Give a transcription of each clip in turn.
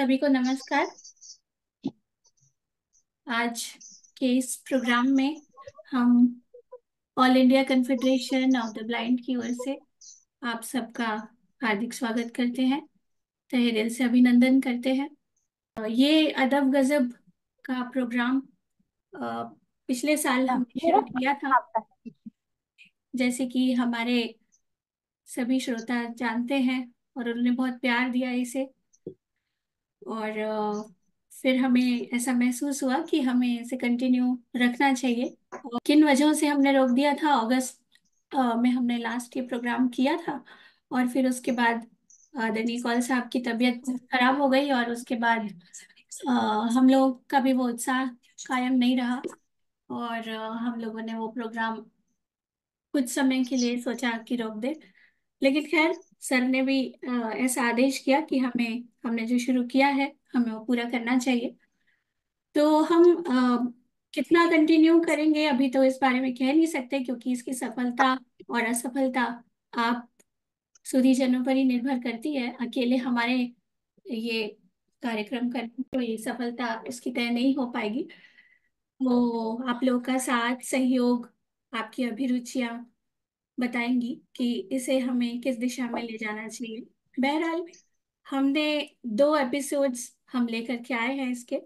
सभी को नमस्कार। आज के इस प्रोग्राम में हम All India Confederation of the Blind की ओर से आप सबका हार्दिक स्वागत करते हैं, तहे दिल से अभिनंदन करते हैं। ये अदब गजब का प्रोग्राम अ, पिछले साल हाँ, हमने मेरा शुरू किया था। आपका जैसे कि हमारे सभी श्रोता जानते हैं और उन्होंने बहुत प्यार दिया इसे। और फिर हमें ऐसा महसूस हुआ कि हमें इसे कंटिन्यू रखना चाहिए। और किन वजहों से हमने रोक दिया था, अगस्त में हमने लास्ट ये प्रोग्राम किया था। और फिर उसके बाद आदरणीय कौल साहब की तबीयत खराब हो गई और उसके बाद अ, हम लोग का भी वो उत्साह कायम नहीं रहा। और हम लोगों ने वो प्रोग्राम कुछ समय के लिए सोचा कि रोक दे। लेकिन खैर, सर ने भी ऐसा आदेश किया कि हमने जो शुरू किया है हमें वो पूरा करना चाहिए। तो हम कितना कंटिन्यू करेंगे अभी तो इस बारे में कह नहीं सकते, क्योंकि इसकी सफलता और असफलता आप सुधीजनों पर ही निर्भर करती है। अकेले हमारे ये कार्यक्रम करने तो ये सफलता इसकी तय नहीं हो पाएगी। तो आप लोगों का साथ सहयोग, आपकी अभिरुचियां बताएंगी कि इसे हमें किस दिशा में ले जाना चाहिए। बहरहाल, हमने 2 एपिसोड्स हम लेकर के आए हैं इसके।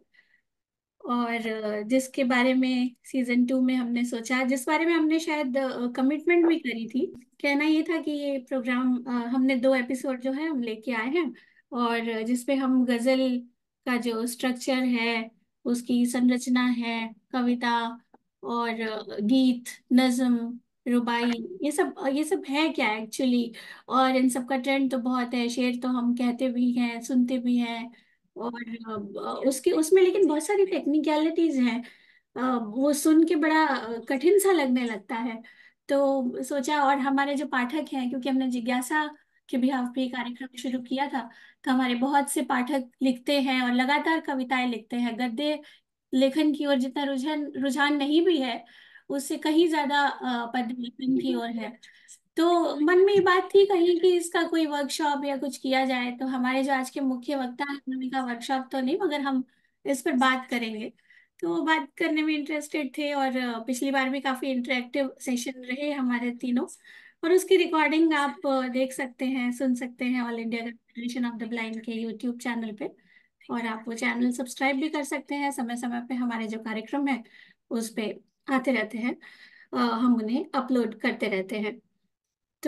और जिसके बारे में सीजन 2 में हमने सोचा, जिस बारे में हमने शायद कमिटमेंट भी करी थी, कहना ये था कि ये प्रोग्राम हमने 2 एपिसोड जो है हम लेके आए हैं। और जिसपे हम गजल का जो स्ट्रक्चर है, उसकी संरचना है, कविता और गीत, नज्म, रुबाई, ये सब है क्या एक्चुअली। और इन सब का ट्रेंड तो बहुत है, शेर तो हम कहते भी हैं, सुनते भी हैं। और उसके उसमें लेकिन बहुत सारी टेक्निकलिटीज हैं। वो सुन के बड़ा कठिन सा लगने लगता है। तो सोचा, और हमारे जो पाठक हैं, क्योंकि हमने जिज्ञासा के बिहाफ पे ये कार्यक्रम शुरू किया था, तो हमारे बहुत से पाठक लिखते हैं और लगातार कविताएं लिखते हैं। गद्य लेखन की ओर जितना रुझान रुझान नहीं भी है, उससे कहीं ज्यादा पद्य लेखन की ओर है। तो मन में ये बात थी कहीं कि इसका कोई वर्कशॉप या कुछ किया जाए। तो हमारे जो आज के मुख्य वक्ता हैं, उन्होंने कहा वर्कशॉप तो नहीं, मगर हम इस पर बात करेंगे। तो वो बात करने में इंटरेस्टेड थे। और पिछली बार भी काफी इंटरेक्टिव सेशन रहे हमारे तीनों। और उसकी रिकॉर्डिंग आप देख सकते हैं, सुन सकते हैं All India Federation of the Blind के यूट्यूब चैनल पे। और आप वो चैनल सब्सक्राइब भी कर सकते हैं। समय समय पे हमारे जो कार्यक्रम है उस पे आते रहते हैं। हम उन्हें अपलोड करते रहते हैं। तो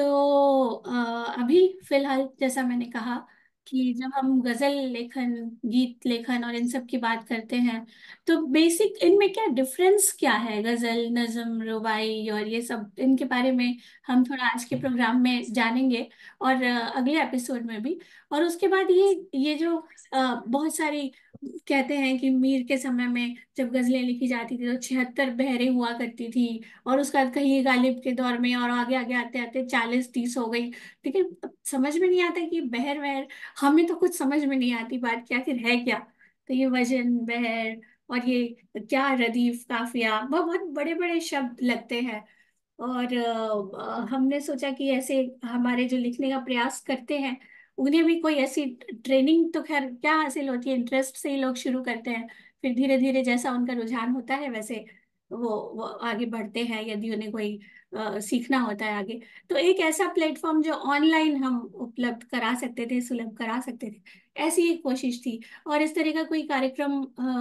अभी फिलहाल जैसा मैंने कहा कि जब हम गजल लेखन, गीत लेखन और इन सब की बात करते हैं, तो बेसिक इनमें क्या डिफरेंस क्या है, गजल, नज्म, रुबाई और ये सब, इनके बारे में हम थोड़ा आज के प्रोग्राम में जानेंगे। और अगले एपिसोड में भी। और उसके बाद ये जो बहुत सारी कहते हैं कि मीर के समय में जब गजलें लिखी जाती थी तो 76 बहरें हुआ करती थी। और उसका कहीं गालिब के दौर में और आगे आगे आते आते 40-30 हो गई। लेकिन अब समझ में नहीं आता कि बहर वहर, हमें तो कुछ समझ में नहीं आती बात क्या आखिर है क्या। तो ये वजन, बहर और ये क्या रदीफ, काफिया, बहुत बड़े बड़े शब्द लगते हैं। और हमने सोचा कि ऐसे हमारे जो लिखने का प्रयास करते हैं, उन्हें भी कोई ऐसी ट्रेनिंग तो खैर क्या हासिल होती है, इंटरेस्ट से ही लोग शुरू करते हैं। फिर धीरे धीरे जैसा उनका रुझान होता है वैसे वो आगे बढ़ते हैं, यदि उन्हें कोई सीखना होता है आगे। तो एक ऐसा प्लेटफॉर्म जो ऑनलाइन हम उपलब्ध करा सकते थे, सुलभ करा सकते थे, ऐसी एक कोशिश थी। और इस तरह का कोई कार्यक्रम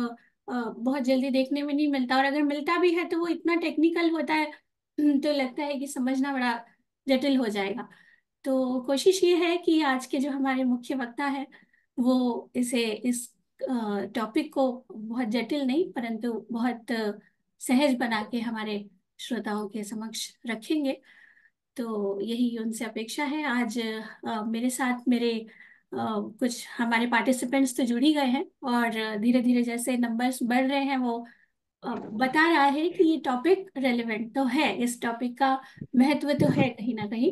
बहुत जल्दी देखने में नहीं मिलता। और अगर मिलता भी है तो वो इतना टेक्निकल होता है, तो लगता है कि समझना बड़ा जटिल हो जाएगा। तो कोशिश ये है कि आज के जो हमारे मुख्य वक्ता है, वो इस टॉपिक को बहुत जटिल नहीं परंतु बहुत सहज बना के हमारे श्रोताओं के समक्ष रखेंगे। तो यही उनसे अपेक्षा है। आज मेरे साथ मेरे कुछ हमारे पार्टिसिपेंट्स तो जुड़ ही गए हैं। और धीरे धीरे जैसे नंबर्स बढ़ रहे हैं, वो बता रहा है कि ये टॉपिक रेलेवेंट तो है, इस टॉपिक का महत्व तो है कहीं ना कहीं।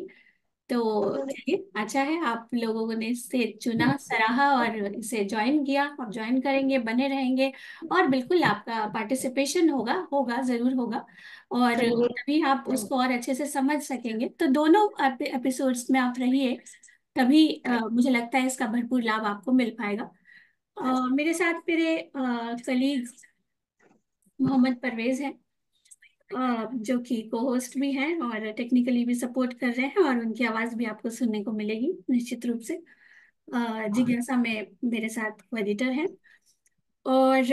तो चलिए, अच्छा है आप लोगों ने इसे चुना, सराहा और इसे ज्वाइन किया। आप ज्वाइन करेंगे, बने रहेंगे, और बिल्कुल आपका पार्टिसिपेशन होगा, होगा, जरूर होगा। और तभी आप उसको और अच्छे से समझ सकेंगे। तो दोनों एपिसोड्स में आप रहिए, तभी मुझे लगता है इसका भरपूर लाभ आपको मिल पाएगा। मेरे साथ मेरे कलीग मोहम्मद परवेज हैं, जो कि को होस्ट भी हैं और टेक्निकली भी सपोर्ट कर रहे हैं, और उनकी आवाज़ भी आपको सुनने को मिलेगी निश्चित रूप से। जिज्ञासा में मेरे साथ को एडिटर हैं। और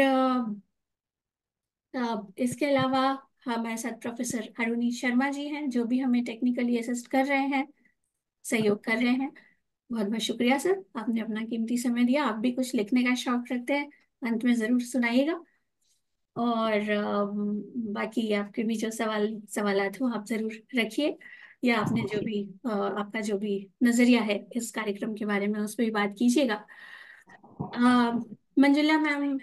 इसके अलावा हमारे साथ प्रोफेसर अरुणी शर्मा जी हैं, जो भी हमें टेक्निकली असिस्ट कर रहे हैं, सहयोग कर रहे हैं। बहुत बहुत शुक्रिया सर, आपने अपना कीमती समय दिया। आप भी कुछ लिखने का शौक रखते हैं, अंत में ज़रूर सुनाइएगा। और बाकी आपके भी जो सवालात हो आप जरूर रखिए, या आपने जो भी आपका जो भी नजरिया है इस कार्यक्रम के बारे में उस पर भी बात कीजिएगा। Uh, Manjula ma'am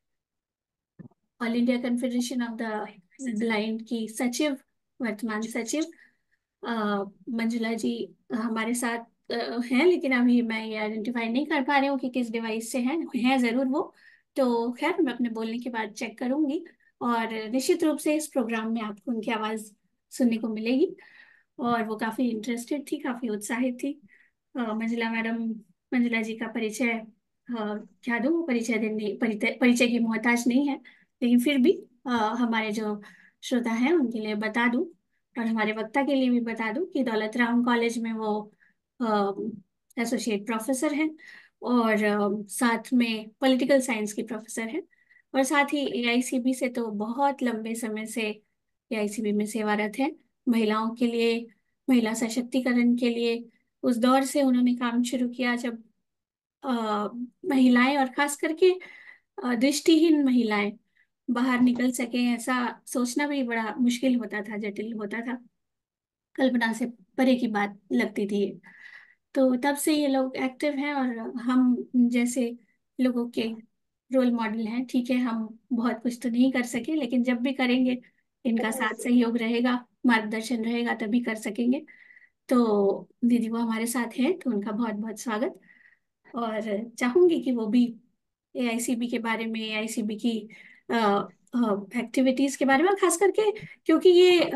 All India Confederation of the Blind की सचिव, वर्तमान सचिव। अ, मंजुला जी हमारे साथ हैं, लेकिन अभी मैं ये आइडेंटिफाई नहीं कर पा रही हूँ कि किस डिवाइस से हैं जरूर वो। तो खैर मैं अपने बोलने के बाद चेक करूंगी, और निश्चित रूप से इस प्रोग्राम में आपको उनकी आवाज़ सुनने को मिलेगी। और वो काफ़ी इंटरेस्टेड थी, काफ़ी उत्साहित थी। मंजुला मैडम, मंजुला जी का परिचय क्या दूँ, परिचय देने परिचय की मोहताज नहीं है, लेकिन फिर भी हमारे जो श्रोता हैं उनके लिए बता दूं, और हमारे वक्ता के लिए भी बता दूं कि दौलत राम कॉलेज में वो एसोसिएट प्रोफेसर हैं, और साथ में पॉलिटिकल साइंस की प्रोफेसर हैं। और साथ ही एआईसीबी से तो बहुत लंबे समय से एआईसीबी में सेवारत हैं, महिलाओं के लिए, महिला सशक्तिकरण के लिए। उस दौर से उन्होंने काम शुरू किया जब अ, महिलाएं, और खास करके दृष्टिहीन महिलाएं बाहर निकल सके, ऐसा सोचना भी बड़ा मुश्किल होता था, जटिल होता था, कल्पना से परे की बात लगती थी ये। तो तब से ये लोग एक्टिव हैं, और हम जैसे लोगों के रोल मॉडल हैं। ठीक है, हम बहुत कुछ तो नहीं कर सके, लेकिन जब भी करेंगे इनका साथ सहयोग रहेगा, मार्गदर्शन रहेगा, तभी कर सकेंगे। तो दीदी वो हमारे साथ हैं, तो उनका बहुत बहुत स्वागत। और चाहूंगी कि वो भी एआईसीबी के बारे में, एआईसीबी की एक्टिविटीज के बारे में, और खास करके क्योंकि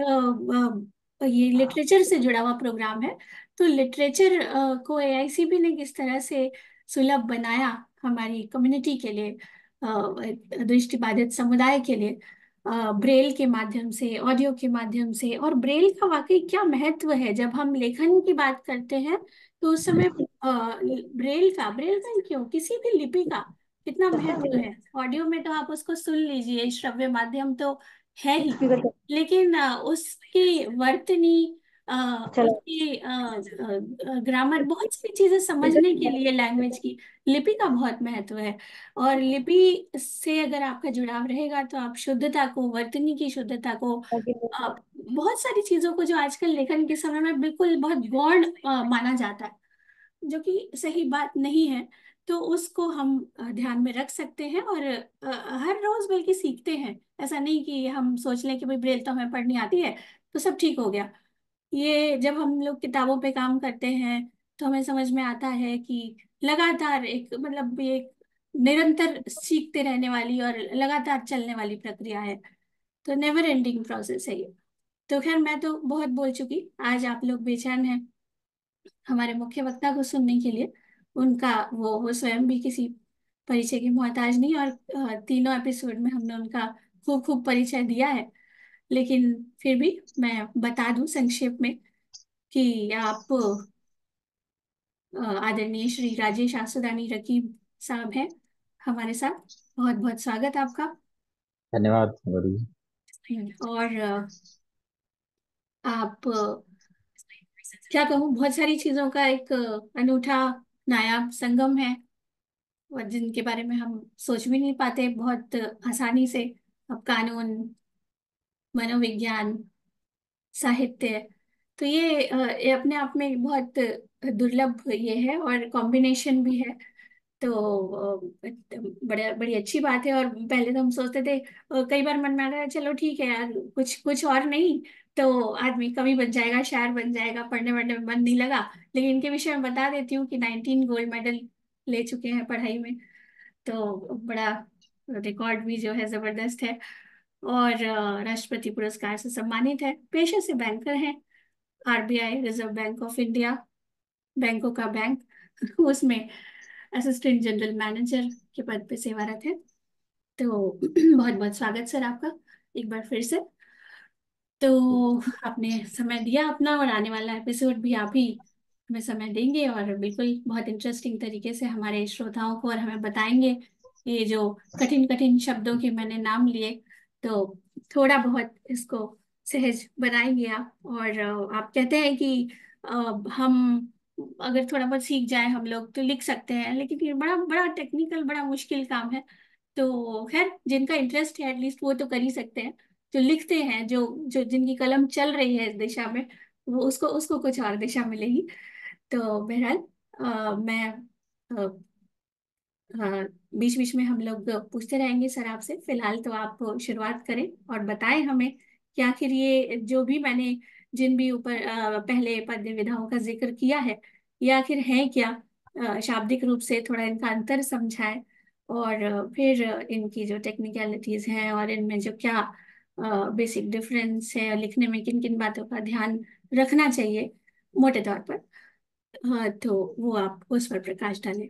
ये लिटरेचर से जुड़ा हुआ प्रोग्राम है, तो लिटरेचर को एआईसीबी ने किस तरह से सुलभ बनाया हमारी कम्युनिटी के लिए, दृष्टिबाधित समुदाय के लिए, ब्रेल के माध्यम से, ऑडियो के माध्यम से। और ब्रेल का वाकई क्या महत्व है, जब हम लेखन की बात करते हैं तो उस समय ब्रेल का ही क्यों, किसी भी लिपि का कितना महत्व है। ऑडियो में तो आप उसको सुन लीजिए, श्रव्य माध्यम तो है ही, लेकिन उसकी वर्तनी, उसकी ग्रामर, बहुत सारी चीजें समझने के लिए लैंग्वेज की लिपि का बहुत महत्व है। और लिपि से अगर आपका जुड़ाव रहेगा तो आप शुद्धता को, वर्तनी की शुद्धता को, बहुत सारी चीजों को जो आजकल लेखन के समय में बिल्कुल बहुत गौण माना जाता है, जो कि सही बात नहीं है, तो उसको हम ध्यान में रख सकते हैं। और हर रोज बल्कि सीखते हैं। ऐसा नहीं कि हम सोच लें कि भाई ब्रेल तो हमें पढ़नी आती है तो सब ठीक हो गया। ये जब हम लोग किताबों पे काम करते हैं तो हमें समझ में आता है कि लगातार एक, मतलब ये एक निरंतर सीखते रहने वाली और लगातार चलने वाली प्रक्रिया है। तो नेवर एंडिंग प्रोसेस है ये। तो खैर मैं तो बहुत बोल चुकी, आज आप लोग बेचैन हैं हमारे मुख्य वक्ता को सुनने के लिए। उनका वो स्वयं भी किसी परिचय की मोहताज नहीं, और तीनों एपिसोड में हमने उनका खूब खूब परिचय दिया है। लेकिन फिर भी मैं बता दूं संक्षेप में कि आप आदरणीय श्री राजेश आसुदानी रकीब साहब हैं हमारे साथ। बहुत बहुत स्वागत आपका। धन्यवाद गौरी जी। और आप क्या कहूँ, बहुत सारी चीजों का एक अनूठा नायाब संगम है, और जिनके बारे में हम सोच भी नहीं पाते बहुत आसानी से। अब कानून, मनोविज्ञान, साहित्य, तो ये अपने आप में बहुत दुर्लभ ये है, और कॉम्बिनेशन भी है। तो बड़े बड़ी अच्छी बात है। और पहले तो हम सोचते थे, कई बार मन में आता है चलो ठीक है यार, कुछ कुछ और नहीं तो आदमी कवि बन जाएगा, शायर बन जाएगा, पढ़ने वढ़ने में मन नहीं लगा। लेकिन इनके विषय में बता देती हूँ कि 19 गोल्ड मेडल ले चुके हैं पढ़ाई में, तो बड़ा रिकॉर्ड भी जो है जबरदस्त है। और राष्ट्रपति पुरस्कार से सम्मानित है, पेशे से बैंकर हैं, RBI, Reserve Bank of India, बैंकों का बैंक उसमें असिस्टेंट जनरल मैनेजर के पद पे सेवारत है। तो बहुत बहुत स्वागत सर आपका एक बार फिर से। तो आपने समय दिया अपना, और आने वाला एपिसोड भी आप ही हमें समय देंगे और बिल्कुल बहुत इंटरेस्टिंग तरीके से हमारे श्रोताओं को और हमें बताएंगे। ये जो कठिन कठिन शब्दों के मैंने नाम लिए, तो थोड़ा बहुत इसको सहज बनाएंगे आप। और आप कहते हैं कि हम अगर थोड़ा बहुत सीख जाए हम लोग तो लिख सकते हैं, लेकिन ये बड़ा बड़ा टेक्निकल, बड़ा मुश्किल काम है। तो खैर, जिनका इंटरेस्ट है एटलीस्ट वो तो कर ही सकते हैं। जो लिखते हैं, जो जो जिनकी कलम चल रही है इस दिशा में, वो उसको उसको कुछ और दिशा मिलेगी। तो बहरहाल, मैं हाँ, बीच बीच में हम लोग पूछते रहेंगे सर आपसे। फिलहाल तो आप शुरुआत करें और बताएं हमें कि आखिर ये जो भी मैंने जिन भी ऊपर पहले पद्य विधाओं का जिक्र किया है, ये आखिर है क्या। शाब्दिक रूप से थोड़ा इनका अंतर समझाएं, और फिर इनकी जो टेक्निकलिटीज हैं और इनमें जो क्या बेसिक डिफरेंस है, लिखने में किन किन बातों का ध्यान रखना चाहिए मोटे तौर पर। हाँ, तो वो आप उस पर प्रकाश डालें।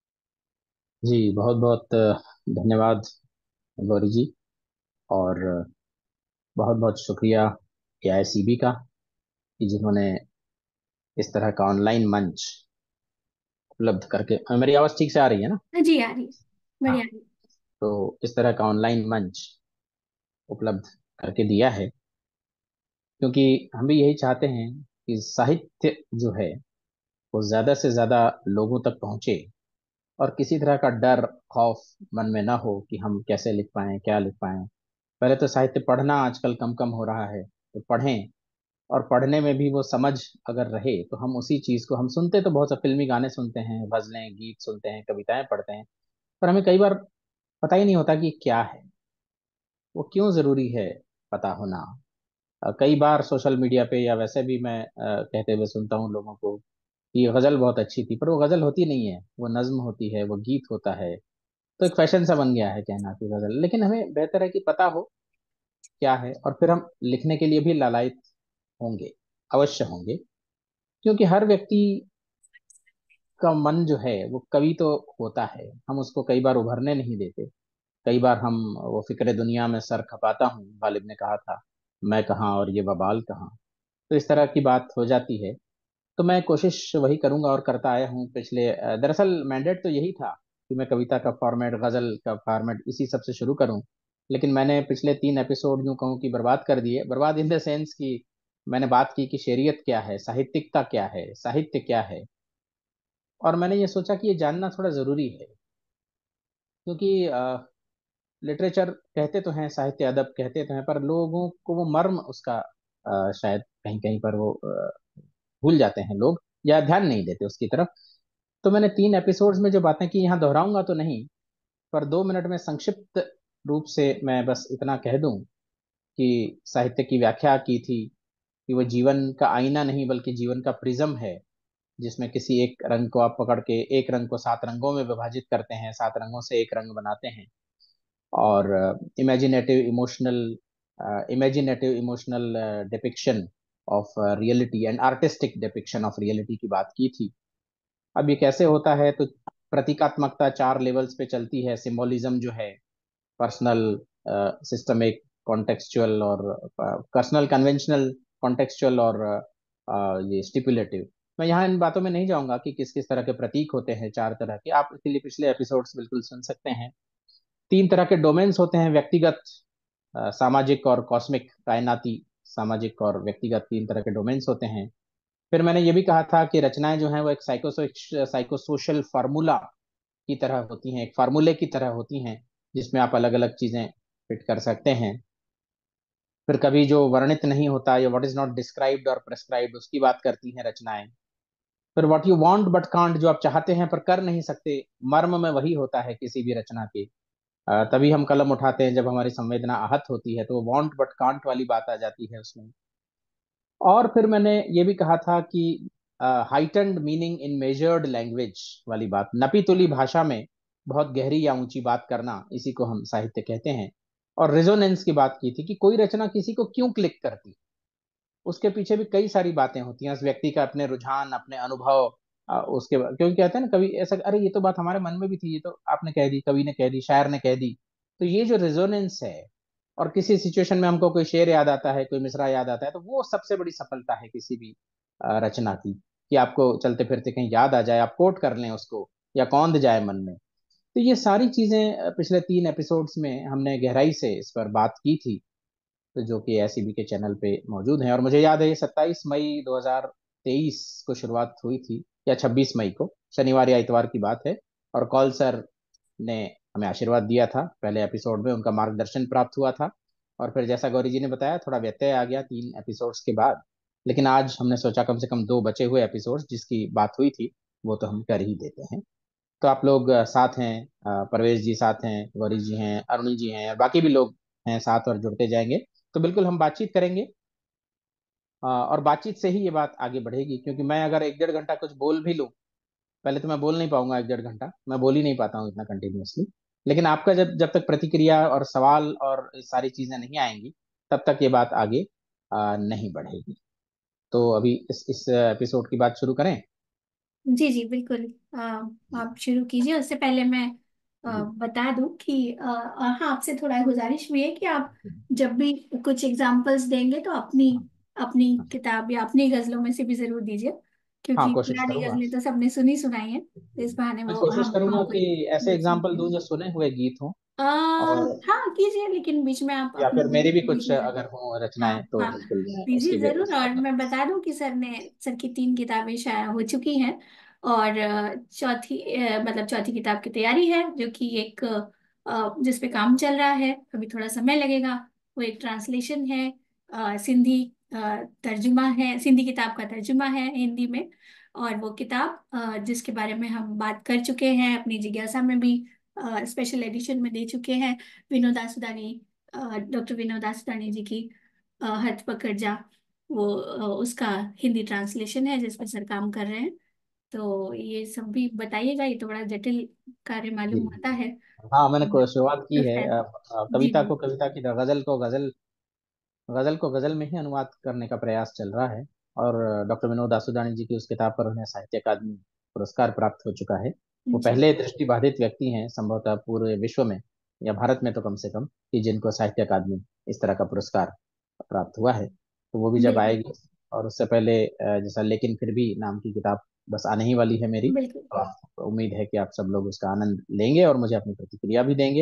जी, बहुत बहुत धन्यवाद गौरी जी। और बहुत बहुत शुक्रिया एआईसीबी का कि जिन्होंने इस तरह का ऑनलाइन मंच उपलब्ध करके मेरी आवाज़ ठीक से आ रही है ना? हाँ जी, आ रही है, हाँ। बढ़िया। तो इस तरह का ऑनलाइन मंच उपलब्ध करके दिया है, क्योंकि हम भी यही चाहते हैं कि साहित्य जो है वो ज़्यादा से ज़्यादा लोगों तक पहुँचे, और किसी तरह का डर खौफ मन में ना हो कि हम कैसे लिख पाएं, क्या लिख पाएं। पहले तो साहित्य पढ़ना आजकल कम कम हो रहा है, तो पढ़ें। और पढ़ने में भी वो समझ अगर रहे तो हम उसी चीज को, हम सुनते तो बहुत सा फिल्मी गाने सुनते हैं, गजलें गीत सुनते हैं, कविताएं पढ़ते हैं, पर हमें कई बार पता ही नहीं होता कि क्या है, वो क्यों जरूरी है पता होना। कई बार सोशल मीडिया पे या वैसे भी मैं कहते हुए सुनता हूँ लोगों को कि ये गजल बहुत अच्छी थी, पर वो गजल होती नहीं है, वो नज्म होती है, वो गीत होता है। तो एक फैशन सा बन गया है कहना कि गजल, लेकिन हमें बेहतर है कि पता हो क्या है, और फिर हम लिखने के लिए भी लालायित होंगे, अवश्य होंगे। क्योंकि हर व्यक्ति का मन जो है वो कवि तो होता है, हम उसको कई बार उभरने नहीं देते। कई बार हम, वो फिक्र दुनिया में सर खपाता हूँ गालिब ने कहा था, मैं कहाँ और ये वबाल कहाँ। तो इस तरह की बात हो जाती है। तो मैं कोशिश वही करूंगा और करता आया हूँ पिछले, दरअसल मैंडेट तो यही था कि मैं कविता का फॉर्मेट, गजल का फॉर्मेट इसी सब से शुरू करूं। लेकिन मैंने पिछले 3 एपिसोड यूं कहूँ कि बर्बाद कर दिए। बर्बाद इन द सेंस कि मैंने बात की कि शेरियत क्या है, साहित्यिकता क्या है, साहित्य क्या है। और मैंने ये सोचा कि ये जानना थोड़ा जरूरी है, क्योंकि लिटरेचर कहते तो हैं, साहित्य अदब कहते तो हैं, पर लोगों को वो मर्म उसका शायद कहीं कहीं पर वो भूल जाते हैं लोग, या ध्यान नहीं देते उसकी तरफ। तो मैंने 3 एपिसोड्स में जो बातें की यहाँ दोहराऊंगा तो नहीं, पर 2 मिनट में संक्षिप्त रूप से मैं बस इतना कह दूं कि साहित्य की व्याख्या की थी कि वो जीवन का आईना नहीं बल्कि जीवन का प्रिज्म है, जिसमें किसी एक रंग को आप पकड़ के एक रंग को 7 रंगों में विभाजित करते हैं, 7 रंगों से एक रंग बनाते हैं। और imaginative emotional depiction of reality and artistic depiction of reality की बात की थी। अब ये कैसे होता है, तो प्रतीकात्मकता 4 लेवल्स पे चलती है। सिंबोलिज्म जो है पर्सनल, सिस्टमिक, कॉन्टेक्चुअल और पर्सनल, कन्वेंशनल, कॉन्टेक्चुअल और ये स्टिपुलेटिव। मैं यहाँ इन बातों में नहीं जाऊंगा कि किस किस तरह के प्रतीक होते हैं, 4 तरह के, आप इसके लिए पिछले एपिसोड्स बिल्कुल सुन सकते हैं। 3 तरह के डोमेन्स होते हैं, व्यक्तिगत, सामाजिक और कॉस्मिक, कायनाती। सामाजिक और व्यक्तिगत 3 तरह के डोमेन्स होते हैं। फिर मैंने ये भी कहा था कि रचनाएं जो हैं वो एक साइकोसोशल फार्मूला की तरह होती हैं, एक फार्मूले की तरह होती हैं, जिसमें आप अलग अलग चीजें फिट कर सकते हैं। फिर कभी जो वर्णित नहीं होता या व्हाट इज नॉट डिस्क्राइब्ड और प्रेस्क्राइब्ड, उसकी बात करती हैं रचनाएं। फिर what you want but can't, जो आप चाहते हैं पर कर नहीं सकते, मर्म में वही होता है किसी भी रचना के। तभी हम कलम उठाते हैं जब हमारी संवेदना आहत होती है, तो वांट बट कांट वाली बात आ जाती है उसमें। और फिर मैंने ये भी कहा था कि heightened meaning in measured language वाली बात, नपी तुली भाषा में बहुत गहरी या ऊंची बात करना, इसी को हम साहित्य कहते हैं। और रिजोनेंस की बात की थी कि कोई रचना किसी को क्यों क्लिक करती, उसके पीछे भी कई सारी बातें होती हैं, उस व्यक्ति का अपने रुझान, अपने अनुभव, उसके बाद क्योंकि कहते हैं ना, कभी ऐसा अरे ये तो बात हमारे मन में भी थी, ये तो आपने कह दी, कवि ने कह दी, शायर ने कह दी। तो ये जो रेजोनेंस है, और किसी सिचुएशन में हमको कोई शेर याद आता है, कोई मिसरा याद आता है, तो वो सबसे बड़ी सफलता है किसी भी रचना की, कि आपको चलते फिरते कहीं याद आ जाए, आप कोट कर लें उसको, या कौंध जाए मन में। तो ये सारी चीजें पिछले 3 एपिसोड्स में हमने गहराई से इस पर बात की थी, तो जो कि एसीबी के चैनल पे मौजूद हैं। और मुझे याद है ये 27 मई 2023 को शुरुआत हुई थी, या 26 मई को, शनिवार या इतवार की बात है। और कौल सर ने हमें आशीर्वाद दिया था पहले एपिसोड में, उनका मार्गदर्शन प्राप्त हुआ था। और फिर जैसा गौरी जी ने बताया, थोड़ा व्यत्यय आ गया 3 एपिसोड्स के बाद, लेकिन आज हमने सोचा कम से कम 2 बचे हुए एपिसोड्स जिसकी बात हुई थी, वो तो हम कर ही देते हैं। तो आप लोग साथ हैं, परवेश जी साथ हैं, गौरी जी हैं, अरुणी जी हैं, और बाकी भी लोग हैं साथ और जुड़ते जाएंगे। तो बिल्कुल हम बातचीत करेंगे, और बातचीत से ही ये बात आगे बढ़ेगी। क्योंकि मैं अगर 1 1.5 घंटा कुछ बोल भी लूँ, पहले तो मैं बोल नहीं पाऊंगा 1 1.5 घंटा, मैं बोल ही नहीं पाता हूँ इतना कंटिन्यूअसली। लेकिन आपका जब जब तक प्रतिक्रिया और सवाल और ये सारी चीजें नहीं आएंगी, तब तक ये बात आगे नहीं बढ़ेगी। तो अभी इस एपिसोड की बात शुरू करें। जी जी बिल्कुल। आप शुरू कीजिए। उससे पहले मैं जी। बता दूं कि हाँ, आपसे थोड़ा गुजारिश भी है कि आप जब भी कुछ एग्जाम्पल्स देंगे तो अपनी हाँ, अपनी हाँ, किताब या अपनी गजलों में से भी जरूर दीजिए, हाँ, क्योंकि कोशिश पुरानी करूंगा। गजलें तो सबने सुनी सुनाई हैं, तो इस बहाने मैं वो कोशिश हम करूंगा हमको कि एक ऐसे गजल एग्जाम्पल सुनाइए। दूं जो सुने हुए गीत हों। और हाँ कीजिए, लेकिन बीच में आप या अपनी फिर मेरी भी बीच कुछ में। अगर हो हाँ रचनाएं, तो हाँ, बिल्कुल मैं दीजिए उसकी भी जरूर। उसका और मैं बता दूं कि सर की 3 किताबें शाया हो चुकी हैं, और मतलब चौथी किताब की तैयारी है, जो कि एक जिस पे काम चल रहा है, अभी थोड़ा समय लगेगा। वो एक ट्रांसलेशन है, सिंधी तर्जुमा है, सिंधी किताब का तर्जुमा है हिंदी में। और वो किताब जिसके बारे में हम बात कर चुके हैं अपनी जिज्ञासा में भी, स्पेशल एडिशन में दे चुके हैं, विनोदा सुदानी, डॉक्टर विनोदा सुदानी जी की हथ पकड़ जा, वो उसका हिंदी ट्रांसलेशन है जिस पर सर काम कर रहे हैं। तो ये सब भी बताइएगा, ये तो बड़ा जटिल कार्य जी। मालूम होता है। हाँ, मैंने शुरुआत की तो है। खैर, जी कविता जी को कविता की, गजल को गजल में ही अनुवाद करने का प्रयास चल रहा है। और डॉक्टर विनोद आसुदानी जी की उस किताब पर उन्हें साहित्य अकादमी पुरस्कार प्राप्त हो चुका है। वो जी पहले दृष्टिबाधित व्यक्ति हैं संभवतः पूरे विश्व में, या भारत में तो कम से कम, कि जिनको साहित्य अकादमी इस तरह का पुरस्कार प्राप्त हुआ है। तो वो भी जब बिल्कुल आएगी, और उससे पहले जैसा लेकिन फिर भी नाम की किताब बस आने ही वाली है मेरी। बिल्कुल। तो उम्मीद है कि आप सब लोग उसका आनंद लेंगे और मुझे अपनी प्रतिक्रिया भी देंगे।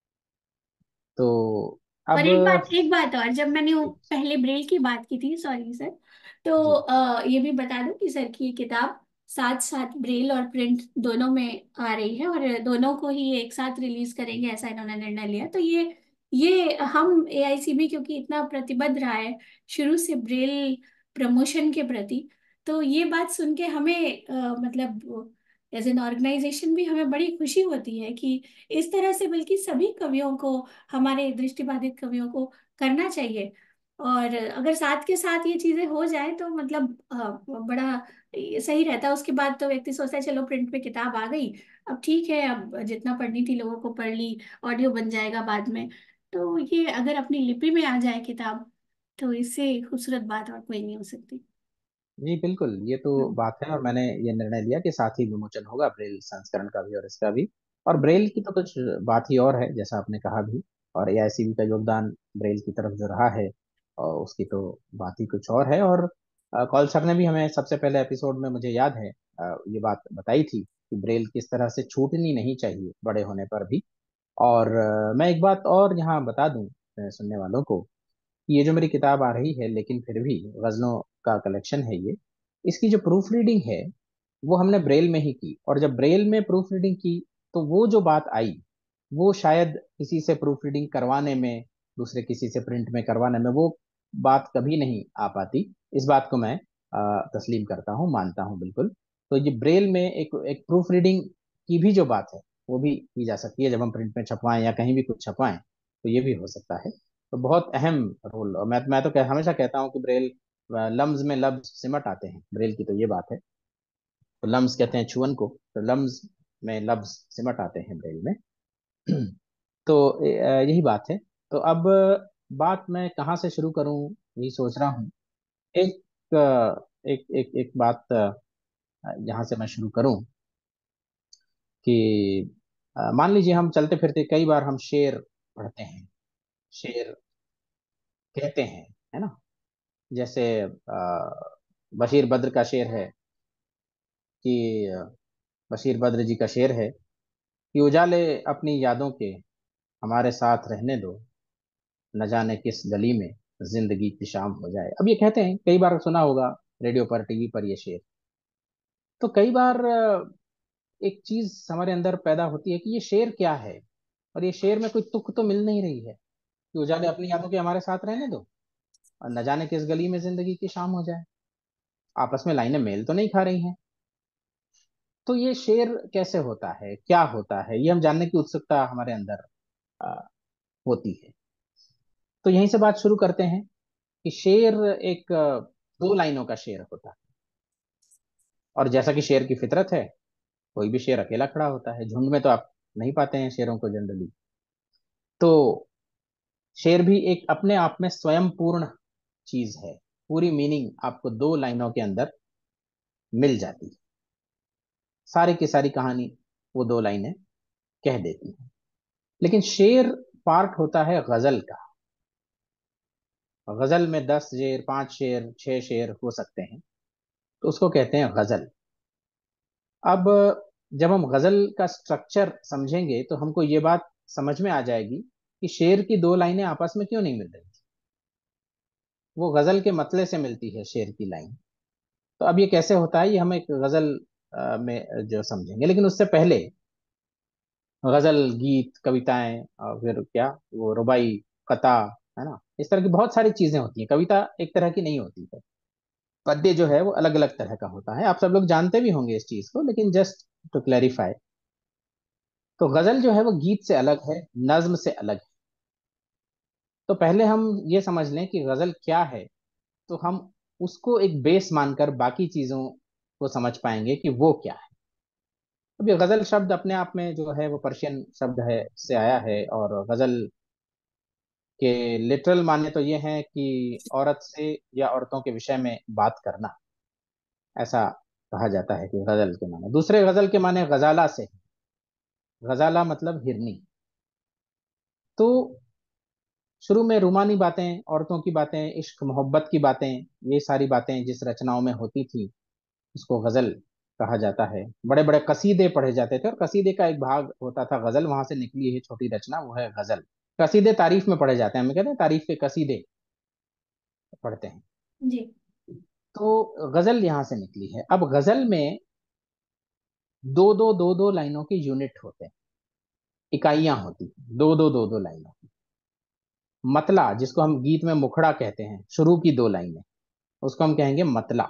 तो और अब एक बात और, जब मैंने वो पहले ब्रेल की बात की थी, सॉरी सर, तो जी। ये भी बता दूं कि सर की ये किताब साथ साथ ब्रेल और प्रिंट दोनों में आ रही है, और दोनों को ही एक साथ रिलीज करेंगे, ऐसा इन्होंने निर्णय लिया। तो ये हम एआईसीबी क्योंकि इतना प्रतिबद्ध रहा है शुरू से ब्रेल प्रमोशन के प्रति, तो ये बात सुन के हमें मतलब एज एन ऑर्गेनाइजेशन भी हमें बड़ी खुशी होती है कि इस तरह से, बल्कि सभी कवियों को, हमारे दृष्टिबाधित कवियों को करना चाहिए। और अगर साथ के साथ ये चीजें हो जाए तो मतलब बड़ा सही रहता है। उसके बाद तो व्यक्ति सोचता है चलो प्रिंट में किताब आ गई, अब ठीक है, अब जितना पढ़नी थी लोगों को पढ़ ली, ऑडियो बन जाएगा बाद में। तो ये अगर अपनी लिपि में आ जाए किताब, तो इससे खूबसूरत बात और कोई नहीं हो सकती। जी बिल्कुल, ये तो हम्म, बात है। और मैंने ये निर्णय लिया कि साथ ही विमोचन होगा ब्रेल संस्करण का भी और इसका भी। और ब्रेल की तो कुछ बात ही और है, जैसा आपने कहा भी। और एआईसीबी का योगदान ब्रेल की तरफ जो रहा है, और उसकी तो बात ही कुछ और है। और कौल सर ने भी हमें सबसे पहले एपिसोड में, मुझे याद है, ये बात बताई थी कि ब्रेल किस तरह से छूटनी नहीं चाहिए बड़े होने पर भी। और मैं एक बात और यहाँ बता दूं सुनने वालों को, ये जो मेरी किताब आ रही है लेकिन फिर भी, गजलों का कलेक्शन है ये, इसकी जो प्रूफ रीडिंग है वो हमने ब्रेल में ही की। और जब ब्रेल में प्रूफ रीडिंग की, तो वो जो बात आई, वो शायद किसी से प्रूफ रीडिंग करवाने में, दूसरे किसी से प्रिंट में करवाने में, वो बात कभी नहीं आ पाती। इस बात को मैं तस्लीम करता हूँ, मानता हूँ बिल्कुल। तो ये ब्रेल में एक एक प्रूफ रीडिंग की भी जो बात है, वो भी की जा सकती है जब हम प्रिंट में छपवाएं या कहीं भी कुछ छपवाएं, तो ये भी हो सकता है। तो बहुत अहम रोल। और मैं तो हमेशा कहता हूँ कि ब्रेल, लम्ज में लफ्ज सिमट आते हैं, ब्रेल की तो ये बात है। तो लम्ज कहते हैं छुअन को, तो लम्ज में लफ्ज सिमट आते हैं ब्रेल में। तो यही बात है। तो अब बात मैं कहाँ से शुरू करूँ, यही सोच रहा हूँ। एक एक एक बात यहाँ से मैं शुरू करूं कि मान लीजिए हम चलते फिरते कई बार हम शेर पढ़ते हैं, शेर कहते हैं, है ना। जैसे बशीर बद्र का शेर है कि बशीर बद्र जी का शेर है कि उजाले अपनी यादों के हमारे साथ रहने दो, न जाने किस गली में जिंदगी की शाम हो जाए। अब ये कहते हैं, कई बार सुना होगा रेडियो पर, टीवी पर ये शेर। तो कई बार एक चीज हमारे अंदर पैदा होती है कि ये शेर क्या है, और ये शेर में कोई तुक तो मिल नहीं रही है कि उजाले अपनी यादों के हमारे साथ रहने दो और न जाने किस गली में जिंदगी की शाम हो जाए। आपस में लाइनें मेल तो नहीं खा रही हैं। तो ये शेर कैसे होता है, क्या होता है, ये हम जानने की उत्सुकता हमारे अंदर अ, होती है। तो यहीं से बात शुरू करते हैं कि शेर एक दो लाइनों का शेर होता है। और जैसा कि शेर की फितरत है, कोई भी शेर अकेला खड़ा होता है, झुंड में तो आप नहीं पाते हैं शेरों को जनरली। तो शेर भी एक अपने आप में स्वयं पूर्ण चीज है। पूरी मीनिंग आपको दो लाइनों के अंदर मिल जाती है। सारी की सारी कहानी वो दो लाइनें कह देती है। लेकिन शेर पार्ट होता है गजल का। गजल में 10 शेर, 5 शेर, 6 शेर हो सकते हैं, तो उसको कहते हैं गजल। अब जब हम गजल का स्ट्रक्चर समझेंगे तो हमको ये बात समझ में आ जाएगी कि शेर की दो लाइनें आपस में क्यों नहीं मिल रही। वो गजल के मतले से मिलती है शेर की लाइन। तो अब ये कैसे होता है, ये हम एक गजल में जो समझेंगे। लेकिन उससे पहले गजल, गीत, कविताएं और फिर क्या, वो रुबाई, कथा, है ना, इस तरह की बहुत सारी चीजें होती हैं। कविता एक तरह की नहीं होती है। पद्य जो है वो अलग अलग तरह का होता है। आप सब लोग जानते भी होंगे इस चीज को, लेकिन जस्ट टू क्लैरिफाई। तो गजल जो है वो गीत से अलग है, नज्म से अलग है। तो पहले हम ये समझ लें कि गजल क्या है, तो हम उसको एक बेस मानकर बाकी चीजों को समझ पाएंगे कि वो क्या है। अब ये गजल शब्द अपने आप में जो है वो पर्शियन शब्द है, से आया है। और गजल के लिटरल माने तो ये है कि औरत से या औरतों के विषय में बात करना, ऐसा कहा जाता है कि गजल के माने। दूसरे गजल के माने गजाला से। गजाला मतलब हिरनी। तो शुरू में रूमानी बातें, औरतों की बातें, इश्क मोहब्बत की बातें, ये सारी बातें जिस रचनाओं में होती थी उसको गजल कहा जाता है। बड़े बड़े कसीदे पढ़े जाते थे, और कसीदे का एक भाग होता था गजल, वहां से निकली है छोटी रचना, वो है गजल। कसीदे तारीफ में पढ़े जाते हैं, हम कहते हैं तारीफ के कसीदे पढ़ते हैं। जी। तो गजल यहां से निकली है। अब गजल में दो दो लाइनों के यूनिट होते हैं, इकाइयां होती हैं, दो दो लाइनों की। मतला, जिसको हम गीत में मुखड़ा कहते हैं, शुरू की दो लाइनें, उसको हम कहेंगे मतला।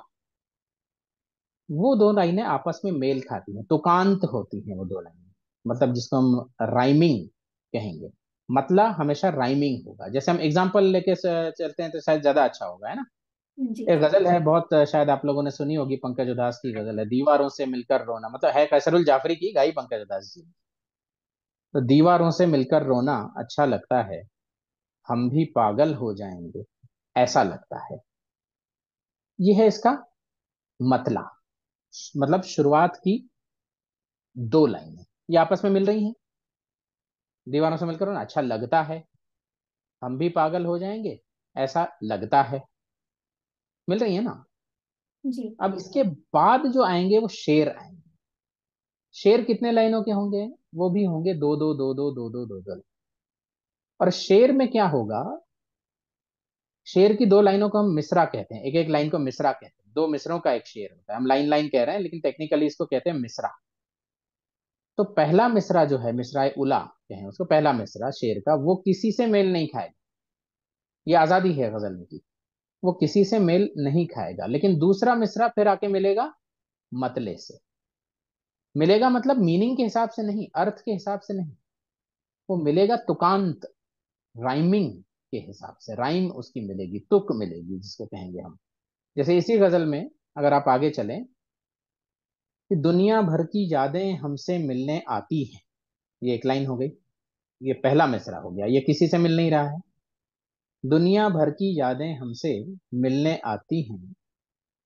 वो दो लाइनें आपस में मेल खाती हैं, तुकांत होती हैं वो दो लाइनें। मतलब जिसको हम राइमिंग कहेंगे। मतला हमेशा राइमिंग होगा। जैसे हम एग्जांपल लेके चलते हैं तो शायद ज्यादा अच्छा होगा, है ना। जी। एक गजल है बहुत, शायद आप लोगों ने सुनी होगी, पंकज उधास की गजल है, दीवारों से मिलकर रोना। मतलब है कैसरुल जाफरी की, गाई पंकज उधास जी ने। तो दीवारों से मिलकर रोना अच्छा लगता है, हम भी पागल हो जाएंगे ऐसा लगता है। ये है इसका मतला। मतलब शुरुआत की दो लाइनें ये आपस में मिल रही हैं। दीवारों से मिलकर रोना अच्छा लगता है, हम भी पागल हो जाएंगे ऐसा लगता है, मिल रही है ना। जी। अब इसके बाद जो आएंगे वो शेर आएंगे। शेर कितने लाइनों के होंगे, वो भी होंगे दो दो। और शेर में क्या होगा, शेर की दो लाइनों को हम मिसरा कहते हैं, एक एक लाइन को मिसरा कहते हैं। दो मिसरों का एक शेर होता है। हम लाइन लाइन कह रहे हैं, लेकिन टेक्निकली इसको कहते हैं मिसरा। तो पहला मिसरा जो है, मिसरा उला कहें उसको, पहला मिसरा शेर का, वो किसी से मेल नहीं खाएगा। ये आजादी है गजल में की, वो किसी से मेल नहीं खाएगा। लेकिन दूसरा मिसरा फिर आके मिलेगा मतले से। मिलेगा मतलब मीनिंग के हिसाब से नहीं, अर्थ के हिसाब से नहीं, वो मिलेगा तुकांत, राइमिंग के हिसाब से। राइम उसकी मिलेगी, तुक मिलेगी जिसको कहेंगे हम। जैसे इसी गजल में अगर आप आगे चलें कि दुनिया भर की यादें हमसे मिलने आती हैं, ये एक लाइन हो गई। ये पहला मिसरा हो गया, ये किसी से मिल नहीं रहा है। दुनिया भर की यादें हमसे मिलने आती हैं,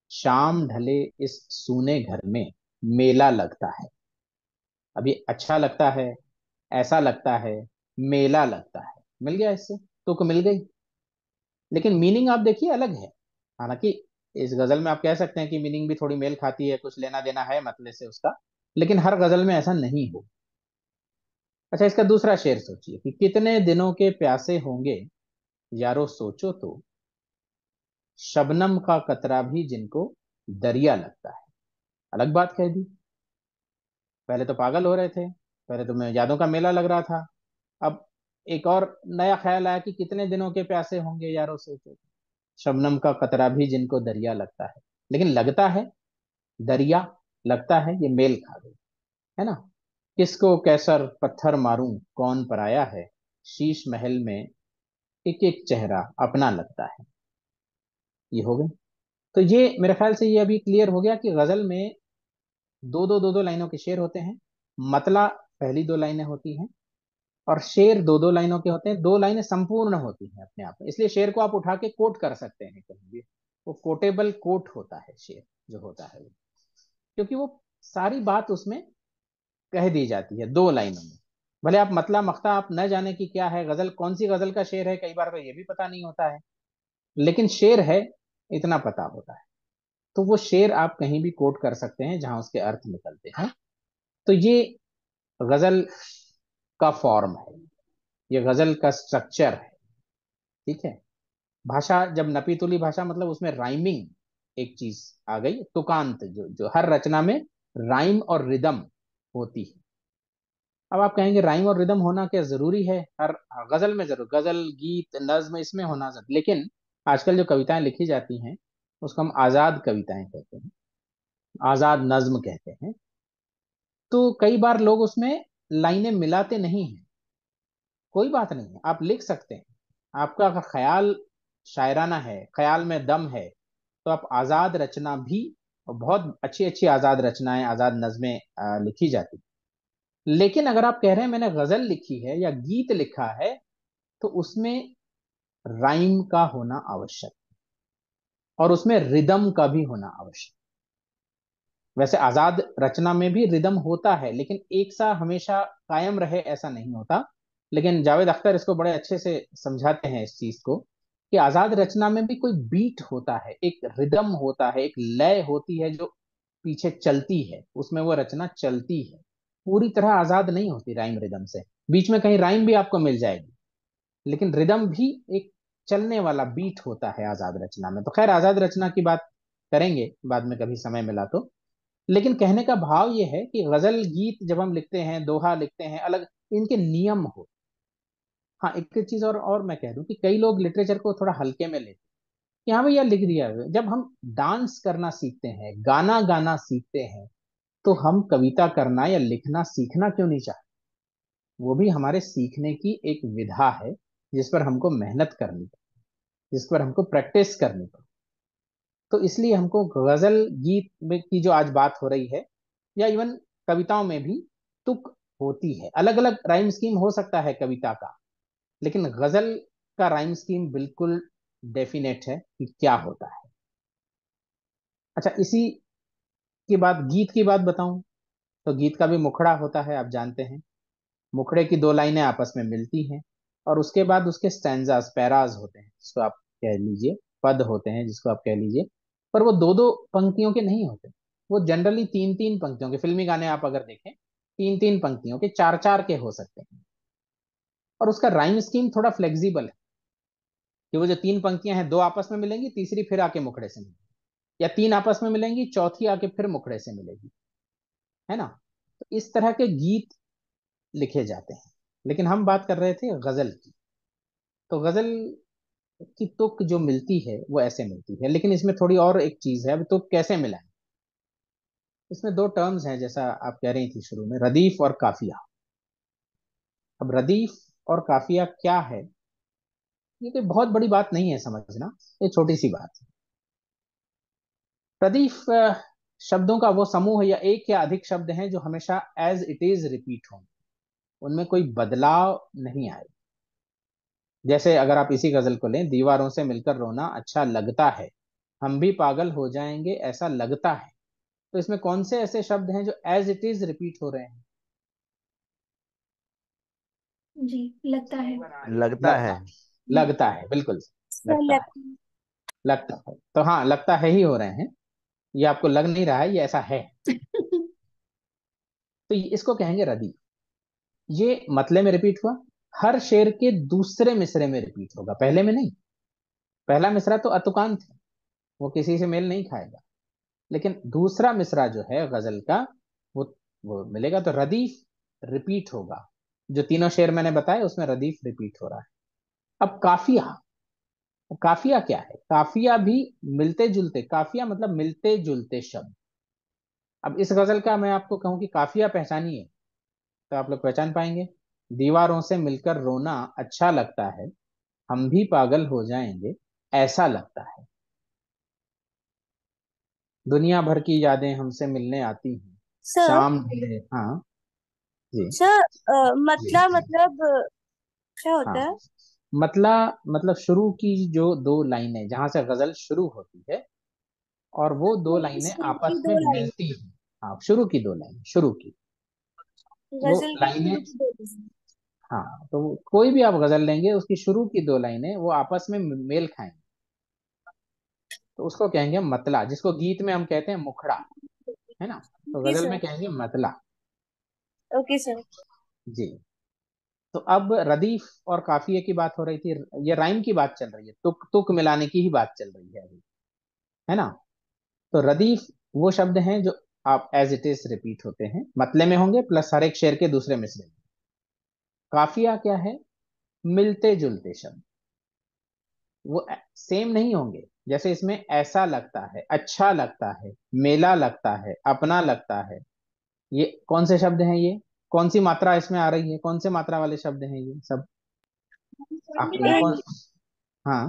शाम ढले इस सूने घर में मेला लगता है। अभी अच्छा लगता है, ऐसा लगता है, मेला लगता है, मिल गया इससे, तुक मिल गई। लेकिन मीनिंग आप देखिए अलग है। हालांकि इस गजल में आप कह सकते हैं कि मीनिंग भी थोड़ी मेल खाती है, कुछ लेना देना है मतलब से उसका, लेकिन हर गजल में ऐसा नहीं हो। अच्छा, इसका दूसरा शेर सोचिए कि कितने दिनों के प्यासे होंगे यारो सोचो तो, शबनम का कतरा भी जिनको दरिया लगता है। अलग बात कह दी। पहले तो पागल हो रहे थे, पहले तो मैं यादों का मेला लग रहा था, अब एक और नया ख्याल आया कि कितने दिनों के प्यासे होंगे यारो सोचो, शबनम का कतरा भी जिनको दरिया लगता है। लेकिन लगता है दरिया, लगता है, ये मेल खा गई, है ना। किसको कैसर पत्थर मारूं कौन पराया है, शीश महल में एक एक चेहरा अपना लगता है। ये हो गए। तो ये मेरे ख्याल से ये अभी क्लियर हो गया कि गजल में दो दो लाइनों के शेर होते हैं। मतला पहली दो लाइनें होती हैं, और शेर दो दो लाइनों के होते हैं, दो लाइनें संपूर्ण होती हैं अपने आप में, इसलिए शेर को आप उठा के कोट कर सकते हैं कहीं भी। वो कोटेबल कोट होता है शेर जो होता है वो, क्योंकि वो सारी बात उसमें कह दी जाती है दो लाइनों में। भले आप मतला मख्ता आप न जाने कि क्या है गजल, कौन सी गजल का शेर है, कई बार तो ये भी पता नहीं होता है, लेकिन शेर है इतना पता होता है। तो वो शेर आप कहीं भी कोट कर सकते हैं जहां उसके अर्थ निकलते हैं। तो ये गजल का फॉर्म है, ये गजल का स्ट्रक्चर है। ठीक है। भाषा जब नपी तुली भाषा मतलब उसमें राइमिंग एक चीज आ गई, तुकांत जो जो हर रचना में राइम और रिदम होती है। अब आप कहेंगे राइम और रिदम होना क्या जरूरी है हर गजल में? जरूर, गजल गीत नज्म इसमें होना जरूरी, लेकिन आजकल जो कविताएं लिखी जाती हैं उसको हम आजाद कविताएं कहते हैं, आजाद नज्म कहते हैं। तो कई बार लोग उसमें लाइनें मिलाते नहीं हैं। कोई बात नहीं है, आप लिख सकते हैं। आपका अगर ख्याल शायराना है, ख्याल में दम है, तो आप आजाद रचना भी, और बहुत अच्छी अच्छी आजाद रचनाएं, आजाद नज्में लिखी जाती। लेकिन अगर आप कह रहे हैं मैंने गजल लिखी है या गीत लिखा है, तो उसमें राइम का होना आवश्यक, और उसमें रिदम का भी होना आवश्यक। वैसे आजाद रचना में भी रिदम होता है, लेकिन एक सा हमेशा कायम रहे ऐसा नहीं होता। लेकिन जावेद अख्तर इसको बड़े अच्छे से समझाते हैं इस चीज को, कि आजाद रचना में भी कोई बीट होता है, एक रिदम होता है, एक लय होती है जो पीछे चलती है, उसमें वो रचना चलती है। पूरी तरह आजाद नहीं होती राइम रिदम से, बीच में कहीं राइम भी आपको मिल जाएगी, लेकिन रिदम भी एक चलने वाला बीट होता है आजाद रचना में। तो खैर आजाद रचना की बात करेंगे बाद में कभी समय मिला तो। लेकिन कहने का भाव ये है कि गजल गीत जब हम लिखते हैं, दोहा लिखते हैं, अलग इनके नियम हो। हाँ, एक चीज और मैं कह दूं कि कई लोग लिटरेचर को थोड़ा हल्के में लेते हैं कि हाँ भैया लिख दिया है। जब हम डांस करना सीखते हैं, गाना गाना सीखते हैं, तो हम कविता करना या लिखना सीखना क्यों नहीं चाहते? वो भी हमारे सीखने की एक विधा है, जिस पर हमको मेहनत करनी पड़े, जिस पर हमको प्रैक्टिस करनी पड़े। तो इसलिए हमको गजल गीत में की जो आज बात हो रही है, या इवन कविताओं में भी तुक होती है। अलग अलग राइम स्कीम हो सकता है कविता का, लेकिन गजल का राइम स्कीम बिल्कुल डेफिनेट है कि क्या होता है। अच्छा, इसी के बाद गीत की बात बताऊं, तो गीत का भी मुखड़ा होता है, आप जानते हैं। मुखड़े की दो लाइनें आपस में मिलती हैं, और उसके बाद उसके स्टैंजास, पैराज होते हैं जिसको आप कह लीजिए, पद होते हैं जिसको आप कह लीजिए। पर वो दो दो पंक्तियों के नहीं होते, वो जनरली तीन तीन पंक्तियों के, फिल्मी गाने आप अगर देखें तीन तीन पंक्तियों के, चार चार के हो सकते हैं। और उसका राइम स्कीम थोड़ा फ्लेक्सिबल है, कि वो जो तीन पंक्तियां हैं, दो आपस में मिलेंगी, तीसरी फिर आके मुखड़े से मिलेगी, या तीन आपस में मिलेंगी, चौथी आके फिर मुखड़े से मिलेगी, है ना। तो इस तरह के गीत लिखे जाते हैं। लेकिन हम बात कर रहे थे गजल की। तो गजल की तुक जो मिलती है वो ऐसे मिलती है, लेकिन इसमें थोड़ी और एक चीज है। अब तुक कैसे मिलाएं? इसमें दो टर्म्स हैं, जैसा आप कह रही थी शुरू में, रदीफ और काफिया। अब रदीफ और काफिया क्या है, ये कोई बहुत बड़ी बात नहीं है समझना, ये छोटी सी बात है। रदीफ शब्दों का वो समूह है, या एक या अधिक शब्द हैं जो हमेशा एज इट इज रिपीट हों, उनमें कोई बदलाव नहीं आए। जैसे अगर आप इसी गजल को लें, दीवारों से मिलकर रोना अच्छा लगता है, हम भी पागल हो जाएंगे ऐसा लगता है। तो इसमें कौन से ऐसे शब्द हैं जो एज इट इज रिपीट हो रहे हैं? जी, लगता है। लगता लगता है। लगता है, बिल्कुल। सर लगता है। लगता है, तो हाँ, लगता है ही हो रहे हैं। ये आपको लग नहीं रहा है, ये ऐसा है। तो इसको कहेंगे रदी। ये मतले में रिपीट हुआ, हर शेर के दूसरे मिसरे में रिपीट होगा, पहले में नहीं। पहला मिसरा तो अतुकांत है, वो किसी से मेल नहीं खाएगा। लेकिन दूसरा मिसरा जो है गजल का, वो वो मिलेगा, तो रदीफ रिपीट होगा। जो तीनों शेर मैंने बताए उसमें रदीफ रिपीट हो रहा है। अब काफिया। काफिया क्या है? काफिया भी मिलते जुलते, काफिया मतलब मिलते जुलते शब्द। अब इस गजल का मैं आपको कहूं कि काफिया पहचानिए, तो आप लोग पहचान पाएंगे। दीवारों से मिलकर रोना अच्छा लगता है, हम भी पागल हो जाएंगे ऐसा लगता है, दुनिया भर की यादें हमसे मिलने आती हैं, सर शाम ढले। हाँ जी। सर जी मतलब क्या होता हाँ, है? मतलब शुरू की जो दो लाइनें जहां से गजल शुरू होती है, और वो दो लाइनें शुरू की आपस में दो लाइन। मिलती हैं। हाँ, शुरू की दो लाइनें, शुरू की वो गजल की लाइनें। शुरू की दो लाइन। हाँ, तो कोई भी आप गजल लेंगे, उसकी शुरू की दो लाइनें वो आपस में मेल खाएंगे, तो उसको कहेंगे हम मतला, जिसको गीत में हम कहते हैं मुखड़ा, है ना। तो ओके गजल में सर। कहेंगे मतला। Okay sir. जी। तो अब रदीफ और काफिये की बात हो रही थी, ये राइम की बात चल रही है, तुक तुक मिलाने की ही बात चल रही है अभी, है ना। तो रदीफ वो शब्द हैं जो आप एज इट इज रिपीट होते हैं, मतले में होंगे, प्लस हर एक शेर के दूसरे मिसरे में। काफिया क्या है? मिलते जुलते शब्द, वो सेम नहीं होंगे। जैसे इसमें ऐसा लगता है, अच्छा लगता है, मेला लगता है, अपना लगता है, ये कौन से शब्द हैं? ये कौन सी मात्रा इसमें आ रही है? कौन से मात्रा वाले शब्द हैं ये सब? आपको एक। कौन? हाँ,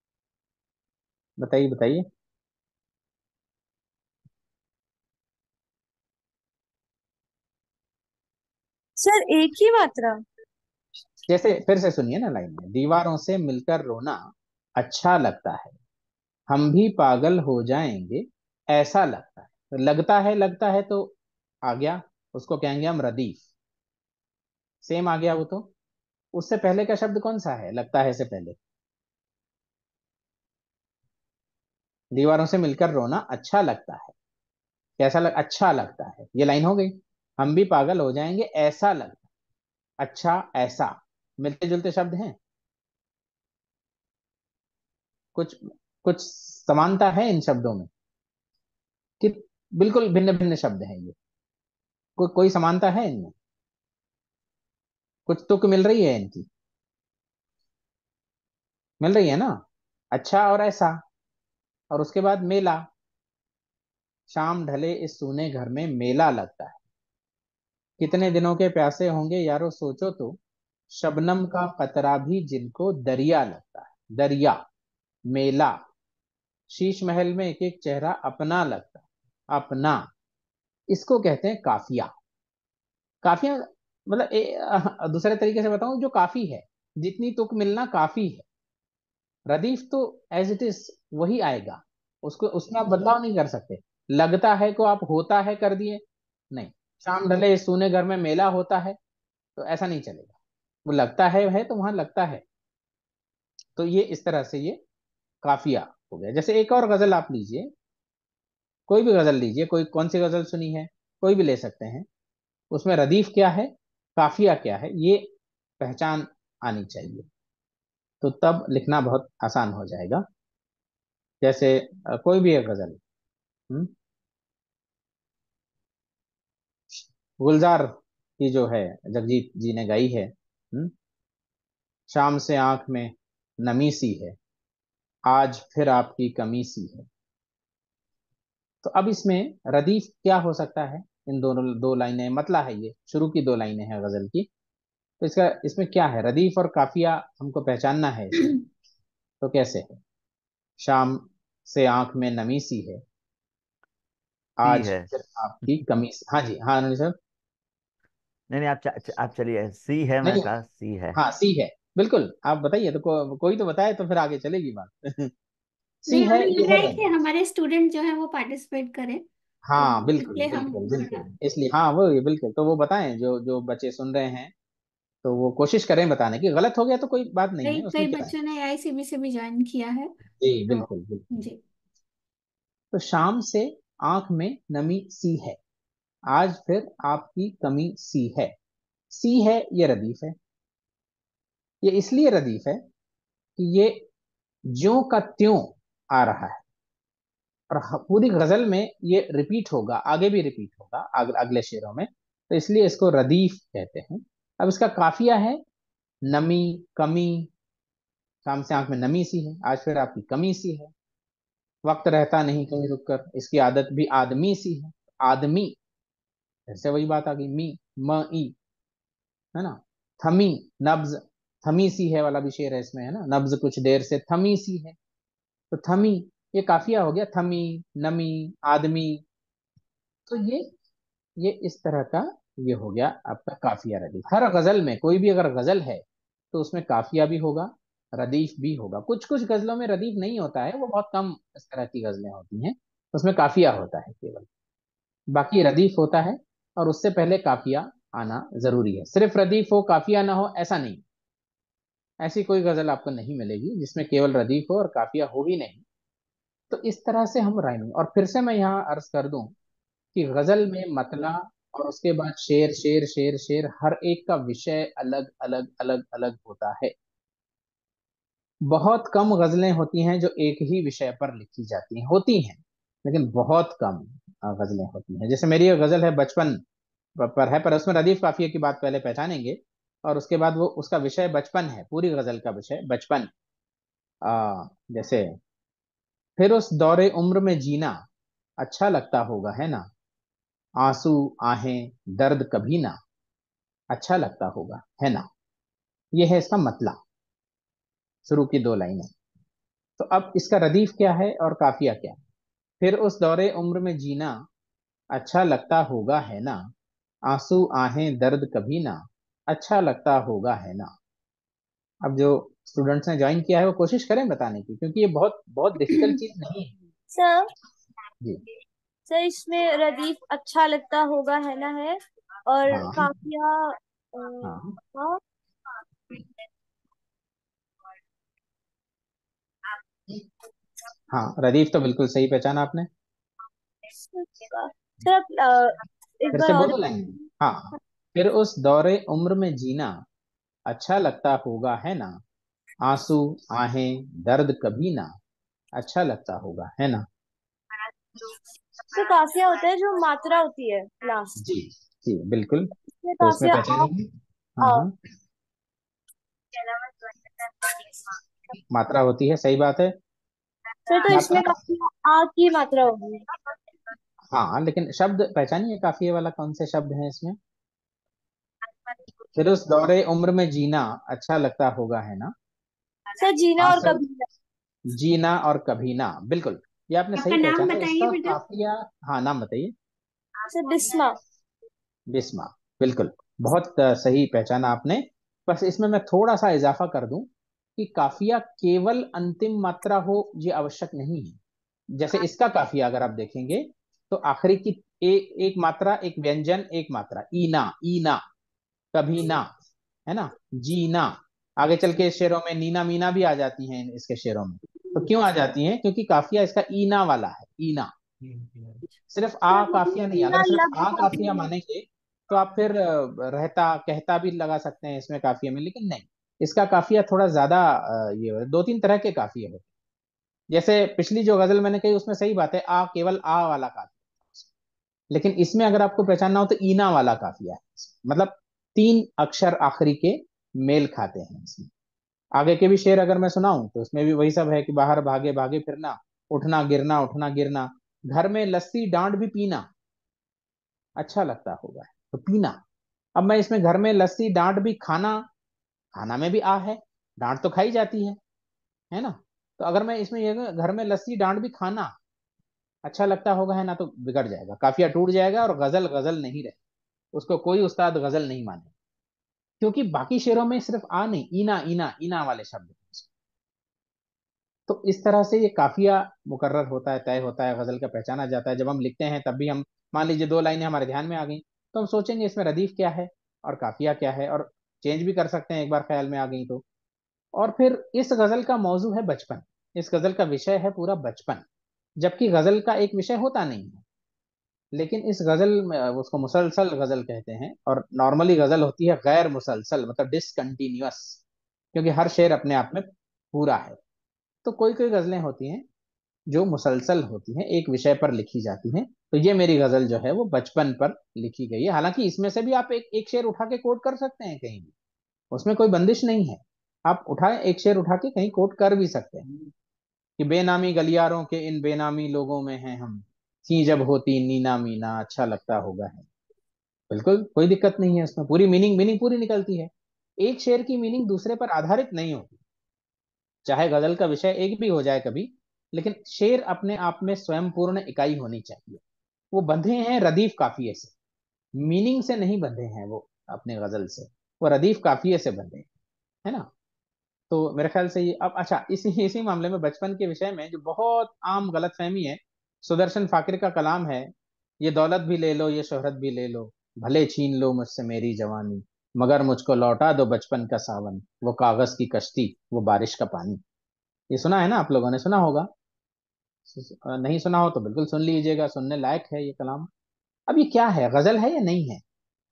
बताइए बताइए। सर एक ही मात्रा। जैसे फिर से सुनिए ना लाइन में, दीवारों से मिलकर रोना अच्छा लगता है, हम भी पागल हो जाएंगे ऐसा लगता है। तो लगता है तो आ गया, उसको कहेंगे हम रदीफ। सेम आ गया वो तो। उससे पहले का शब्द कौन सा है लगता है से पहले? दीवारों से मिलकर रोना अच्छा लगता है, अच्छा लगता है, ये लाइन हो गई। हम भी पागल हो जाएंगे ऐसा लगता है, अच्छा ऐसा, मिलते जुलते शब्द हैं। कुछ कुछ समानता है इन शब्दों में कि बिल्कुल भिन्न भिन्न शब्द हैं ये? कोई समानता है इनमें? कुछ तुक मिल रही है इनकी? मिल रही है ना। अच्छा और ऐसा, और उसके बाद मेला। शाम ढले इस सूने घर में मेला लगता है, कितने दिनों के प्यासे होंगे यारो सोचो तो, शबनम का कतरा भी जिनको दरिया लगता है, दरिया। मेला। शीश महल में एक एक चेहरा अपना लगता है, अपना। इसको कहते हैं काफिया। काफिया मतलब दूसरे तरीके से बताऊं, जो काफी है, जितनी तुक मिलना काफी है। रदीफ तो एज इट इज वही आएगा, उसको उसमें आप बदलाव नहीं कर सकते। लगता है को आप होता है कर दिए, नहीं। शाम ढले इस सूने घर में मेला होता है, तो ऐसा नहीं चलेगा। वो लगता है तो वहां लगता है। तो ये इस तरह से ये काफिया हो गया। जैसे एक और गजल आप लीजिए, कोई भी गजल लीजिए, कोई कौन सी गजल सुनी है, कोई भी ले सकते हैं। उसमें रदीफ क्या है, काफिया क्या है, ये पहचान आनी चाहिए, तो तब लिखना बहुत आसान हो जाएगा। जैसे कोई भी एक गजल। हम्म, गुलजार की जो है, जगजीत जी ने गाई है। शाम से आंख में नमी सी है, आज फिर आपकी कमी सी है। तो अब इसमें रदीफ क्या हो सकता है? इन दोनों दो लाइनें मतला है, ये शुरू की दो लाइनें हैं गजल की। तो इसका इसमें क्या है? रदीफ और काफिया हमको पहचानना है इसमें। तो कैसे है? शाम से आंख में नमी सी है, सी आज है। फिर आपकी कमी सी। हाँ जी, हाँ अनिल सर। नहीं नहीं, आप चलिए, सी है, मैंने नहीं, कहा सी है। हाँ सी है, बिल्कुल। आप बताइए तो कोई तो बताए तो फिर आगे चलेगी बात। सी नहीं, है, हमें ये लग रहा है है कि रदीफ। हमारे स्टूडेंट जो है वो पार्टिसिपेट करें, तो हाँ बिल्कुल इसलिए हम। बिल्कुल बिल्कुल, इसलिए हाँ वो ये बिल्कुल, तो वो बताएं जो जो बच्चे सुन रहे हैं, तो वो कोशिश करें बताने की। गलत हो गया तो कोई बात नहीं कई है, कई उसमें क्या है। बच्चों ने आईसीबी से भी ज्वाइन किया है। जी तो बिल्कुल बिल्कुल। जी। तो शाम से आंख में नमी सी है, आज फिर आपकी कमी सी है। सी है ये रदीफ है। ये इसलिए रदीफ है कि ये ज्यों का त्यों आ रहा है, और पूरी गजल में ये रिपीट होगा, आगे भी रिपीट होगा अगले शेरों में, तो इसलिए इसको रदीफ कहते हैं। अब इसका काफिया है नमी, कमी। शाम से आंख में नमी सी है, आज फिर आपकी कमी सी है। वक्त रहता नहीं कहीं रुक कर, इसकी आदत भी आदमी सी है। आदमी, फिर से वही बात आ गई, मी, म ई, है ना। थमी, नब्ज, थमी सी है वाला भी शेर है इसमें, है ना। नब्ज कुछ देर से थमी सी है, तो थमी, ये काफिया हो गया। थमी, नमी, आदमी, तो ये इस तरह का ये हो गया आपका काफिया रदीफ। हर गजल में, कोई भी अगर गजल है तो उसमें काफिया भी होगा, रदीफ भी होगा। कुछ कुछ गजलों में रदीफ नहीं होता है, वो बहुत कम इस तरह की गजलें होती हैं, उसमें काफिया होता है केवल। बाकी रदीफ होता है, और उससे पहले काफिया आना जरूरी है। सिर्फ रदीफ हो काफिया ना हो ऐसा नहीं, ऐसी कोई गजल आपको नहीं मिलेगी जिसमें केवल रदीफ हो और काफिया हो ही नहीं। तो इस तरह से हम राइमिंग, और फिर से मैं यहाँ अर्ज कर दूं कि गजल में मतला, और उसके बाद शेर शेर शेर शेर, हर एक का विषय अलग अलग अलग अलग होता है। बहुत कम गजलें होती हैं जो एक ही विषय पर लिखी जाती हैं, होती हैं लेकिन बहुत कम गजलें होती हैं। जैसे मेरी एक गजल है बचपन पर है, पर उसमें रदीफ काफिया की बात पहले पहचानेंगे, और उसके बाद वो उसका विषय बचपन है, पूरी गजल का विषय बचपन। जैसे, फिर उस दौरे उम्र में जीना अच्छा लगता होगा है ना, आंसू, आहें, दर्द कभी ना अच्छा लगता होगा है ना। ये है इसका मतलब, शुरू की दो लाइनें। तो अब इसका रदीफ क्या है और काफिया क्या है। फिर उस दौरे उम्र में जीना अच्छा लगता होगा है ना, आंसू, आहें, दर्द कभी ना अच्छा लगता होगा है ना। अब जो स्टूडेंट्स ने ज्वाइन किया है वो कोशिश करें बताने की, क्योंकि ये बहुत बहुत डिफिकल्ट चीज नहीं है। सर जी। सर इसमें रदीफ अच्छा लगता होगा है ना है, और हाँ काफिया हाँ हाँ। हाँ, रदीफ तो बिल्कुल सही पहचाना आपने। सर आप एक फिर बार से और। बोलो लाइन। हाँ, फिर उस दौरे उम्र में जीना अच्छा लगता होगा है ना, आंसू, आहें, दर्द कभी ना अच्छा लगता होगा है ना। तो काफिया होता है जो मात्रा होती है लास्ट। जी जी बिल्कुल, इसमें तो उसमें काफिया आ पहचानेंगे। हाँ आ हाँ, मात्रा होती है, सही बात है। फिर तो इसमें मात्रा, काफिया आ की मात्रा होगी। हाँ लेकिन शब्द पहचानिए, काफिए वाला कौन से शब्द हैं इसमें। फिर उस दौरे उम्र में जीना अच्छा लगता होगा है ना, सर जीना और आंसू, कभी ना। जीना और कभी ना, बिल्कुल, ये आपने आपका सही नाम पहचाना बताइए इसका बेटा। काफिया। हाँ नाम बताइए। सर बिस्मा। बिस्मा, बिल्कुल, बहुत सही पहचाना आपने। बस इसमें मैं थोड़ा सा इजाफा कर दूं कि काफिया केवल अंतिम मात्रा हो ये आवश्यक नहीं है। जैसे इसका काफिया अगर आप देखेंगे तो आखिरी की एक मात्रा, एक व्यंजन, एक मात्रा, ईना, ईना, कभी ना, है ना, जीना। आगे चल के शेरों में नीना मीना भी आ जाती हैं इसके शेरों में। तो क्यों आ जाती हैं, क्योंकि काफिया इसका ईना वाला है, ईना। सिर्फ आ सर लेकिन काफिया नहीं, जीना अगर सिर्फ लफ्ज आ काफी काफिया है। मानेंगे तो आप फिर रहता कहता भी लगा सकते हैं इसमें काफिया में, लेकिन नहीं। इसका काफिया थोड़ा ज्यादा दो तीन तरह के काफिए होते हैं। जैसे पिछली जो गजल मैंने कही उसमें सही बात है, आ केवल आ वाला काफिया, लेकिन इसमें अगर आपको पहचानना हो तो ईना वाला काफिया है। मतलब तीन अक्षर आखिरी के मेल खाते हैं इसमें। आगे के भी शेर अगर मैं सुनाऊं तो उसमें भी वही सब है कि बाहर भागे भागे फिरना, उठना गिरना, घर में लस्सी डांट भी पीना अच्छा लगता होगा, तो पीना। अब मैं इसमें घर में लस्सी डांट भी खाना, खाना में भी आ है, डांट तो खाई जाती है ना। तो अगर मैं इसमें ये घर में लस्सी डांट भी खाना अच्छा लगता होगा है ना, तो बिगड़ जाएगा, काफिया टूट जाएगा और गजल गजल नहीं रहे, उसको कोई उस्ताद गजल नहीं माने। क्योंकि बाकी शेरों में सिर्फ आ नहीं, ईना ईना ईना वाले शब्द हैं। तो इस तरह से ये काफिया मुकर्रर होता है, तय होता है, गजल का पहचाना जाता है। जब हम लिखते हैं तब भी हम, मान लीजिए 2 लाइनें हमारे ध्यान में आ गई, तो हम सोचेंगे इसमें रदीफ क्या है और काफिया क्या है, और चेंज भी कर सकते हैं एक बार ख्याल में आ गई तो। और फिर इस गजल का मौजू है बचपन, इस गजल का विषय है पूरा बचपन, जबकि गजल का एक विषय होता नहीं है। लेकिन इस गजल में उसको मुसलसल गजल कहते हैं, और नॉर्मली गजल होती है गैर मुसलसल, मतलब डिसकंटिन्यूअस, क्योंकि हर शेर अपने आप में पूरा है। तो कोई कोई गजलें होती हैं जो मुसलसल होती हैं, एक विषय पर लिखी जाती हैं। तो ये मेरी गजल जो है वो बचपन पर लिखी गई है। हालांकि इसमें से भी आप एक एक शेर उठा के कोट कर सकते हैं कहीं भी, उसमें कोई बंदिश नहीं है। आप उठाए एक शेर उठा के कहीं कोट कर भी सकते हैं कि बेनामी गलियारों के इन बेनामी लोगों में हैं हम, थी जब होती नीना मीना अच्छा लगता होगा है। बिल्कुल कोई दिक्कत नहीं है, उसमें पूरी मीनिंग मीनिंग पूरी निकलती है। एक शेर की मीनिंग दूसरे पर आधारित नहीं होती, चाहे गजल का विषय एक भी हो जाए कभी, लेकिन शेर अपने आप में स्वयं पूर्ण इकाई होनी चाहिए। वो बंधे हैं रदीफ काफिये से, मीनिंग से नहीं बंधे हैं वो अपने गजल से, वो रदीफ काफिये से बंधे हैं, है ना। तो मेरे ख्याल से ये, अब अच्छा इसी इसी मामले में बचपन के विषय में जो बहुत आम गलतफहमी है, सुदर्शन फाकिर का कलाम है, ये दौलत भी ले लो ये शोहरत भी ले लो, भले छीन लो मुझसे मेरी जवानी, मगर मुझको लौटा दो बचपन का सावन, वो कागज की कश्ती वो बारिश का पानी। ये सुना है ना, आप लोगों ने सुना होगा। नहीं सुना हो तो बिल्कुल सुन लीजिएगा, सुनने लायक है ये कलाम। अब ये क्या है, गजल है या नहीं है,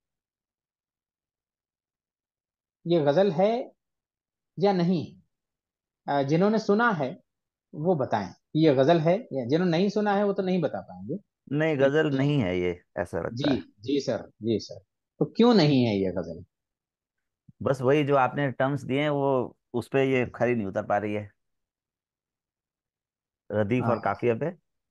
ये गजल है या नहीं? जिन्होंने सुना है वो बताएं कि ये गजल है, या जिन्होंने नहीं सुना है वो तो नहीं बता पाएंगे। नहीं, गजल लेकिन नहीं है ये, ऐसा जी, लगता है। जी सर, जी सर। तो क्यों नहीं है ये गजल? बस वही जो आपने टर्म्स दिए हैं वो उस पे ये खरी नहीं उतर पा रही है, रदीफ और हाँ, काफिया पे।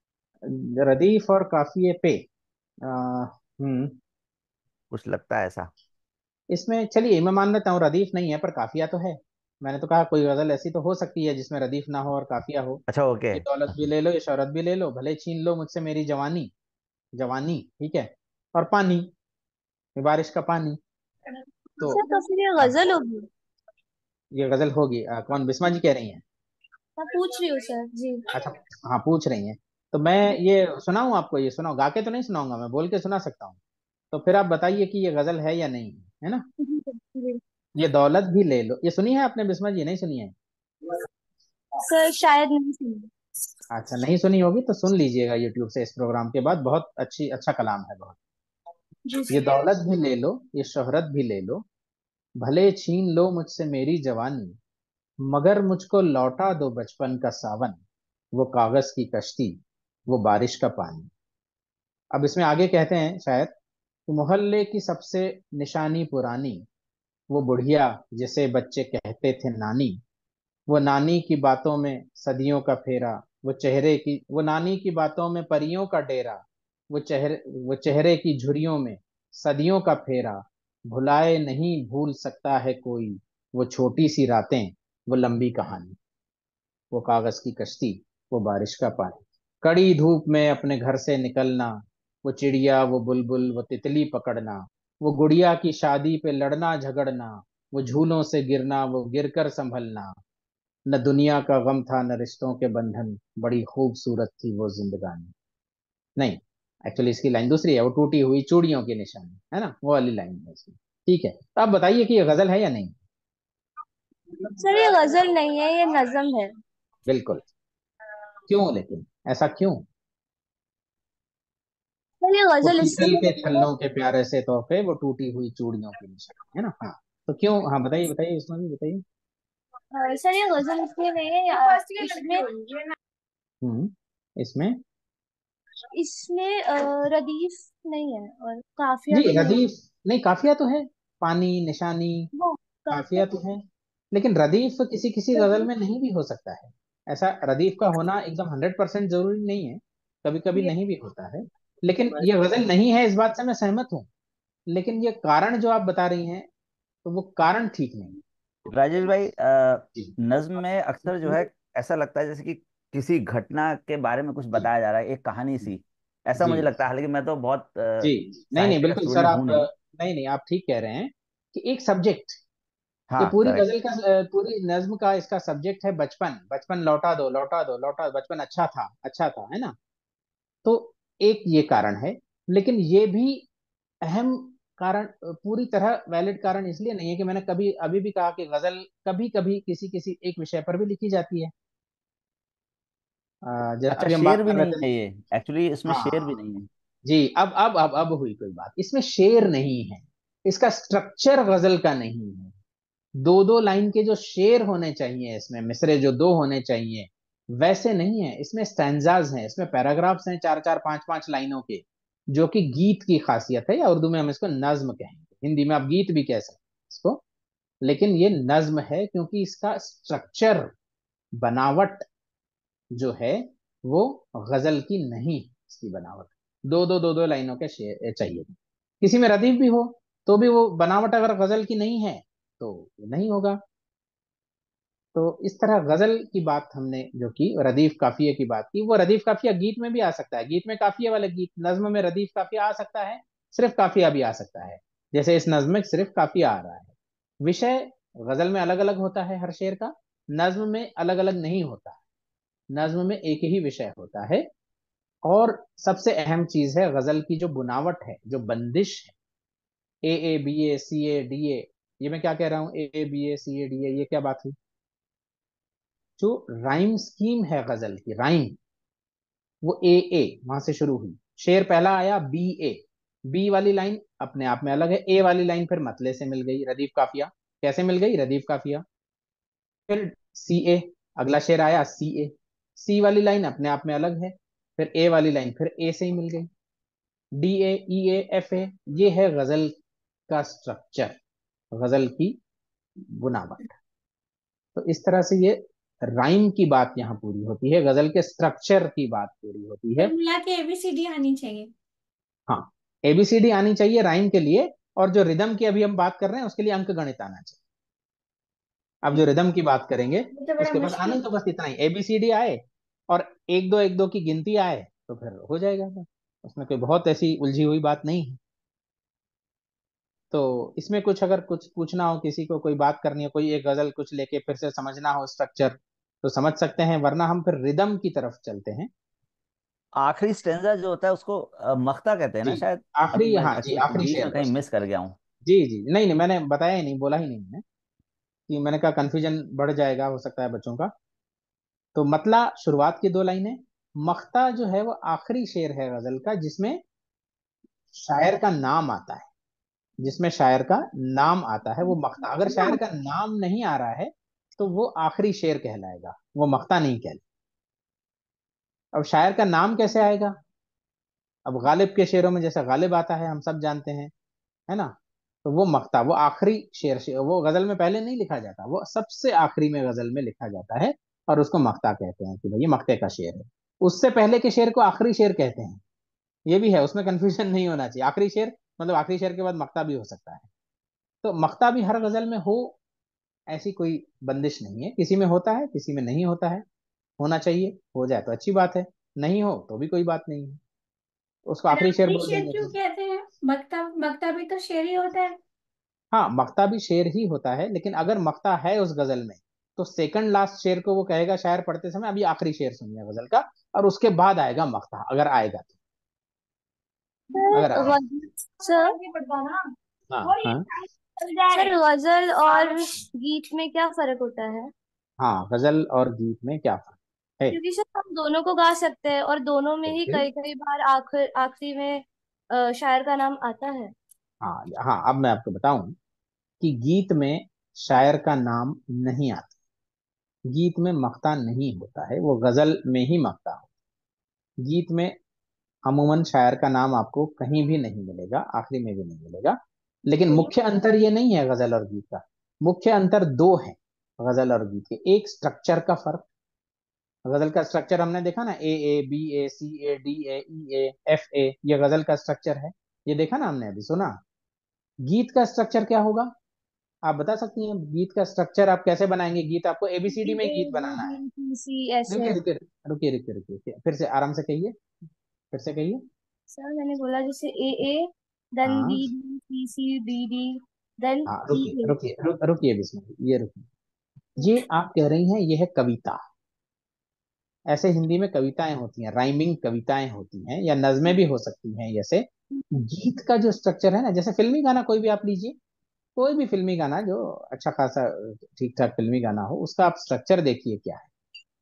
रदीफ और काफिए पे। आ, हम्म। कुछ लगता है ऐसा। इसमें चलिए मैं मान लेता हूँ रदीफ नहीं है पर काफिया तो है। मैंने तो कहा कोई गजल ऐसी तो हो सकती है जिसमें रदीफ ना हो और काफिया हो। अच्छा, ओके। ये दौलत भी ले लो ये शौहरत भी ले लो, भले छीन लो मुझसे मेरी जवानी, जवानी ठीक है, और पानी, ये बारिश का पानी। तो सर तो फिर ये हाँ, गजल होगी। ये गजल होगी। कौन, बिस्मा जी कह रही हैं? मैं पूछ रही हूँ सर जी। अच्छा, हाँ पूछ रही हैं। तो मैं ये सुनाऊं आपको, ये सुनाऊं, गा के तो नहीं सुनाऊंगा, मैं बोल के सुना सकता हूँ। तो फिर आप बताइए कि ये गजल है या नहीं, है ना। जी सर, जी। ये दौलत भी ले लो, ये सुनी है आपने बिस्मा जी, नहीं सुनी है? सर शायद नहीं सुनी। अच्छा नहीं सुनी होगी तो सुन लीजिएगा यूट्यूब से इस प्रोग्राम के बाद, बहुत अच्छी, अच्छा कलाम है बहुत। जी ये सर। दौलत भी ले लो ये शोहरत भी ले लो, भले छीन लो मुझसे मेरी जवानी, मगर मुझको लौटा दो बचपन का सावन, वो कागज की कश्ती वो बारिश का पानी। अब इसमें आगे कहते हैं शायद कि मोहल्ले की सबसे निशानी पुरानी, वो बुढ़िया जिसे बच्चे कहते थे नानी, वो नानी की बातों में सदियों का फेरा, वो नानी की बातों में परियों का डेरा, वो चेहरे की झुर्रियों में सदियों का फेरा, भुलाए नहीं भूल सकता है कोई, वो छोटी सी रातें वो लंबी कहानी, वो कागज की कश्ती वो बारिश का पानी, कड़ी धूप में अपने घर से निकलना, वो चिड़िया वो बुलबुल वो तितली पकड़ना, वो गुड़िया की शादी पे लड़ना झगड़ना, वो झूलों से गिरना वो गिरकर संभलना, न दुनिया का गम था न रिश्तों के बंधन, बड़ी खूबसूरत थी वो जिंदगानी। नहीं, एक्चुअली इसकी लाइन दूसरी है, वो टूटी हुई चूड़ियों की निशानी, है ना, वो वाली लाइन है इसकी। ठीक है, तो आप बताइए कि ये गजल है या नहीं? सर ये गजल नहीं है, ये नज्म है। बिल्कुल। क्यों लेकिन, ऐसा क्यों? सर ये वो गजल पीतल इसलिए के नहीं है। छल्लों के प्यारे से तोहफे, वो टूटी हुई चूड़ियों की निशानी, है ना। हाँ, तो क्यों, हाँ बताइए बताइए इसमें भी बताइए। सर ये गजल इसलिए नहीं है, इसमें हम्म। इसमें, इसमें रदीफ नहीं है और काफिया जी भी नहीं। रदीफ नहीं, काफिया तो है, पानी निशानी, वो काफिया काफिया तो है। लेकिन रदीफ किसी किसी गजल में नहीं भी हो सकता है। ऐसा रदीफ का होना एकदम 100% जरूरी नहीं है, कभी कभी ये नहीं भी होता है। लेकिन ये गजल नहीं है इस बात से मैं सहमत हूँ, लेकिन ये कारण जो आप बता रही हैं तो वो कारण ठीक नहीं। राजेश भाई, जी, नज्म में अक्सर जो है ऐसा लगता है जैसे कि किसी घटना के बारे में कुछ जी, बताया जा रहा है, एक कहानी सी। ऐसा जी, मुझे लगता है, हालांकि मैं तो बहुत जी। नहीं नहीं साहित्य का बिल्कुल सर, स्टूडेंट आप हूँ नहीं। नहीं नहीं आप ठीक कह रहे हैं कि एक सब्जेक्ट, ये हाँ पूरी करेक्ट। गजल का पूरी नज्म का इसका सब्जेक्ट है बचपन, बचपन लौटा दो, लौटा दो, लौटा दो, बचपन अच्छा था, है ना। तो एक ये कारण है, लेकिन ये भी अहम कारण, पूरी तरह वैलिड कारण इसलिए नहीं है कि मैंने कभी अभी भी कहा कि गजल कभी कभी किसी किसी एक विषय पर भी लिखी जाती है। अच्छा, अभी हम शेर बात भी कर रहे नहीं थे। है ये, एक्चुअली इसमें शेर भी हाँ नहीं है। जी, अब हुई कोई बात, इसमें शेर नहीं है, इसका स्ट्रक्चर गजल का नहीं है। दो दो लाइन के जो शेर होने चाहिए, इसमें मिसरे जो दो होने चाहिए, वैसे नहीं है। इसमें स्टैंजाज हैं, इसमें पैराग्राफ्स हैं, चार चार पांच पांच लाइनों के, जो कि गीत की खासियत है, या उर्दू में हम इसको नज्म कहेंगे, हिंदी में आप गीत भी कह सकते हैं इसको। लेकिन ये नज्म है क्योंकि इसका स्ट्रक्चर, बनावट जो है वो गजल की नहीं है। इसकी बनावट दो दो लाइनों के शेर चाहिए। किसी में रदीफ भी हो तो भी वो बनावट अगर गजल की नहीं है तो नहीं होगा। तो इस तरह गजल की बात हमने जो की, रदीफ काफिये की बात की, वो रदीफ काफिया गीत में भी आ सकता है, गीत में काफिया वाले गीत, नज्म में रदीफ काफिया आ सकता है, सिर्फ काफिया भी आ सकता है। जैसे इस नज्म में सिर्फ काफिया आ रहा है। विषय गजल में अलग अलग होता है हर शेर का, नज्म में अलग अलग नहीं होता है। नज्म में एक ही विषय होता है। और सबसे अहम चीज है गजल की जो बुनावट है, जो बंदिश है, ए B A C A D ए, ये मैं क्या कह रहा हूँ, ए B A C A D ए, ये क्या बात हुई। जो राइम स्कीम है गजल की, राइम, वो ए वहां से शुरू हुई, शेर पहला आया बी ए, बी वाली लाइन अपने आप में अलग है, ए वाली लाइन फिर मतले से मिल गई, रदीफ काफिया। कैसे मिल गई, रदीफ काफिया। फिर सी ए, अगला शेर आया सी ए, सी वाली लाइन अपने आप में अलग है, फिर ए वाली लाइन फिर ए से ही मिल गई। D A E A F A, ये है गजल का स्ट्रक्चर, गजल की बुनावट। तो इस तरह से ये राइम की बात यहाँ पूरी होती है, गजल के स्ट्रक्चर की बात पूरी होती है। कुल मिला के ABCD आनी चाहिए। हाँ, एबीसीडी आनी चाहिए राइम के लिए, और जो रिदम की अभी हम बात कर रहे हैं उसके लिए अंक गणित आना चाहिए। अब जो रिदम की बात करेंगे ये तो बड़ा उसके बाद आना मुश्किल। ही तो बस इतना ही, एबीसीडी आए और एक दो की गिनती आए तो फिर हो जाएगा बस। उसमें कोई बहुत ऐसी उलझी हुई बात नहीं है। तो इसमें कुछ अगर कुछ पूछना हो किसी को, कोई बात करनी हो, कोई एक गजल कुछ लेके फिर से समझना हो स्ट्रक्चर, तो समझ सकते हैं, वरना हम फिर रिदम की तरफ चलते हैं। आखिरी स्टेंजा जो होता है उसको मख्ता कहते हैं जी, ना शायद। अभी आखिरी, मैं हाँ जी, एक्चुअली आखिरी बीच शेर में को। कहीं मिस कर गया हूँ। जी जी, नहीं नहीं, मैंने बताया ही नहीं, बोला ही नहीं मैंने, कि मैंने कहा कंफ्यूजन बढ़ जाएगा हो सकता है बच्चों का। तो मतला शुरुआत की दो लाइनें, मख्ता जो है वो आखिरी शेर है गजल का, जिसमें शायर का नाम आता है, जिसमें शायर का नाम आता है वो मख्ता। अगर शायर का नाम नहीं आ रहा है तो वो आखिरी शेर कहलाएगा, वो मख्ता नहीं कहलाएगा। अब शायर का नाम कैसे आएगा, अब गालिब के शेरों में जैसे गालिब आता है हम सब जानते हैं, है ना। तो वो मख्ता, वो आखिरी शेर, वो गजल में पहले नहीं लिखा जाता, वो सबसे आखिरी में गजल में लिखा जाता है, और उसको मख्ता कहते हैं कि भाई ये मख्ते का शेर है। उससे पहले के शेर को आखिरी शेर कहते हैं, ये भी है, उसमें कंफ्यूजन नहीं होना चाहिए। आखिरी शेर मतलब आखिरी शेर के बाद मख्ता भी हो सकता है। तो मख्ता भी हर गजल में हो ऐसी कोई बंदिश नहीं है, किसी में होता है किसी में नहीं होता है। होना चाहिए, हो जाए तो अच्छी बात है, नहीं हो तो भी कोई बात नहीं है, उसको पर आखिरी शेर आखिरी बोल शेर देंगे क्यों फिर। कहते हैं? मक्ता मक्ता भी तो शेर ही होता है। हाँ, मख्ता भी शेर ही होता है, लेकिन अगर मख्ता है उस गजल में तो सेकंड लास्ट शेर को वो कहेगा शायर पढ़ते समय, अभी आखिरी शेर सुनिए गजल का, और उसके बाद आएगा मख्ता, अगर आएगा तो, अगर आएगा। सर हाँ हाँ। सर गजल और गीत में क्या फर्क होता है? हाँ, गजल और गीत में क्या फर्क है। क्योंकि सर हम दोनों को गा सकते हैं और दोनों में ही बिल्कुल। कई कई बार आखिरी में शायर का नाम आता है। हाँ हाँ, अब मैं आपको बताऊं कि गीत में शायर का नाम नहीं आता, गीत में मख्ता नहीं होता है, वो गजल में ही मख्ता हो। गीत में अमूमन शायर का नाम आपको कहीं भी नहीं मिलेगा, आखिरी में भी नहीं मिलेगा। लेकिन मुख्य अंतर ये नहीं है गजल और गीत का, मुख्य अंतर दो है गजल और गीत के। एक स्ट्रक्चर का फर्क, गजल का स्ट्रक्चर हमने देखा ना, A B A C A D A E A F A, ये गजल का स्ट्रक्चर है, ये देखा ना हमने, अभी सुना। गीत का स्ट्रक्चर क्या होगा, आप बता सकती हैं गीत का स्ट्रक्चर आप कैसे बनाएंगे, गीत आपको बी एबीसीडी में ए गीत बी बनाना है। बी सी सी ऐसे। रुकिए रुकिए रुकिए रुकिए रुकिए, फिर से आराम से कहिए, फिर से कहिए। सर मैंने बोला जैसे ए ए देन हाँ B B C C D D then हाँ ही रुकिए हिम। रुकिए रुकिए बिस्मिल, ये रुकिए। ये आप कह रही हैं ये है कविता। ऐसे हिंदी में कविताएं होती हैं, राइमिंग कविताएं होती हैं, या नज़में भी हो सकती हैं। जैसे गीत का जो स्ट्रक्चर है ना, जैसे फिल्मी गाना कोई भी आप लीजिए, कोई भी फिल्मी गाना जो अच्छा खासा ठीक ठाक फिल्मी गाना हो, उसका आप स्ट्रक्चर देखिए क्या है।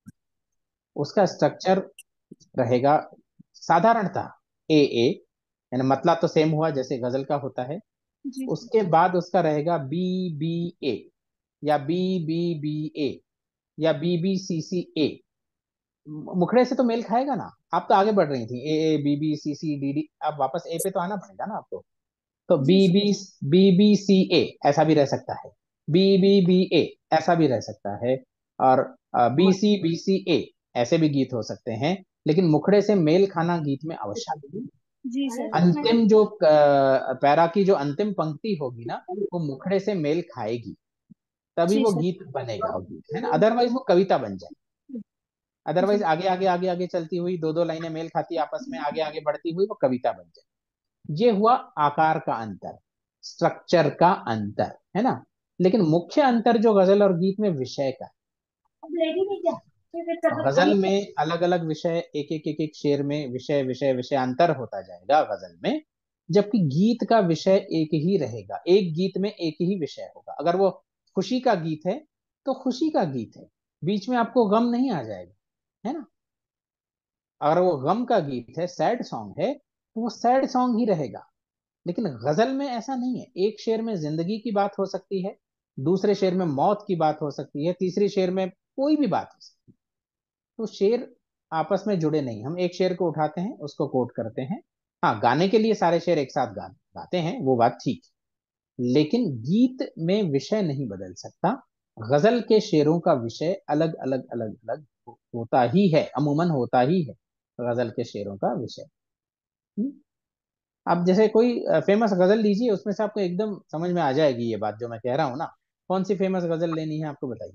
उसका स्ट्रक्चर रहेगा साधारणतः ए यानी मतलब तो सेम हुआ जैसे गजल का होता है। जी उसके बाद उसका रहेगा बी बी ए, या बी बी बी ए, या बी बी सी सी ए। मुखड़े से तो मेल खाएगा ना। आप तो आगे बढ़ रही थी, A B B C C D D, अब वापस ए पे तो आना पड़ेगा ना आपको। तो जी बी बी सी ए ऐसा भी रह सकता है, बी ए ऐसा भी रह सकता है, और बी सी ए ऐसे भी गीत हो सकते हैं। लेकिन मुखड़े से मेल खाना गीत में आवश्यक है। जी सर। अंतिम जो पैरा की जो अंतिम पंक्ति होगी ना, वो मुखड़े से मेल खाएगी, तभी जी वो सर। गीत बनेगा, वो गीत है ना। अदरवाइज वो कविता बन जाए। अदरवाइज जी आगे आगे आगे आगे चलती हुई दो दो लाइनें मेल खाती आपस में, आगे आगे बढ़ती हुई वो कविता बन जाए। ये हुआ आकार का अंतर, स्ट्रक्चर का अंतर, है ना। लेकिन मुख्य अंतर जो गजल और गीत में विषय का है। अब रेडी नहीं क्या? गजल में अलग अलग विषय, एक एक शेर में विषय विषय विषय अंतर होता जाएगा गजल में। जबकि गीत का विषय एक ही रहेगा, एक गीत में एक ही विषय होगा। अगर वो खुशी का गीत है तो खुशी का गीत है, बीच में आपको गम नहीं आ जाएगा, है ना। अगर वो गम का गीत है, सैड सॉन्ग है, तो वो सैड सॉन्ग ही रहेगा। लेकिन गजल में ऐसा नहीं है। एक शेर में जिंदगी की बात हो सकती है, दूसरे शेर में मौत की बात हो सकती है, तीसरी शेर में कोई भी बात हो सकती है। तो शेर आपस में जुड़े नहीं। हम एक शेर को उठाते हैं, उसको कोट करते हैं। हाँ, गाने के लिए सारे शेर एक साथ गाते हैं, वो बात ठीक है। लेकिन गीत में विषय नहीं बदल सकता। गजल के शेरों का विषय अलग अलग अलग अलग होता ही है, अमूमन होता ही है गजल के शेरों का विषय। हम्म? आप जैसे कोई फेमस गजल लीजिए, उसमें से आपको एकदम समझ में आ जाएगी ये बात जो मैं कह रहा हूँ ना। कौन सी फेमस गजल लेनी है आपको, बताइए।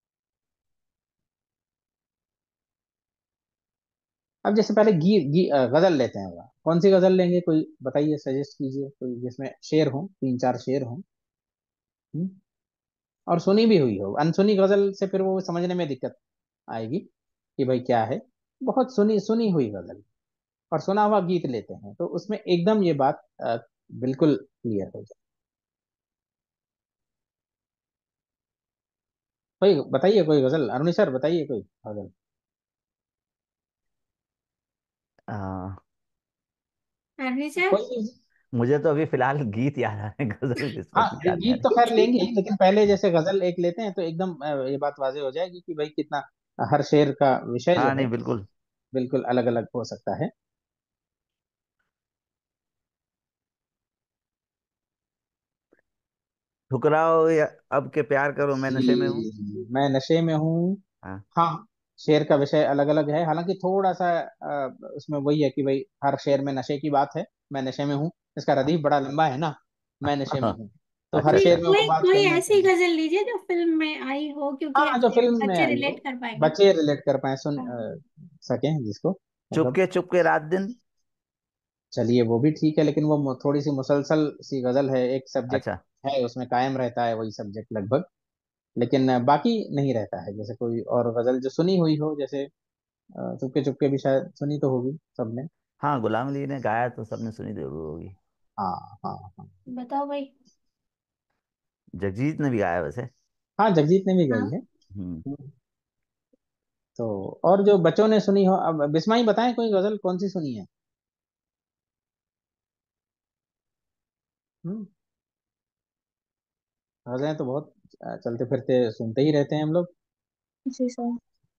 अब जैसे पहले गजल लेते हैं, कौन सी गजल लेंगे, कोई बताइए, सजेस्ट कीजिए कोई जिसमें शेर हो, तीन चार शेर हो। हम्म? और सुनी भी हुई हो। अनसुनी गजल से फिर वो समझने में दिक्कत आएगी कि भाई क्या है। बहुत सुनी सुनी हुई गजल और सुना हुआ गीत लेते हैं, तो उसमें एकदम ये बात बिल्कुल क्लियर हो जाए। कोई बताइए, कोई गजल, अरुणी सर बताइए कोई गजल। आ, फर्नीचर। कोई। मुझे तो अभी फिलहाल गीत याद आ रहे हैं, गजल हाँ, किस्मत याद नहीं आ गीत तो खैर लेंगे ही, लेकिन पहले जैसे गजल एक लेते हैं तो एकदम ये बात वाजे हो जाएगी कि भाई कितना हर शेर का विषय जो हाँ है नहीं बिल्कुल। बिल्कुल अलग अलग हो सकता है। ठुकराओ या अब के प्यार करो मैं नशे में हूँ। मैं नशे में हूँ। हाँ। हाँ, शेर का विषय अलग अलग है, हालांकि थोड़ा सा उसमें वही है कि भाई हर शेर में नशे की बात है। मैं नशे में हूँ, इसका रदीफ बड़ा लंबा है ना, मैं नशे में हूँ। तो हर अच्छा कोई अच्छा। शेर में वो कोई बात कोई कहीं ना ऐसी कहीं। गजल लीजिए जो फिल्म में आई हो, क्योंकि हाँ, जो ऐसे फिल्म में बच्चे आई हो, रिलेट कर पाएंगे। बच्चे रिलेट कर पाए, सुन हाँ। सकें जिसको, मतलब। चुपके रात दिन। चलिए वो भी ठीक है, लेकिन वो थोड़ी सी मुसलसल सी गजल है, एक सब्जेक्ट अच्छा। है उसमें कायम रहता है वही सब्जेक्ट लगभग। लेकिन बाकी नहीं रहता है। जैसे कोई और गजल जो सुनी हुई हो, जैसे चुपके चुपके भी शायद सुनी तो होगी सबने। हाँ गुलाम अली ने गाया तो सबने सुनी जरूर होगी। हाँ हाँ हाँ। बताओ भाई। जगजीत ने भी गाया वैसे। हाँ, जगजीत ने भी गाई हाँ। है। हम्म। तो और जो बच्चों ने सुनी हो, अब बिस्माई बताएं कोई गजल कौन सी सुनी है। हम्म। गजलें तो बहुत चलते फिरते सुनते ही रहते हैं हम लोग। जी सर।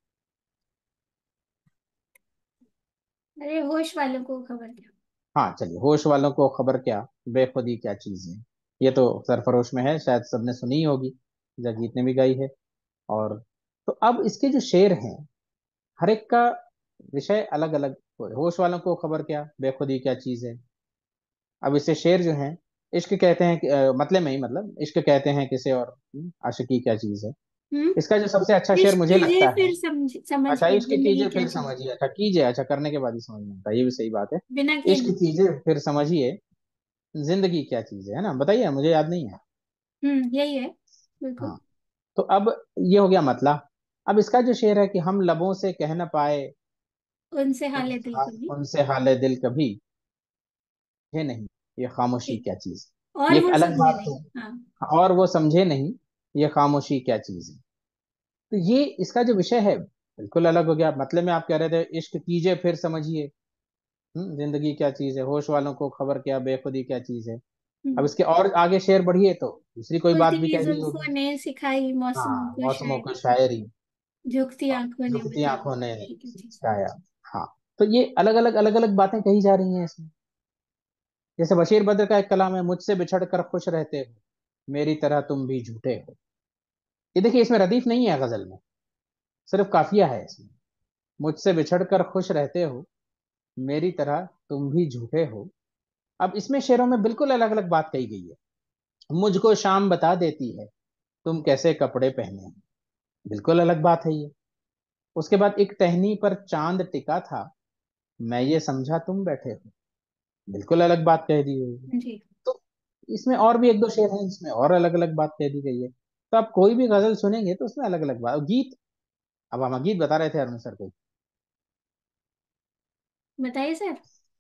अरे होश वालों को खबर क्या। हाँ चलिए, होश वालों को खबर क्या, बेखुदी क्या चीज है। ये तो सरफरोश में है, शायद सबने सुनी ही होगी, जगजीत ने भी गाई है। और तो अब इसके जो शेर हैं, हर एक का विषय अलग अलग। होश वालों को खबर क्या, बेखुदी क्या चीज है। अब इससे शेर जो है, इश्क कहते हैं मतलब में ही, मतलब इश्क कहते हैं किसे, और आशिकी क्या चीज है। हम्म। इसका जो सबसे अच्छा शेर इश्क मुझे कीजिए लगता है। फिर अच्छा, समझिए इश्क जिंदगी कीजिए क्या फिर चीज। समझिए, अच्छा कीजिए, अच्छा करने के बाद ही समझ में आता है, ये भी सही बात है। बिना किए इश्क नहीं। कीजिए फिर समझिए जिंदगी क्या चीज है ना। बताइए, मुझे याद नहीं है। यही है, बिल्कुल। हाँ, तो अब ये हो गया मतला। अब इसका जो शेर है कि हम लबों से कह न पाए, उनसे हाले दिल कभी। उनसे हाले दिल कभी, है नहीं ये खामोशी ठीक। क्या चीज। और ये एक वो अलग समझे बात नहीं। है। हाँ। और वो समझे नहीं ये खामोशी क्या चीज है। तो ये इसका जो विषय है बिल्कुल अलग हो गया। मतलब में आप कह रहे थे इश्क कीजिए फिर समझिए, जिंदगी क्या चीज है, होश वालों को खबर क्या बेखुदी क्या चीज है। अब हम्म। इसके और आगे शेर बढ़िए तो दूसरी कोई बात भी खुलती कह दी जुल्फों होगी। ने सिखाई मौसमों हाँ, को मौसमों को शायरी, शायरी, झुकती आंखों ने झुकती बताई आंखों ने ठीक है चीज। छाया। हाँ, तो ये अलग अलग बातें कही जा रही हैं इसमें। जैसे बशीर बद्र का एक कलाम है, मुझसे बिछड़ कर खुश रहते हो, मेरी तरह तुम भी झूठे हो। ये देखिए, इसमें रदीफ नहीं है गजल में, सिर्फ काफिया है इसमें। मुझसे बिछड़ कर खुश रहते हो, मेरी तरह तुम भी झूठे हो। अब इसमें शेरों में बिल्कुल अलग अलग बात कही गई है। मुझको शाम बता देती है तुम कैसे कपड़े पहने हैं, बिल्कुल अलग बात है ये। उसके बाद एक टहनी पर चांद टिका था, मैं ये समझा तुम बैठे हो, बिल्कुल अलग बात कह दी हुई है। जी। तो इसमें और भी एक दो शेर हैं जिसमें और अलग अलग बात कह दी गई है। तो आप कोई भी गजल सुनेंगे तो उसमें अलग अलग बात। गीत, अब हम गीत बता रहे थे अरुण सर को। बताइए सर।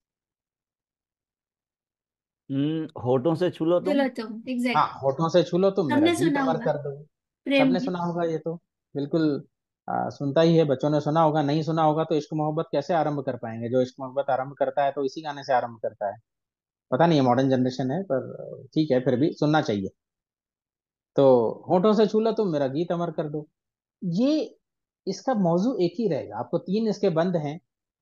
होठों से छू लो तुम। चलो तुम हाँ, एग्जैक्ट। होठों से छू लो तुम मेरा सबने गीत सुना अमर होगा। कर दो। प्रेम सबने गीत। सुना होगा ये तो, बिल्कुल। सुनता ही है, बच्चों ने सुना होगा, नहीं सुना होगा तो इश्क मोहब्बत कैसे आरंभ कर पाएंगे। जो इश्क मोहब्बत आरंभ करता है तो इसी गाने से आरंभ करता है। पता नहीं है मॉडर्न जनरेशन है पर ठीक है, फिर भी सुनना चाहिए। तो होठों से छू लो तुम मेरा गीत अमर कर दो, ये इसका मौजू एक ही रहेगा। आपको तीन इसके बंद हैं।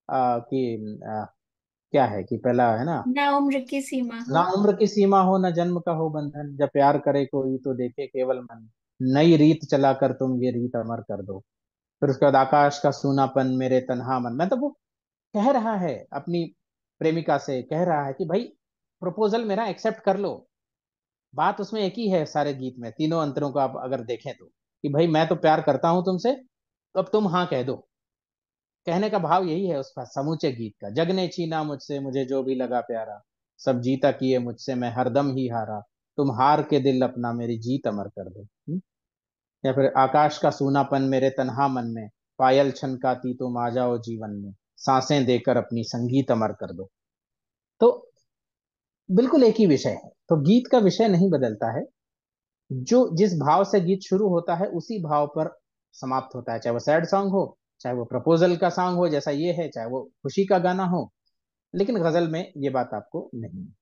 कि क्या है कि पहला है ना, ना उम्र की सीमा ना हो। उम्र की सीमा हो ना जन्म का हो बंधन, जब प्यार करे कोई तो देखे केवल मन, नई रीत चला कर तुम ये रीत अमर कर दो। फिर उसके बाद आकाश का सूनापन मेरे तन्हा मन, मतलब वो कह रहा है अपनी प्रेमिका से, कह रहा है कि भाई प्रपोजल मेरा एक्सेप्ट कर लो। बात उसमें एक ही है सारे गीत में, तीनों अंतरों को आप अगर देखें तो, कि भाई मैं तो प्यार करता हूं तुमसे, तो अब तुम हाँ कह दो। कहने का भाव यही है उसका समूचे गीत का। जग ने छीना मुझसे मुझे जो भी लगा प्यारा, सब जीता किए मुझसे मैं हरदम ही हारा, तुम हार के दिल अपना मेरी जीत अमर कर दो। या फिर आकाश का सूनापन मेरे तन्हा मन में, पायल छनकाती तुम आ जाओ जीवन में, सांसें देकर अपनी संगीत अमर कर दो। तो बिल्कुल एक ही विषय है। तो गीत का विषय नहीं बदलता है, जो जिस भाव से गीत शुरू होता है उसी भाव पर समाप्त होता है। चाहे वो सैड सॉन्ग हो, चाहे वो प्रपोजल का सॉन्ग हो जैसा ये है, चाहे वो खुशी का गाना हो। लेकिन गजल में ये बात आपको नहीं है।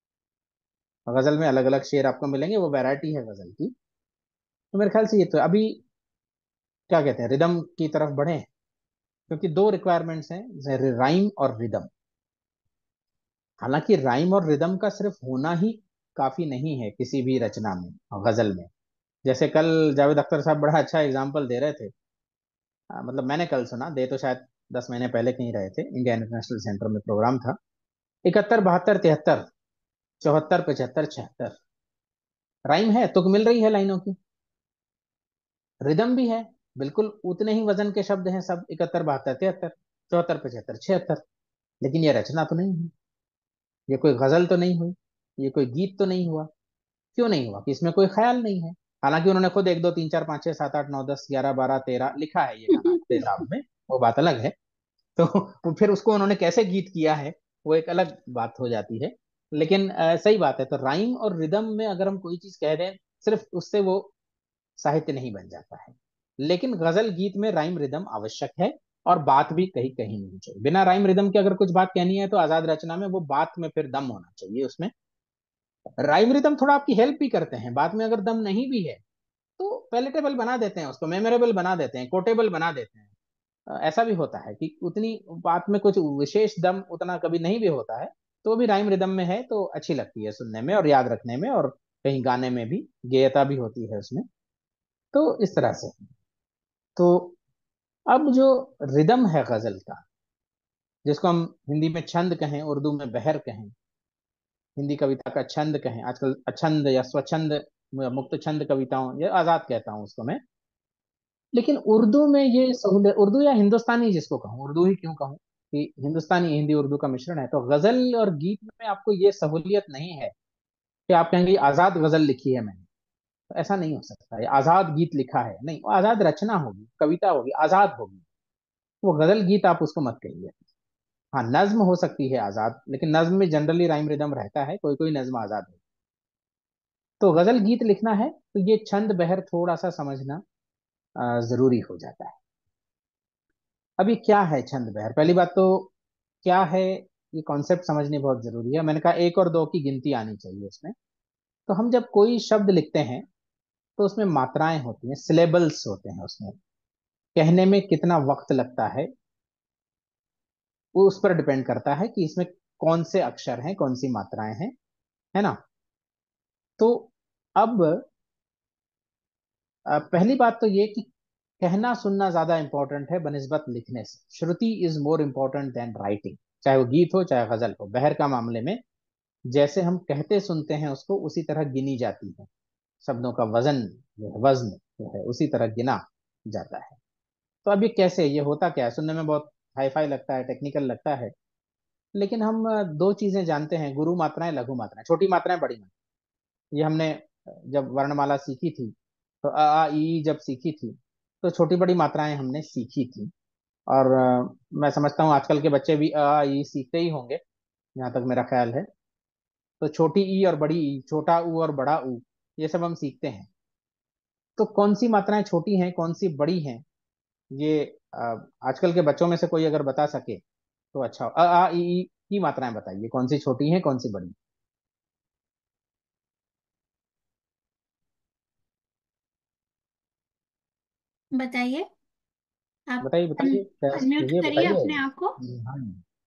गजल में अलग अलग शेर आपको मिलेंगे, वो वैरायटी है गजल की। तो मेरे ख्याल से ये तो अभी क्या कहते हैं, रिदम की तरफ बढ़े, क्योंकि दो रिक्वायरमेंट्स हैं जैसे राइम और रिदम। हालांकि राइम और रिदम का सिर्फ होना ही काफी नहीं है किसी भी रचना में और गजल में। जैसे कल जावेद अख्तर साहब बड़ा अच्छा एग्जाम्पल दे रहे थे। मतलब मैंने कल सुना, दे तो शायद 10 महीने पहले कहीं रहे थे, इंडिया इंटरनेशनल सेंटर में प्रोग्राम था। 71 72 73 74 75 76 राइम है, तुक मिल रही है लाइनों की, रिदम भी है, बिल्कुल उतने ही वजन के शब्द हैं सब, 71 72 73 74 75 76। लेकिन ये रचना तो नहीं है, ये कोई गजल तो नहीं हुई, ये कोई गीत तो नहीं हुआ। क्यों नहीं हुआ? कि इसमें कोई ख्याल नहीं है। हालांकि उन्होंने खुद 1 2 3 4 5 6 7 8 9 10 11 12 13 लिखा है ये गाना तेजाब में, वो बात अलग है। तो फिर उसको उन्होंने कैसे गीत किया है वो एक अलग बात हो जाती है। लेकिन सही बात है, तो राइम और रिदम में अगर हम कोई चीज कह दें, सिर्फ उससे वो साहित्य नहीं बन जाता है। लेकिन गजल गीत में राइम रिदम आवश्यक है, और बात भी कहीं कहीं नहीं चाहिए। बिना राइम रिदम के अगर कुछ बात कहनी है तो आजाद रचना में वो बात में फिर दम होना चाहिए उसमें। राइम रिदम थोड़ा आपकी हेल्प भी करते हैं, बात में अगर दम नहीं भी है तो पैलेटेबल बना देते हैं उसको, मेमोरेबल बना देते हैं, कोटेबल बना देते हैं। ऐसा भी होता है कि उतनी बात में कुछ विशेष दम उतना कभी नहीं भी होता है, तो भी राइम रिदम में है तो अच्छी लगती है सुनने में और याद रखने में, और कहीं गाने में भी गेयता भी होती है उसमें। तो इस तरह से। तो अब जो रिदम है गजल का, जिसको हम हिंदी में छंद कहें, उर्दू में बहर कहें, हिंदी कविता का छंद कहें, आजकल अछंद या स्वच्छंद, मुक्त छंद कविताओं, ये आजाद कहता हूं उसको मैं। लेकिन उर्दू में ये सहूलियत, उर्दू या हिंदुस्तानी जिसको कहूँ, उर्दू ही क्यों कहूँ, कि हिंदुस्तानी हिंदी उर्दू का मिश्रण है, तो गजल और गीत में आपको ये सहूलियत नहीं है कि आप कहेंगे आजाद गजल लिखी है मैंने। तो ऐसा नहीं हो सकता, ये आजाद गीत लिखा है, नहीं, वो आजाद रचना होगी, कविता होगी, आजाद होगी। वो गजल गीत आप उसको मत कहिए। हाँ, नज्म हो सकती है आजाद, लेकिन नज्म में जनरली राइम रिदम रहता है, कोई कोई नज्म आजाद है। तो गजल गीत लिखना है तो ये छंद बहर थोड़ा सा समझना जरूरी हो जाता है। अब ये क्या है छंद बहर? पहली बात तो क्या है, ये कॉन्सेप्ट समझनी बहुत जरूरी है। मैंने कहा एक और दो की गिनती आनी चाहिए इसमें। तो हम जब कोई शब्द लिखते हैं तो उसमें मात्राएं होती हैं, सिलेबल्स होते हैं उसमें। कहने में कितना वक्त लगता है वो उस पर डिपेंड करता है कि इसमें कौन से अक्षर हैं, कौन सी मात्राएं हैं, है ना। तो अब पहली बात तो ये कि कहना सुनना ज्यादा इंपॉर्टेंट है बनिस्बत लिखने से। Shruti is more important than writing, चाहे वो गीत हो चाहे गजल हो। बहर का मामले में जैसे हम कहते सुनते हैं उसको, उसी तरह गिनी जाती है। शब्दों का वजन जो है, वजन जो है, उसी तरह गिना जाता है। तो अब ये कैसे, ये होता क्या है? सुनने में बहुत हाई फाई लगता है, टेक्निकल लगता है, लेकिन हम दो चीजें जानते हैं, गुरु मात्राएं, लघु मात्राएं, छोटी मात्राएं, बड़ी मात्राएं। ये हमने जब वर्णमाला सीखी थी, तो अ आ इ ई जब सीखी थी, तो छोटी बड़ी मात्राएं हमने सीखी थी। और मैं समझता हूँ आजकल के बच्चे भी अ आ इ ई सीखते ही होंगे, जहाँ तक मेरा ख्याल है। तो छोटी ई और बड़ी ई, छोटा ऊ और बड़ा ऊ, ये सब हम सीखते हैं। तो कौन सी मात्राएं छोटी हैं, कौन सी बड़ी हैं, ये अ, आजकल के बच्चों में से कोई अगर बता सके तो अच्छा हो। अ आ इ ई की मात्राएं बताइए, कौन सी छोटी हैं, कौन सी बड़ी? बताइए आप। बताइए बताइए, प्रयास अनम्यूट कीजिए, करिए बताइए। अपने आप को। हाँ।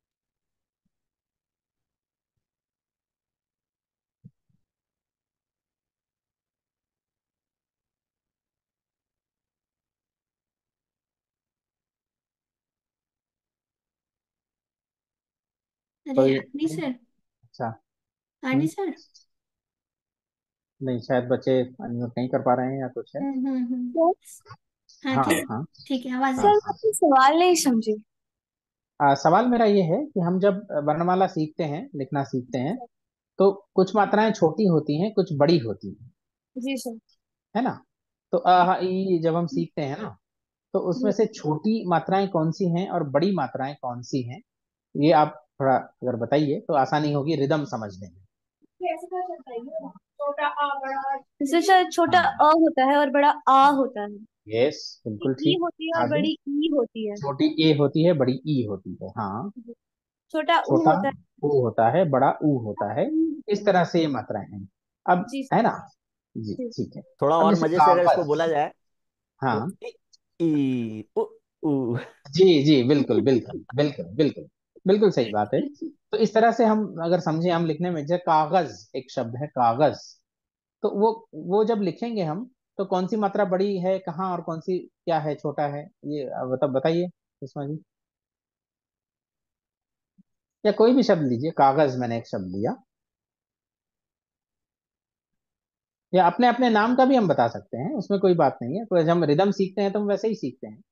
अरे कोई आनी सर। अच्छा। आनी हम्म, सर। नहीं, शायद बच्चे अनम्यूट नहीं कर पा रहे हैं या कुछ है। सर हाँ हाँ ठीक। हाँ ठीक है, आवाज हाँ है। सर, मैं आपका सवाल नहीं समझी। सवाल मेरा ये है कि हम जब वर्णमाला सीखते हैं, लिखना सीखते हैं, तो कुछ मात्राएं छोटी होती हैं, कुछ बड़ी होती हैं, जी सर। है ना। तो अ आ, इ ई जब हम सीखते हैं ना, तो उसमें जी। से छोटी मात्राएं कौन सी हैं और बड़ी मात्राएं कौन सी हैं, ये आप थोड़ा अगर बताइए तो आसानी होगी रिदम समझने में। जैसे सर, छोटा हाँ, अ होता है और बड़ा आ होता है। यस, छोटी बिल्कुल ई ठीक। होती है और आगे, बड़ी ई होती है। छोटी ए होती है, बड़ी ई होती है, हाँ। छोटा ऊ छोटा होता है। ऊ होता है, बड़ा ऊ होता है। ई इस होता है। तरह से ये मात्राएं हैं। अब जी है ना, जी जी। ठीक है। थोड़ा अब और जैसे मजे से अगर इसको कागज। बोला जाए तो हाँ, ई उ ऊ। जी जी, बिल्कुल बिल्कुल बिल्कुल बिल्कुल, बिल्कुल सही बात है। तो इस तरह से हम अगर समझे, हम लिखने में, जैसे कागज एक शब्द है, कागज, तो वो जब लिखेंगे हम, तो कौन सी मात्रा बड़ी है कहाँ, और कौन सी क्या है, छोटा है, ये बताइए सुषमा जी। या कोई भी शब्द लीजिए, कागज मैंने एक शब्द लिया, या अपने अपने नाम का भी हम बता सकते हैं, उसमें कोई बात नहीं है। तो जब हम रिदम सीखते हैं तो हम वैसे ही सीखते हैं।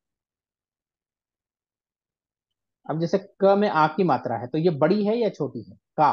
अब जैसे क में आ की मात्रा है, तो ये बड़ी है या छोटी है? का,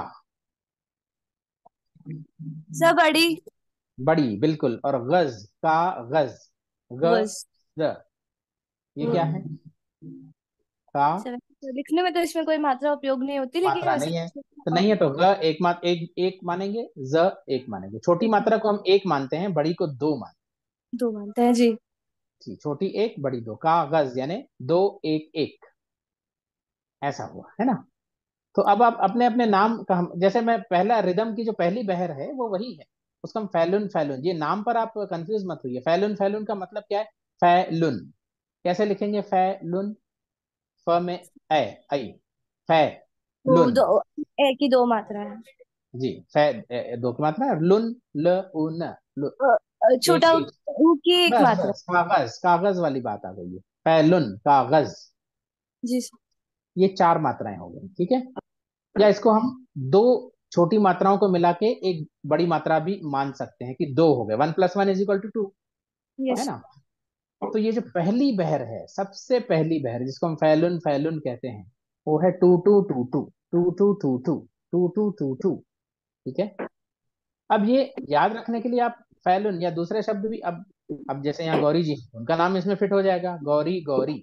सर, बड़ी। बड़ी, बिल्कुल। और गज, का गज, ग गज। ज, ये क्या है? का सर, लिखने में तो इसमें कोई मात्रा उपयोग नहीं होती, लेकिन मात्रा वैसे नहीं है, तो नहीं है, तो ग एक एक एक मानेंगे, ज एक मानेंगे। छोटी मात्रा को हम एक मानते हैं, बड़ी को दो मानते दो मानते हैं जी। हैं। छोटी एक, बड़ी दो, कागज यानी दो एक एक, ऐसा हुआ, है ना। तो अब आप अपने अपने नाम का, हम जैसे, मैं पहला रिदम की जो पहली बहर है वो वही है, उसका हम फैलुन, फैलुन, ये नाम पर आप कंफ्यूज मत होइए। फैलुन, फैलुन का मतलब क्या है? फैलुन कैसे लिखेंगे? फैलुन, फ में ए, आई, दो फैलुन, दो। ए की दो मात्रा है। जी। दो की मात्रा है, लुन, ल उ न, एक छोटा एक, ऊ की एक बस मात्रा। बस, कागज, कागज वाली बात आ गई है। फैलुन, कागज, जी सर। ये चार मात्राएं हो गई, ठीक है। या इसको हम दो छोटी मात्राओं को मिला के एक बड़ी मात्रा भी मान सकते हैं कि दो हो गए, 1 + 1 = 2, है यस। ना। तो ये जो पहली बहर है, सबसे पहली बहर जिसको हम फैलुन, फैलुन कहते हैं, वो है two two two two, two two two two, two two two two, ठीक है। अब ये याद रखने के लिए आप फैलुन या दूसरे शब्द भी। अब जैसे यहाँ गौरी जी, उनका नाम इसमें फिट हो जाएगा, गौरी गौरी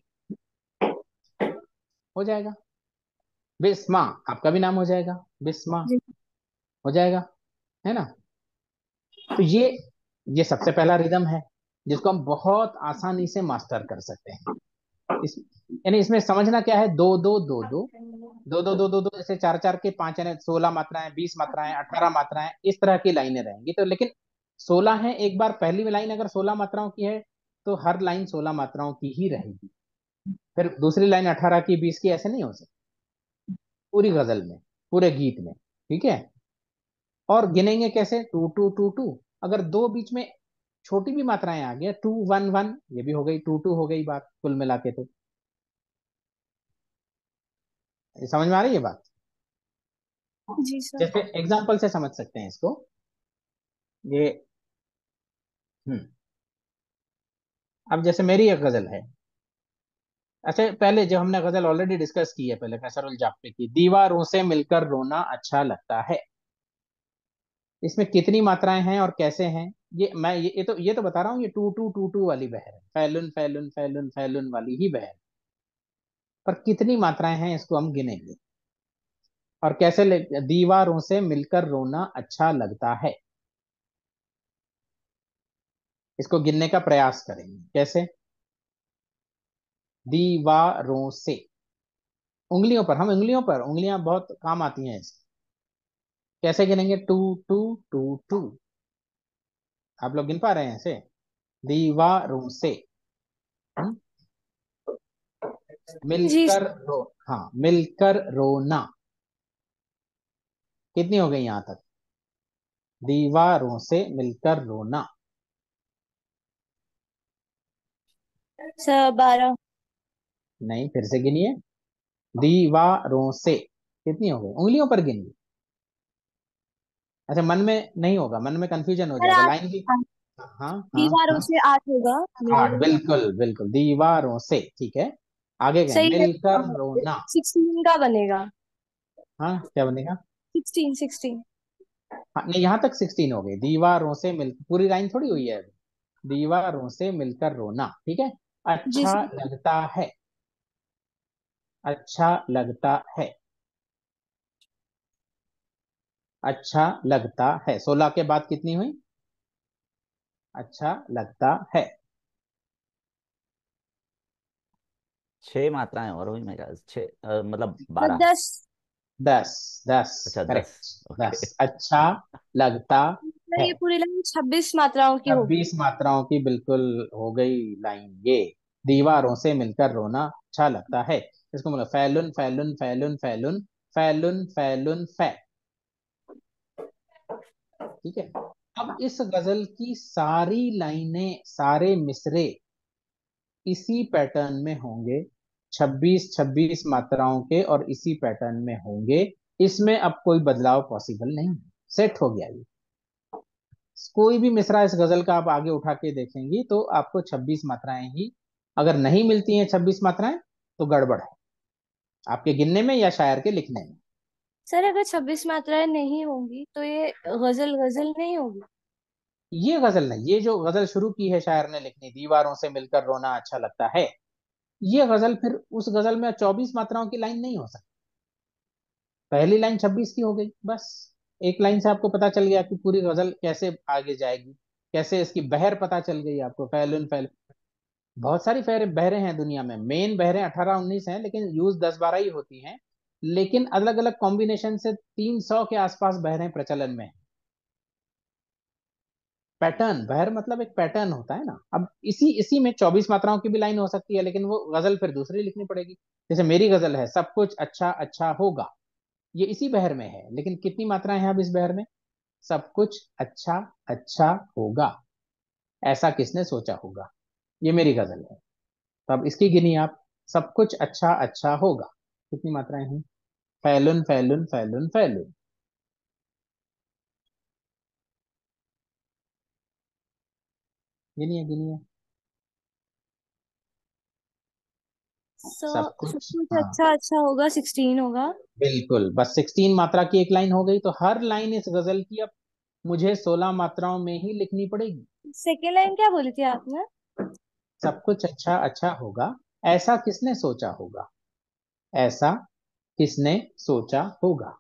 हो जाएगा। बिस्मा, आपका भी नाम हो जाएगा, बिस्मा जी। हो जाएगा, है ना। तो ये सबसे पहला रिदम है जिसको हम बहुत आसानी से मास्टर कर सकते हैं। इस यानी इसमें समझना क्या है, दो दो दो दो दो दो दो दो दो, ऐसे चार चार के पांच, यानी 16 मात्राएं, 20 मात्राएं, 18 मात्राएं, इस तरह की लाइनें रहेंगी। तो लेकिन 16 है, एक बार पहली लाइन अगर 16 मात्राओं की है तो हर लाइन 16 मात्राओं की ही रहेगी। फिर दूसरी लाइन 18 की, 20 की, ऐसे नहीं हो सकती पूरी गजल में, पूरे गीत में, ठीक है। और गिनेंगे कैसे, टू टू टू टू। अगर दो बीच में छोटी भी मात्राएं आ गई, 2 1 1, ये भी हो गई, 2 2 हो गई बात कुल मिला के। तो ये समझ में आ रही है बात। जी सर। जैसे एग्जाम्पल से समझ सकते हैं इसको, ये हम्म अब जैसे मेरी एक गजल है। अच्छा, पहले जो हमने गजल ऑलरेडी डिस्कस की है, पहले कसरुल जाप्ते की, दीवारों से मिलकर रोना अच्छा लगता है। इसमें कितनी मात्राएं हैं और कैसे हैं, ये तो बता रहा हूँ। ये टू टू टू टू वाली बहर है, फैलुन फैलुन फैलुन फैलुन वाली ही बहर। पर कितनी मात्राएं हैं इसको हम गिनेंगे। और कैसे दीवारों से मिलकर रोना अच्छा लगता है, इसको गिनने का प्रयास करेंगे। कैसे, दीवारों से, उंगलियों पर, हम उंगलियों पर, उंगलियां बहुत काम आती हैं इसकी। कैसे गिनेंगे, टू टू टू टू। आप लोग गिन पा रहे हैं ऐसे, दीवारों से, हम्म? जी मिलकर रो, हाँ, मिलकर रोना। कितनी हो गई यहां तक, दीवारों से मिलकर रोना। सर 12। नहीं, फिर से गिनिए, दीवारों से कितनी हो गई, उंगलियों पर गिनिए। अच्छा, मन में नहीं होगा, मन में कंफ्यूजन हो सर जाएगा 8। लाइन की। हाँ हाँ दीवारों हाँ, से 8 होगा मेरे 8, लिए। बिल्कुल बिल्कुल, दीवारों से, ठीक है। आगे गए, सही है। मिलकर रोना। 16 का बनेगा। हाँ, क्या बनेगा। 16 16। हाँ नहीं, यहाँ तक 16 हो गई, दीवारों से मिल, पूरी लाइन थोड़ी हुई है अभी। दीवारों से मिलकर रोना, ठीक है। जी अच्छा सर। लगता है, अच्छा लगता है, अच्छा लगता है। 16 के बाद कितनी हुई, अच्छा लगता है। 6 मात्राएं और हुई मेरे ख्याल से, 6 मतलब सर 12। 10। 10, 10, अच्छा 10। करेक्ट। ओके। 10 अच्छा लगता सर है। ये पूरी लाइन 26 मात्राओं की होगी। 26 मात्राओं की बिल्कुल हो गई लाइन ये। दीवारों से मिलकर रोना अच्छा लगता है, इसको मतलब फैलुन फैलुन फैलुन फैलुन फैलुन फैलुन फै, ठीक है। अब इस गजल की सारी लाइनें, सारे मिसरे इसी पैटर्न में होंगे, 26 26 मात्राओं के, और इसी पैटर्न में होंगे। इसमें अब कोई बदलाव पॉसिबल नहीं, सेट हो गया ये। कोई भी मिसरा इस गजल का आप आगे उठा के देखेंगी तो आपको 26 मात्राएं ही, अगर नहीं मिलती हैं 26 मात्राएं तो गड़बड़ है आपके गिनने में या शायर के लिखने में। सर अगर 26 मात्राएं नहीं होंगी तो ये गजल गजल नहीं होगी। ये गजल नहीं, ये जो गजल शुरू की है शायर ने लिखनी, दीवारों से मिलकर रोना अच्छा लगता है, ये गजल फिर उस गजल में 24 मात्राओं की लाइन नहीं हो सकती। पहली लाइन 26 की हो गई बस। एक लाइन से आपको पता चल गया कि पूरी गजल कैसे आगे जाएगी, कैसे इसकी बहर पता चल गई आपको, फैलुन फैल। बहुत सारी बहरें हैं दुनिया में, मेन बहरें 18 19 हैं, लेकिन यूज 10 12 ही होती हैं। लेकिन अलग अलग कॉम्बिनेशन से 300 के आसपास बहरें प्रचलन में हैं। पैटर्न, बहर मतलब एक पैटर्न होता है ना। अब इसी इसी में 24 मात्राओं की भी लाइन हो सकती है, लेकिन वो गजल फिर दूसरी लिखनी पड़ेगी। जैसे मेरी गजल है, सब कुछ अच्छा अच्छा होगा, ये इसी बहर में है, लेकिन कितनी मात्राएं हैं अब इस बहर में, सब कुछ अच्छा अच्छा होगा, ऐसा किसने सोचा होगा, ये मेरी गजल है। तो अब इसकी गिनी आप, सब कुछ अच्छा अच्छा होगा, कितनी मात्राएं हैं, फैलुन फैलुन फैलुन फैलुन। गिनिए गिनिए, सर सब सब कुछ, कुछ हाँ अच्छा अच्छा होगा 16 होगा। बिल्कुल, बस 16 मात्रा की एक लाइन हो गई, तो हर लाइन इस गजल की अब मुझे 16 मात्राओं में ही लिखनी पड़ेगी। सेकेंड लाइन क्या बोली थी आपने? सब कुछ अच्छा अच्छा होगा, ऐसा किसने सोचा होगा, ऐसा किसने सोचा होगा।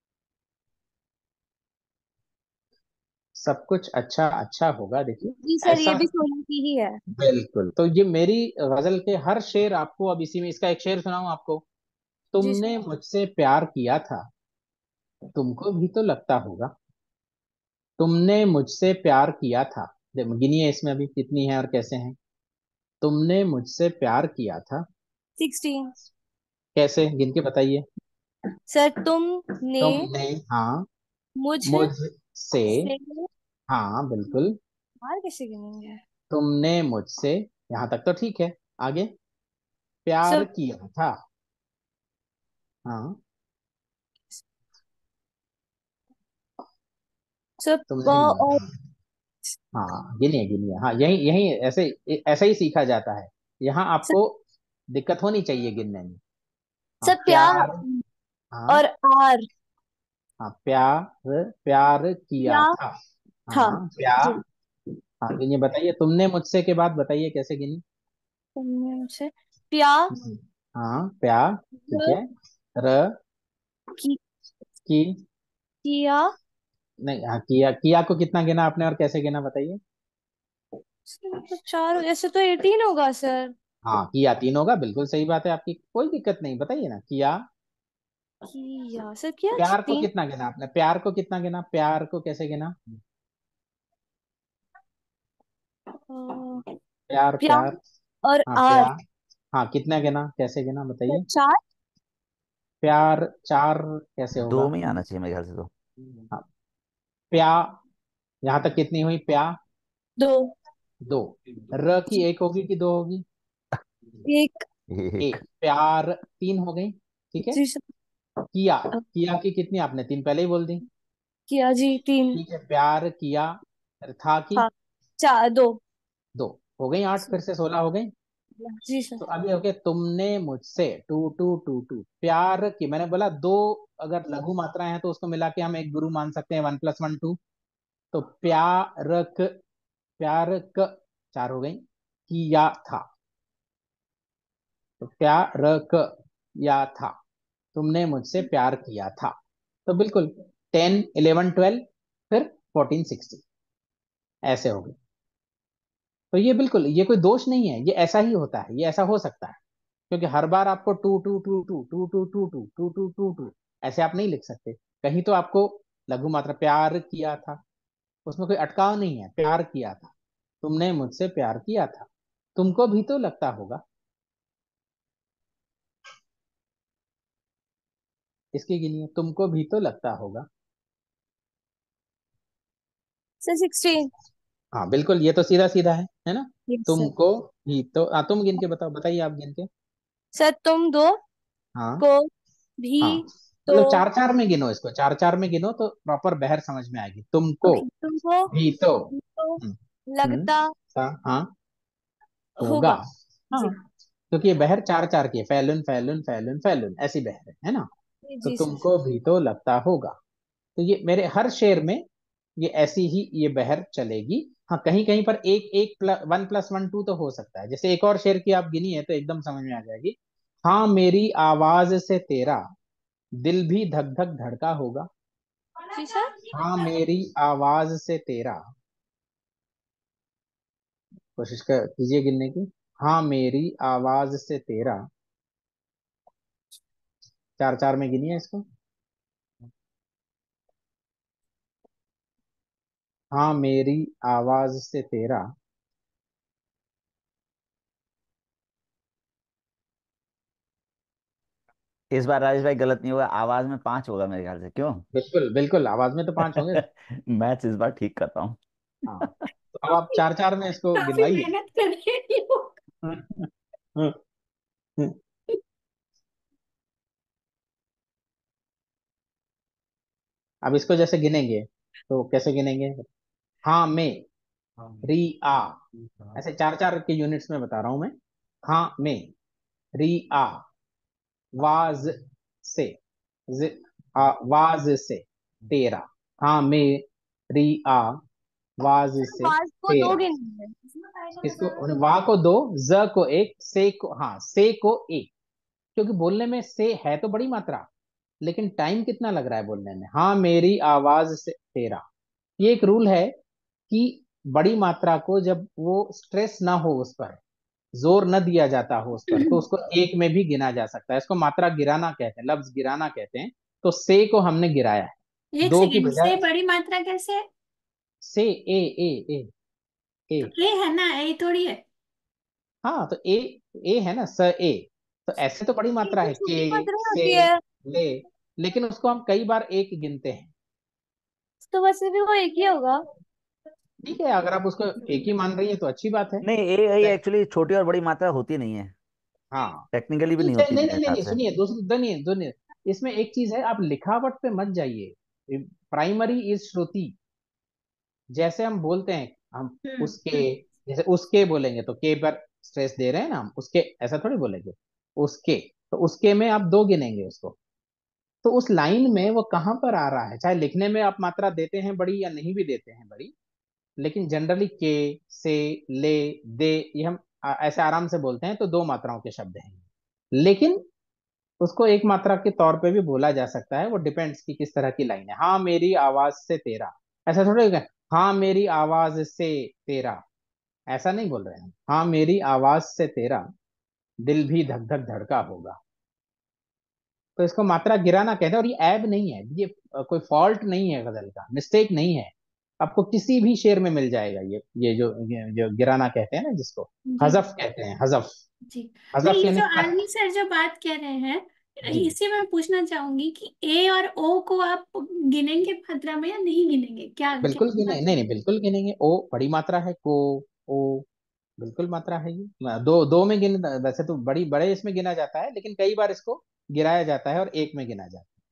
सब कुछ अच्छा अच्छा होगा, देखिए जी सर, ये ऐसा। भी 16 की ही है। बिल्कुल, तो ये मेरी गजल के हर शेर आपको अब इसी में, इसका एक शेर सुनाऊं आपको। जी सर। तुमने मुझसे प्यार किया था, तुमको भी तो लगता होगा। तुमने मुझसे प्यार किया था, गिनिए इसमें अभी कितनी है और कैसे हैं। तुमने मुझसे प्यार किया था, 16। कैसे गिन के बताइए। सर तुमने तुमने, हाँ, मुझसे। मुझसे, हाँ बिल्कुल। बाहर कैसे गिनेंगे? तुमने मुझसे, यहाँ तक तो ठीक है, आगे प्यार सर किया था। हाँ, सर तुमने, और हाँ गिनिए गिनिए, हाँ यही यही ऐसे, ऐसा ही सीखा जाता है। यहाँ सर, आपको दिक्कत होनी चाहिए गिनने में। हाँ सर प्यार प्यार, हाँ और आर। हाँ प्यार, प्यार किया क्या था। था? हाँ प्यार, जी। हाँ गिनिए बताइए, तुमने मुझसे के बाद बताइए कैसे गिनी। तुमने मुझसे प्यार हाँ प्यार, ठीक है। र, की, की, किया। नहीं, हाँ किया, किया को कितना गिना आपने और कैसे गिना बताइए। तो 4, ऐसे तो 18 होगा सर। हाँ किया तीन होगा, बिल्कुल सही बात है आपकी, कोई दिक्कत नहीं, बताइए ना किया। किया सर, किया प्यार को 3। कितना गिना आपने, प्यार को कितना गिना, प्यार को कैसे गिना। प्यार प्यार प्यार, और हाँ आर। प्यार, हाँ कितना गिना कैसे गिना सर बताइए। 4। प्यार चार कैसे दो होगा। में ही आना चाहिए मेरे ख्याल से तो। हाँ, प्या, यहाँ तक कितनी हुई प्या, 2। दो। र की एक होगी कि दो होगी, 1। एक। एक। प्यार तीन हो गई, ठीक है। जी सर। किया, किया की कितनी आपने तीन पहले ही बोल दी, किया जी 3। ठीक है। प्यार किया, था की हाँ 4 2। दो, हो गई आठ, फिर से 16 हो गई। जी सर। तो अभी ओके, तुमने मुझसे, टू टू टू टू, प्यार की, मैंने बोला दो, अगर लघु मात्राएं हैं तो उसको मिला के हम एक गुरु मान सकते हैं, 1 + 1 2। तो प्यारक, प्यारक चार हो गई, किया था। तो प्यारक या था, तुमने मुझसे प्यार किया था। तो बिल्कुल 10 11 12, फिर 14 16, ऐसे हो गए। तो ये बिल्कुल, ये कोई दोष नहीं है, ये ऐसा ही होता है, ये ऐसा हो सकता है। क्योंकि हर बार आपको two two two two two two two two two two two two ऐसे आप नहीं लिख सकते। कहीं तो आपको लघु मात्रा, प्यार किया था, उसमें कोई अटकाव नहीं है, प्यार किया था। तुमने मुझसे प्यार किया था, तुमको भी तो लगता होगा। इसकी गिनिए, तुमको भी तो लगता होगा। सर 16। हाँ बिल्कुल, ये तो सीधा सीधा है ना। Yes sir. तुमको भी तो, तुम गिन के बताओ, बताइए आप गिन के। सर तुम दो हाँ को भी हाँ, तो। मतलब चार चार में गिनो इसको, चार चार में गिनो तो प्रॉपर बहर समझ में आएगी। तुमको ओके, तुमको भी तो, भी तो हम्म, हम्म, लगता हाँ होगा। होगा। हाँ, जी क्योंकि ये बहर चार चार की है, फैलुन फैलुन फैलुन फैलुन, ऐसी बहर है ना। जी तो जी सर। तुमको भी तो लगता होगा। तो ये मेरे हर शेर में ये ऐसी ही ये बहर चलेगी। हाँ कहीं कहीं पर एक एक 1 + 1 2 तो हो सकता है, जैसे एक और शेर की आप गिनी है तो एकदम समझ में आ जाएगी। हाँ मेरी आवाज से तेरा दिल भी धक धक धड़का होगा। जी सर। हाँ मेरी आवाज से तेरा, कोशिश कर कीजिए गिनने की। हाँ मेरी आवाज से तेरा, चार चार में गिनिए इसको। हाँ मेरी आवाज से तेरा, इस बार राजेश भाई गलत नहीं होगा, आवाज में 5 होगा मेरे ख्याल से, क्यों? बिल्कुल बिल्कुल, आवाज में तो पांच होंगे। मैथ्स इस बार ठीक करता हूँ। हाँ, तो अब आप चार चार में इसको काफी गिनवाइए। मेहनत कर रहे हैं ये लोग। अब इसको जैसे गिनेंगे तो कैसे गिनेंगे। हाँ में, री आ, ऐसे चार चार के यूनिट्स में बता रहा हूं मैं। हाँ में, री आ, वाज से, ज, वाज से तेरा। हाँ में, री आ वाज से आवाज को दो तेरा। गिनेंगे। किसको? वा को दो, ज को एक, से को, हाँ से को एक। क्योंकि बोलने में से है तो बड़ी मात्रा, लेकिन टाइम कितना लग रहा है बोलने में। हाँ मेरी आवाज से तेरा, ये एक रूल है कि बड़ी मात्रा को जब वो स्ट्रेस ना हो उस पर, जोर न दिया जाता हो उस पर, तो उसको एक में भी गिना जा सकता है। इसको मात्रा गिराना कहते हैं, लफ्ज गिराना कहते हैं। तो से को हमने गिराया है, एक दो की सेकेंड, से बजाय। बड़ी मात्रा कैसे है? से ए ए ए ए। तो ए है ना, ए थोड़ी है। हाँ तो ए है ना, स ए। तो ऐसे तो बड़ी ये मात्रा तो है, छोटी के, मात्रा से, होती है। ले, लेकिन उसको हम कई बार एक गिनते हैं। तो वैसे भी वो एक ही होगा। ठीक है, अगर आप उसको एक ही मान रही है तो अच्छी बात है। नहीं, ए एक्चुअली छोटी और बड़ी मात्रा होती नहीं है, हाँ टेक्निकली भी नहीं ठीक है, होती नहीं मेरे नहीं नहीं हिसाब नहीं, से। सुनिए दूसरी सुनिए सुनिए, इसमें एक चीज है, आप लिखावट पे मत जाइए। Primary is shruti. जैसे हम बोलते हैं, हम उसके, जैसे उसके बोलेंगे तो के पर स्ट्रेस दे रहे हैं ना हम, उसके ऐसा थोड़ी बोलेंगे। उसके, तो उसके में आप दो गिनेंगे उसको। तो उस लाइन में वो कहाँ पर आ रहा है, चाहे लिखने में आप मात्रा देते हैं बड़ी या नहीं भी देते हैं बड़ी, लेकिन जनरली के, से, ले, दे, ये हम ऐसे आराम से बोलते हैं, तो दो मात्राओं के शब्द हैं। लेकिन उसको एक मात्रा के तौर पे भी बोला जा सकता है, वो डिपेंड्स कि किस तरह की लाइन है। हाँ मेरी आवाज से तेरा, ऐसा थोड़ी होगा, हाँ मेरी आवाज से तेरा, ऐसा नहीं बोल रहे हैं। हाँ मेरी आवाज से तेरा दिल भी धक धक धड़का होगा। तो इसको मात्रा गिराना कहते हैं, और ये ऐब नहीं है, ये कोई फॉल्ट नहीं है, गजल का मिस्टेक नहीं है। आपको किसी भी शेर में मिल जाएगा ये जो गिराना कहते हैं ना, जिसको जी हजफ कहते हैं, हजफ। जी। नहीं, हजफ ये यानी जो कट। आर्मी सर जो बात कह रहे हैं, जी इसी में पूछना चाहूंगी कि ए और ओ को आप गिनेंगे मात्रा में या नहीं गिनेंगे, क्या क्या बिल्कुल गिने, बात नहीं है? नहीं बिल्कुल गिनेंगे। ओ बड़ी मात्रा है, को, ओ बिल्कुल मात्रा है ये। दो दो में गिन, वैसे तो बड़ी बड़े इसमें गिना जाता है, लेकिन कई बार इसको गिराया जाता है और एक में गिना जाता है।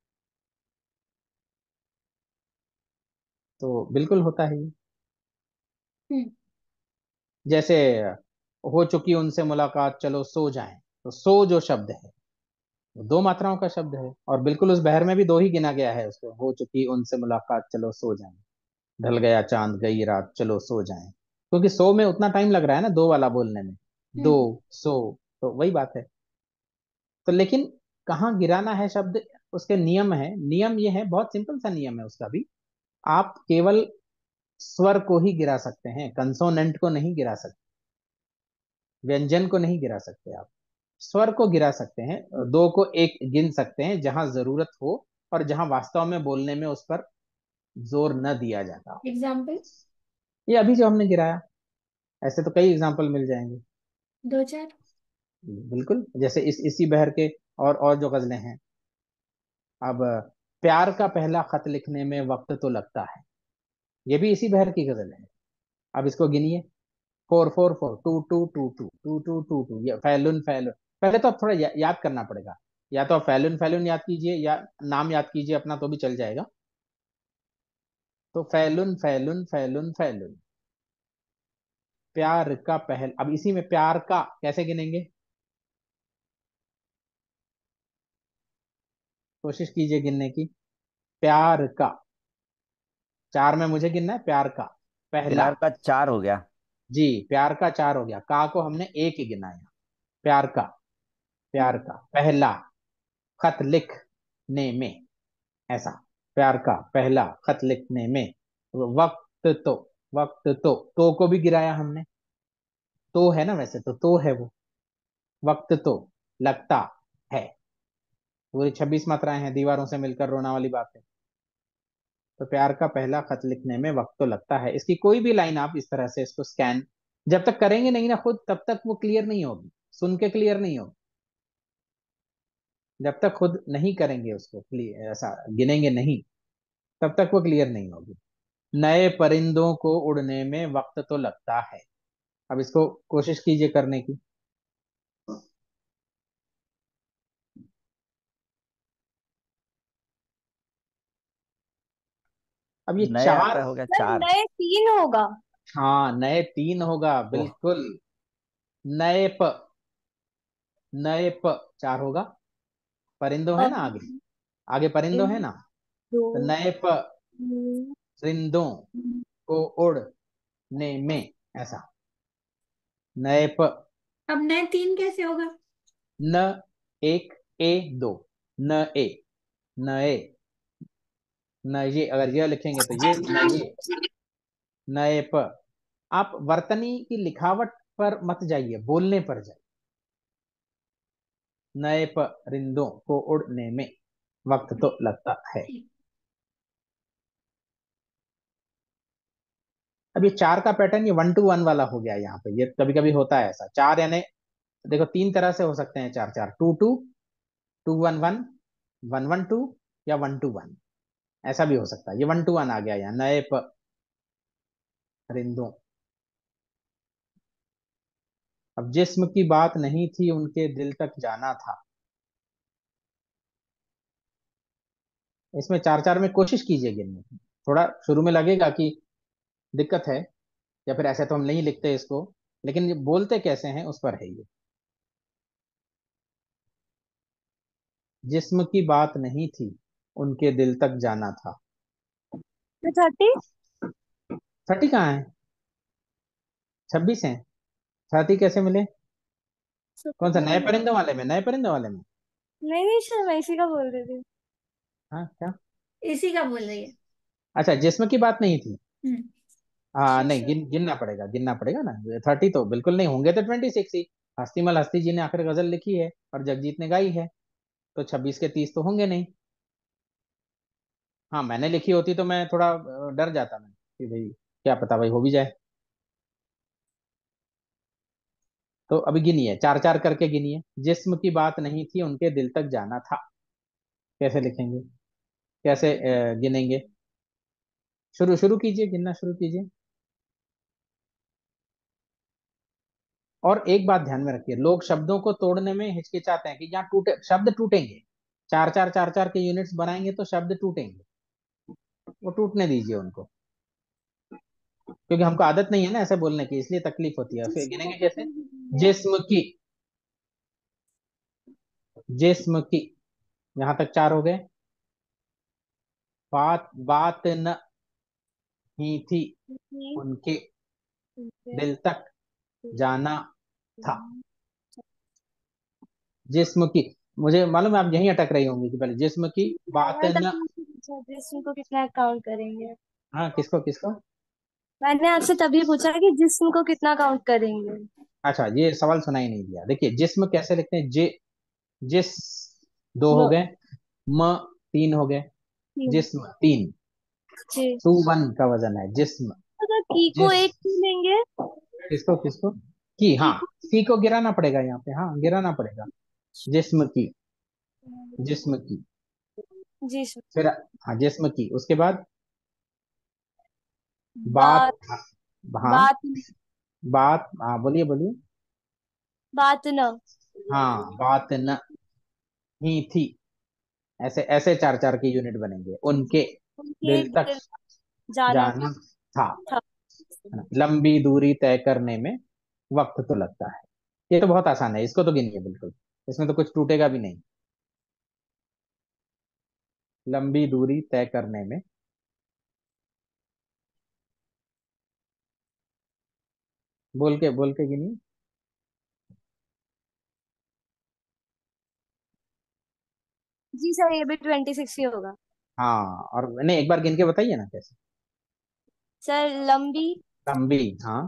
तो बिल्कुल होता है ये। हम्म। जैसे हो चुकी उनसे मुलाकात चलो सो जाएं, तो सो जो शब्द है वो दो मात्राओं का शब्द है, और बिल्कुल उस बहर में भी दो ही गिना गया है उसको, हो चुकी उनसे मुलाकात चलो सो जाएं, ढल गया चांद गई रात चलो सो जाएं। क्योंकि सो में उतना टाइम लग रहा है ना दो वाला बोलने में, दो, हम्म। सो, तो वही बात है। तो लेकिन कहाँ गिराना है शब्द, उसके नियम है। नियम ये है, बहुत सिंपल सा नियम है उसका भी। आप केवल स्वर को ही गिरा सकते हैं, कंसोनेंट को नहीं गिरा सकते, व्यंजन को नहीं गिरा सकते आप। स्वर को गिरा सकते हैं, दो को एक गिन सकते हैं जहां जरूरत हो, और जहां वास्तव में बोलने में उस पर जोर न दिया जाता हो। एग्जाम्पल ये अभी जो हमने गिराया, ऐसे तो कई एग्जाम्पल मिल जाएंगे। दो चार। बिल्कुल, जैसे इसी बहर के और जो गजलें हैं। अब प्यार का पहला खत लिखने में वक्त तो लगता है, ये भी इसी बहर की गजल है। अब इसको गिनिए, four four four, two two two two two two two two, ये फैलुन फैलुन। पहले तो आप थोड़ा याद करना पड़ेगा, या तो आप फैलुन फैलुन याद कीजिए, या नाम याद कीजिए अपना, तो भी चल जाएगा। तो फैलुन फैलुन फैलुन फैलुन, प्यार का पहल। अब इसी में प्यार का कैसे गिनेंगे, कोशिश कीजिए गिनने की। प्यार का, चार में मुझे गिनना है, प्यार का पहला। प्यार का चार हो गया। जी, प्यार का चार हो गया, का को हमने एक ही गिनाया। प्यार का, प्यार का पहला खत लिखने में, ऐसा। प्यार का पहला खत लिखने में, वक्त तो, वक्त तो को भी गिराया हमने। तो है ना, वैसे तो है वो। वक्त तो लगता है, पूरी 26 मात्राएं हैं, दीवारों से मिलकर रोना वाली बात है। तो प्यार का पहला खत लिखने में वक्त तो लगता है, इसकी कोई भी लाइन आप इस तरह से इसको स्कैन जब तक करेंगे नहीं ना खुद, तब तक वो क्लियर नहीं होगी, सुन के क्लियर नहीं होगी। जब तक खुद नहीं करेंगे उसको क्लियर, ऐसा गिनेंगे नहीं, तब तक वो क्लियर नहीं होगी। नए परिंदों को उड़ने में वक्त तो लगता है। अब इसको कोशिश कीजिए करने की। अब ये नए चार, आपका हो गया सर चार। नए तीन होगा। हाँ नए तीन होगा ओह। बिल्कुल। नए प, नए प चार होगा। परिंदो है अब ना आगे, आगे परिंदो है एक ना, दो तो नए प तीन रिंदों को उड़ने में, ऐसा। नए प, अब नए तीन कैसे होगा? न एक ए दो, न ए, नए, न ये, अगर ये लिखेंगे तो ये, न ये, नए प। आप वर्तनी की लिखावट पर मत जाइए, बोलने पर जाइए। नए परिंदों को उड़ने में वक्त तो लगता है। अब ये चार का पैटर्न ये 1 to 1 वाला हो गया यहाँ पे। ये कभी कभी होता है ऐसा, चार यानी देखो तीन तरह से हो सकते हैं चार चार, 2 2, 2 1 1, 1 1 2, या 1 to 1, ऐसा भी हो सकता है। ये 1 to 1 आ गया यहाँ, नए परिंदों। अब जिस्म की बात नहीं थी उनके दिल तक जाना था, इसमें चार चार में कोशिश कीजिए गिनने की। थोड़ा शुरू में लगेगा कि दिक्कत है, या फिर ऐसे तो हम नहीं लिखते इसको, लेकिन ये बोलते कैसे हैं उस पर है ये। जिस्म की बात नहीं थी उनके दिल तक जाना था। 30। 30 कहाँ है? 26 है। 30 कैसे मिले? कौन सा, नए परिंदों वाले में? नए परिंदों वाले में? नहीं नहीं सर, मैं इसी का बोल रही थी। हाँ क्या? इसी का बोल रही है। अच्छा, जिस्म की बात नहीं थी। हम्म। हाँ नहीं, गिनना पड़ेगा, गिनना पड़ेगा ना। 30 तो बिल्कुल नहीं होंगे, तो 26 ही। हस्तीमल हस्ती जी ने आखिर गजल लिखी है और जगजीत ने गाई है, तो 26 के 30 तो होंगे नहीं। हाँ मैंने लिखी होती तो मैं थोड़ा डर जाता मैं कि भाई क्या पता भाई हो भी जाए। तो अभी गिनिए, चार चार करके गिनिए। जिस्म की बात नहीं थी उनके दिल तक जाना था, कैसे लिखेंगे, कैसे गिनेंगे? शुरू शुरू कीजिए, गिनना शुरू कीजिए। और एक बात ध्यान में रखिए, लोग शब्दों को तोड़ने में हिचकिचाते हैं कि यहाँ टूटे, शब्द टूटेंगे। चार चार चार चार के यूनिट्स बनाएंगे तो शब्द टूटेंगे, वो टूटने दीजिए उनको, क्योंकि हमको आदत नहीं है ना ऐसे बोलने की, इसलिए तकलीफ होती है। फिर जिसको गिनेंगे कैसे? कितने हैं? जिस्म की, जिस्म की, यहां तक चार हो गए। बात बात न ही थी उनके दिल तक जाना था। जिस्म की, मुझे मालूम है आप यहीं अटक रही होंगी कि पहले जिस्म की बात मैंने न। तभी आपसे पूछा जिस्म को कितना काउंट करेंगे। हाँ किसको किसको? मैंने आपसे तभी पूछा कि जिस्म को कितना काउंट करेंगे। अच्छा, ये सवाल सुना ही नहीं दिया। देखिए जिस्म कैसे लिखते हैं, जिस, दो हो म गए, म, तीन हो गए, तीन। जिस्म तीन, जी। 2 1 का वजन है जिस्म। अगर की को जिस, एक क्यों लेंगे? किसको किसको? की, हाँ, की को। की को गिराना पड़ेगा यहाँ पे, हाँ गिराना पड़ेगा। जिस्म की, जिस्म की, जी सर। फिर हाँ जिस्म की, उसके बाद बात, बात। हाँ बात। बात, हाँ बोलिए बोलिए। बात न। हाँ बात न ही थी, ऐसे ऐसे चार चार के यूनिट बनेंगे। उनके उनके दिल तक दिल जाना जाना था, था। है ना? लंबी दूरी तय करने में वक्त तो लगता है। ये तो बहुत आसान है, इसको तो गिनिए बिल्कुल, इसमें तो कुछ टूटेगा भी नहीं। लंबी दूरी तय करने में, बोल के गिनिए। जी सर, ये भी 26 ही होगा। हाँ, और नहीं एक बार गिन के बताइए ना कैसे। सर लंबी, लंबी, हाँ,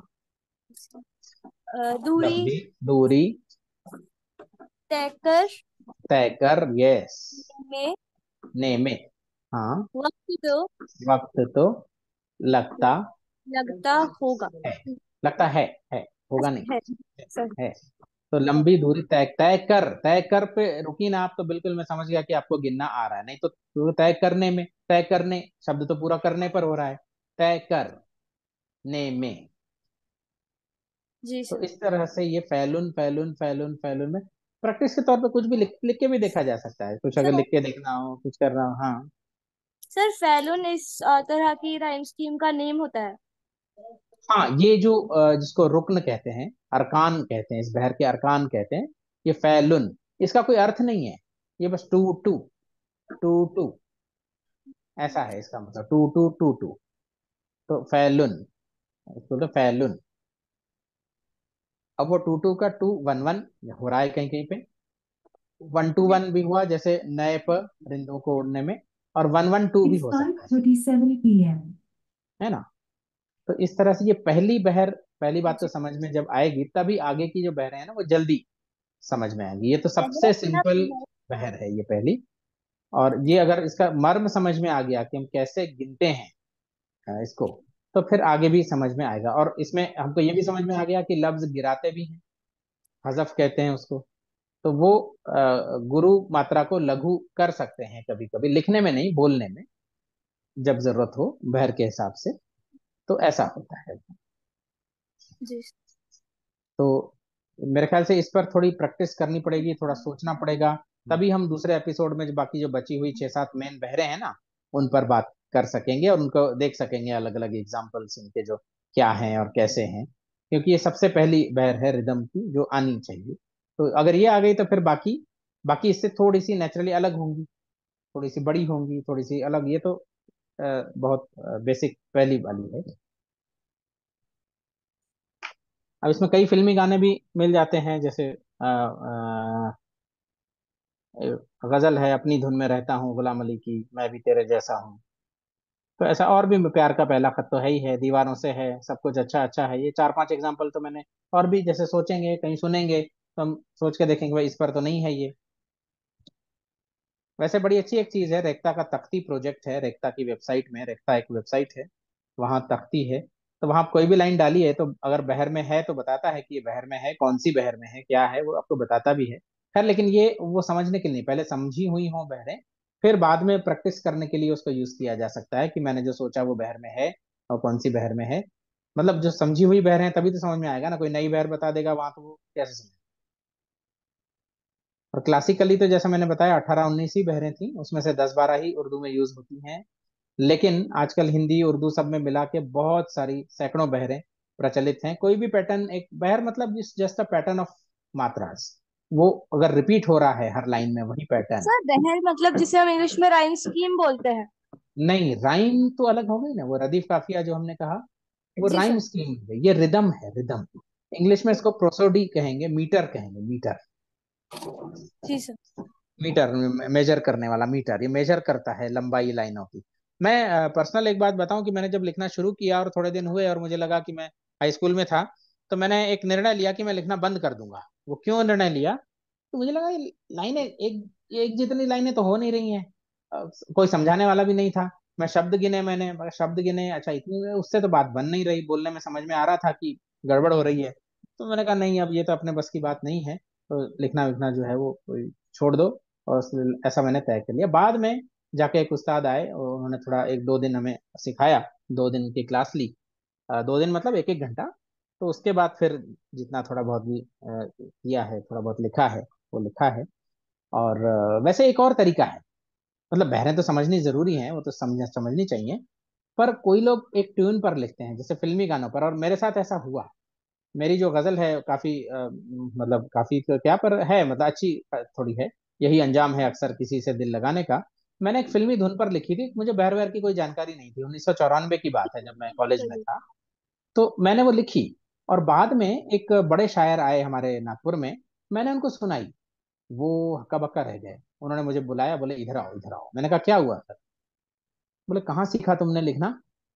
दूरी लंबी दूरी तय कर तय कर, यस, में ने में, हाँ, वक्त तो वक्त तो लगता लगता होगा। है, लगता है, होगा नहीं, है सर। है। तो लंबी दूरी तय, तय कर पे रुकी ना आप, तो बिल्कुल मैं समझ गया कि आपको गिनना आ रहा है। नहीं तो तय करने में, तय करने शब्द तो पूरा करने पर हो रहा है, तय करने में। जी तो सर। इस तरह से ये फैलुन फैलुन फैलुन फैलुन में प्रैक्टिस के तौर पे कुछ भी लिख के भी देखा जा सकता है, कुछ अगर सर लिख के देखना हो, कुछ करना हो। हाँ सर फैलून इस तरह की राइम स्कीम का नेम होता है। हाँ, ये जो जिसको रुकन कहते हैं, अरकान कहते हैं, इस बहर के अरकान कहते हैं, ये फैलुन, इसका कोई अर्थ नहीं है, ये बस टू टू, टू टू, ऐसा है इसका मतलब, टू टू टू टू। तो फैलुन, इसको बोलते फैलुन। अब वो टू टू का टू वन वन हो रहा है कहीं कहीं पे, वन टू वन भी हुआ जैसे नए परिंदों को उड़ने में, और वन वन टू भी It's हो सकता 5:37 p.m. है ना। तो इस तरह से ये पहली बहर, पहली बात तो समझ में जब आएगी तभी आगे की जो बहरें हैं ना वो जल्दी समझ में आएंगी। ये तो पहले सबसे अपना सिंपल बहर है ये पहली। और ये अगर इसका मर्म समझ में आ गया कि हम कैसे गिनते हैं इसको, तो फिर आगे भी समझ में आएगा। और इसमें हमको ये भी समझ में आ गया कि लफ्ज गिराते भी हैं, हज़फ कहते हैं उसको। तो वो गुरु मात्रा को लघु कर सकते हैं कभी कभी, लिखने में नहीं, बोलने में जब जरूरत हो बहर के हिसाब से। तो ऐसा होता है। जी। तो मेरे ख्याल से इस पर थोड़ी प्रैक्टिस करनी पड़ेगी, थोड़ा सोचना पड़ेगा, तभी हम दूसरे एपिसोड में जो बाकी जो बची हुई 6-7 मेन बहरें हैं ना, उन पर बात कर सकेंगे और उनको देख सकेंगे अलग अलग एग्जाम्पल्स इनके जो क्या हैं और कैसे हैं। क्योंकि ये सबसे पहली बहर है रिदम की जो आनी चाहिए। तो अगर ये आ गई तो फिर बाकी बाकी इससे थोड़ी सी नेचुरली अलग होंगी, थोड़ी सी बड़ी होंगी, थोड़ी सी अलग। ये तो बहुत बेसिक पहली वाली है। अब इसमें कई फिल्मी गाने भी मिल जाते हैं, जैसे गजल है अपनी धुन में रहता हूँ गुलाम अली की, मैं भी तेरे जैसा हूँ। तो ऐसा और भी, प्यार का पहला खत तो है ही है, दीवारों से है, सब कुछ अच्छा अच्छा है। ये 4-5 एग्जाम्पल तो मैंने और भी, जैसे सोचेंगे कहीं सुनेंगे तो हम सोच के देखेंगे भाई इस पर तो नहीं है ये। वैसे बड़ी अच्छी एक चीज है, रेख्ता का तख्ती प्रोजेक्ट है रेख्ता की वेबसाइट में। रेख्ता एक वेबसाइट है, वहाँ तख्ती है। तो वहाँ आप कोई भी लाइन डाली है तो अगर बहर में है तो बताता है कि ये बहर में है, कौन सी बहर में है, क्या है, वो आपको बताता भी है। खैर लेकिन ये वो समझने के लिए नहीं, पहले समझी हुई हो बहरें, फिर बाद में प्रैक्टिस करने के लिए उसको यूज किया जा सकता है कि मैंने जो सोचा वो बहर में है और कौन सी बहर में है। मतलब जो समझी हुई बहर है तभी तो समझ में आएगा ना, कोई नई बहर बता देगा वहां तो वो कैसे समझ। और क्लासिकली तो जैसा मैंने बताया 18-19 ही बहरें थी, उसमें से 10-12 ही उर्दू में यूज होती हैं। लेकिन आजकल हिंदी उर्दू सब में मिला के बहुत सारी सैकड़ों बहरें प्रचलित हैं। कोई भी पैटर्न, एक बहर मतलब जस्ट अ पैटर्न ऑफ मात्रास, वो अगर रिपीट हो रहा है हर लाइन में वही पैटर्न। सर बहर मतलब जिसे हम इंग्लिश में राइम स्कीम बोलते हैं। नहीं, राइम तो अलग हो गई ना, वो रदीफ काफिया जो हमने कहा वो जी राइम सर। स्कीम है, ये रिदम है, रिदम। इंग्लिश में इसको प्रोसोडी कहेंगे, मीटर कहेंगे, मीटर। जी सर। मीटर मेजर करने वाला मीटर, ये मेजर करता है लंबाई लाइनों की। मैं पर्सनल एक बात बताऊं कि मैंने जब लिखना शुरू किया और थोड़े दिन हुए और मुझे लगा कि मैं हाई स्कूल में था, तो मैंने एक निर्णय लिया कि मैं लिखना बंद कर दूंगा। वो क्यों निर्णय लिया? तो मुझे लगा ये लाइनें एक एक जितनी लाइनें तो हो नहीं रही हैं। कोई समझाने वाला भी नहीं था। मैं शब्द गिने, मैंने मगर शब्द गिने, अच्छा इतनी, उससे तो बात बन नहीं रही, बोलने में समझ में आ रहा था कि गड़बड़ हो रही है। तो मैंने कहा नहीं, अब ये तो अपने बस की बात नहीं है, तो लिखना विखना जो है वो कोई छोड़ दो। और ऐसा मैंने तय कर लिया। बाद में जाके एक उस्ताद आए और उन्होंने थोड़ा 1-2 दिन हमें सिखाया, 2 दिन की क्लास ली। 2 दिन मतलब 1-1 घंटा। तो उसके बाद फिर जितना थोड़ा बहुत भी किया है, थोड़ा बहुत लिखा है, वो लिखा है। और वैसे एक और तरीका है, मतलब बहरें तो समझनी जरूरी हैं, वो तो समझनी चाहिए। पर कोई लोग एक ट्यून पर लिखते हैं जैसे फिल्मी गानों पर, और मेरे साथ ऐसा हुआ। मेरी जो गजल है काफी मतलब काफी तो क्या पर है, मतलब अच्छी थोड़ी है। यही अंजाम है अक्सर किसी से दिल लगाने का। मैंने एक फिल्मी धुन पर लिखी थी, मुझे बहर वहर की कोई जानकारी नहीं थी, 1994 की बात है जब मैं कॉलेज में था। तो मैंने वो लिखी, और बाद में एक बड़े शायर आए हमारे नागपुर में, मैंने उनको सुनाई, वो हक्का बक्का रह गए। उन्होंने मुझे बुलाया, बोले इधर आओ इधर आओ। मैंने कहा क्या हुआ सर? बोले कहाँ सीखा तुमने लिखना?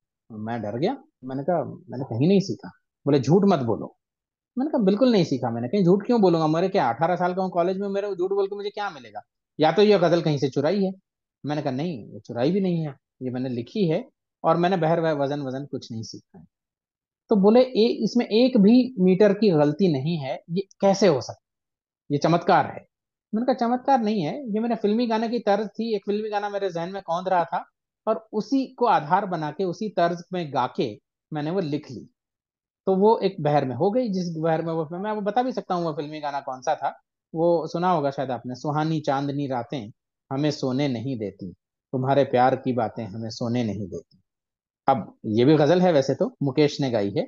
मैं डर गया। मैंने कहा मैंने कहीं नहीं सीखा। बोले झूठ मत बोलो। मैंने कहा बिल्कुल नहीं सीखा, मैंने कहीं झूठ क्यों बोलूंगा, मेरे क्या 18 साल का हूँ कॉलेज में, मेरे झूठ बोल के मुझे क्या मिलेगा? या तो ये गजल कहीं से चुराई है। मैंने कहा नहीं, ये चुराई भी नहीं है, ये मैंने लिखी है, और मैंने बहर वजन वजन कुछ नहीं सीखा है। तो बोले इसमें एक भी मीटर की गलती नहीं है, ये कैसे हो सकता है? ये चमत्कार है। मैंने कहा चमत्कार नहीं है, ये मेरे फिल्मी गाने की तर्ज थी, एक फिल्मी गाना मेरे जहन में कौंध रहा था, और उसी को आधार बना के उसी तर्ज में गा के मैंने वो लिख ली। तो वो एक बहर में हो गई, जिस बहर में वो, मैं वो बता भी सकता हूँ वो फिल्मी गाना कौन सा था। वो सुना होगा शायद आपने, सुहानी चांदनी रातें हमें सोने नहीं देती, तुम्हारे प्यार की बातें हमें सोने नहीं देती। अब ये भी गजल है वैसे तो, मुकेश ने गाई है।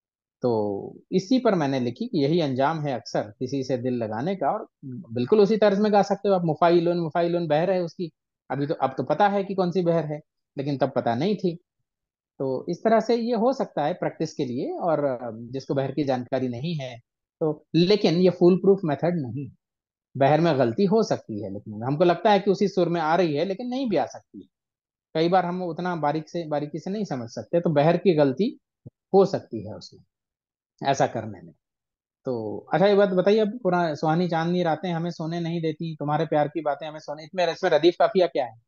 तो इसी पर मैंने लिखी कि यही अंजाम है अक्सर किसी से दिल लगाने का, और बिल्कुल उसी तर्ज में गा सकते हो आप। मुफाइलुन मुफाइलुन बहर है उसकी। अभी तो अब तो पता है कि कौन सी बहर है, लेकिन तब पता नहीं थी। तो इस तरह से ये हो सकता है प्रैक्टिस के लिए, और जिसको बहर की जानकारी नहीं है तो, लेकिन ये फूल प्रूफ मेथड नहीं है। बहर में गलती हो सकती है, लेकिन हमको लगता है कि उसी सुर में आ रही है, लेकिन नहीं भी आ सकती है। कई बार हम उतना बारीकी से नहीं समझ सकते, तो बहर की गलती हो सकती है उसमें, ऐसा करने में। तो अच्छा, ये बात बताइए, अब पूरा सुहानी चांदनी रातें हमें सोने नहीं देती, तुम्हारे प्यार की बातें हमें सोने, इसमें इसमें रदीफ काफिया क्या है?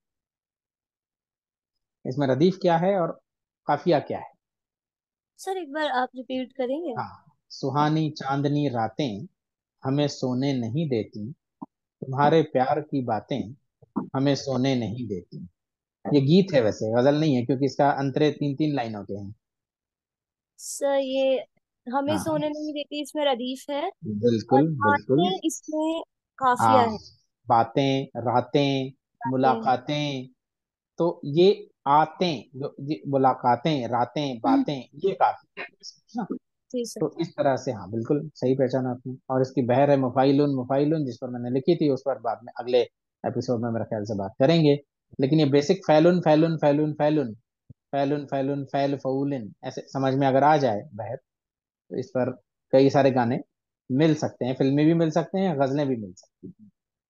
इसमें रदीफ क्या है और काफिया क्या है? सर एक बार आप रिपीट करेंगे? हाँ, सुहानी चांदनी रातें हमें सोने नहीं देती, तुम्हारे प्यार की बातें हमें सोने नहीं देती। ये गीत है, वैसे गजल नहीं है, क्योंकि इसका अंतरे तीन तीन लाइनों के हैं। सर ये हमें हाँ, सोने नहीं देती इसमें रदीफ है, और बिल्कुल बिल्कुल। आते इसमें काफिया हाँ, है। बातें, रातें, आते। मुलाकातें, तो ये आते, जो ये मुलाकातें, रातें, बातें, ये काफी है ना। जी सर। तो इस तरह से, हाँ बिल्कुल सही पहचाना आपने। और इसकी बहर है मुफाइलुन मुफाइलुन, जिस पर मैंने लिखी थी, उस पर बाद में अगले एपिसोड में मेरे ख्याल से बात करेंगे। लेकिन ये बेसिक फैलुन फैलुन फैलुन फैलुन फैलुन फैलुन फैल फऊलिन, ऐसे समझ में अगर आ जाए बहर, तो इस पर कई सारे गाने मिल सकते हैं, फिल्में भी मिल सकते हैं, गजलें भी मिल सकती हैं।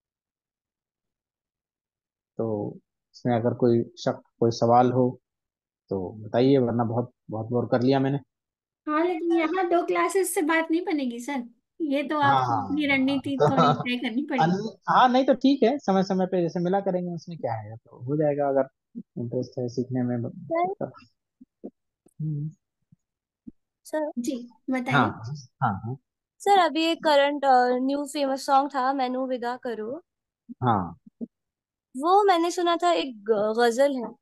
तो इसमें अगर कोई शक, कोई सवाल हो तो बताइए, वरना बहुत बहुत बोर कर लिया मैंने। हाँ, लेकिन यहाँ 2 क्लासेस से बात नहीं बनेगी सर। ये तो हाँ आपको अपनी हाँ रणनीति तो थोड़ी तय करनी पड़ेगी। हाँ, नहीं तो ठीक है, समय समय पे जैसे मिला करेंगे, उसमें क्या है, तो हो जाएगा अगर इंटरेस्ट है सीखने में सर। तो। हम्म, सर। जी, हाँ बताइए। हाँ हाँ सर अभी एक करंट न्यू फेमस सॉन्ग था, मैनू विदा करो। हाँ। वो मैंने सुना था एक गजल है,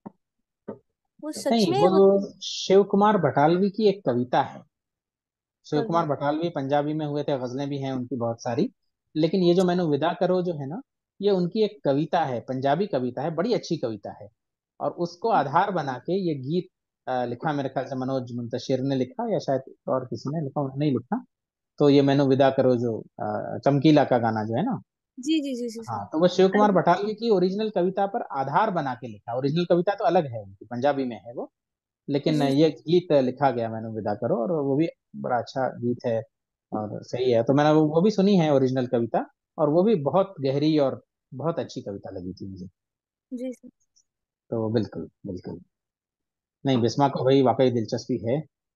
वो सच नहीं, में वो शिव कुमार बटालवी की एक कविता है। शिव कवि? कुमार बटालवी पंजाबी में हुए थे, गजलें भी हैं उनकी बहुत सारी। लेकिन ये जो मैंने विदा करो जो है ना, ये उनकी एक कविता है, पंजाबी कविता है, बड़ी अच्छी कविता है। और उसको आधार बना के ये गीत लिखा, मेरे ख्याल से मनोज मुंतशिर ने लिखा, या शायद और किसी ने लिखा, उन्होंने नहीं लिखा। तो ये मैनू विदा करो जो चमकीला का गाना जो है ना, जी जी जी जी हाँ, तो वो शिव कुमार बटालवी की ओरिजिनल कविता पर आधार बना के लिखा। ओरिजिनल कविता तो अलग है उनकी, पंजाबी में है वो, लेकिन जी ये गीत लिखा गया मैंने विदा करो, और वो भी बड़ा अच्छा गीत है और सही है। तो मैंने वो भी सुनी है ओरिजिनल कविता, और वो भी बहुत गहरी और बहुत अच्छी कविता लगी थी मुझे। जी सर। तो बिल्कुल बिल्कुल, नहीं, बिस्मा को भाई वाकई दिलचस्पी है।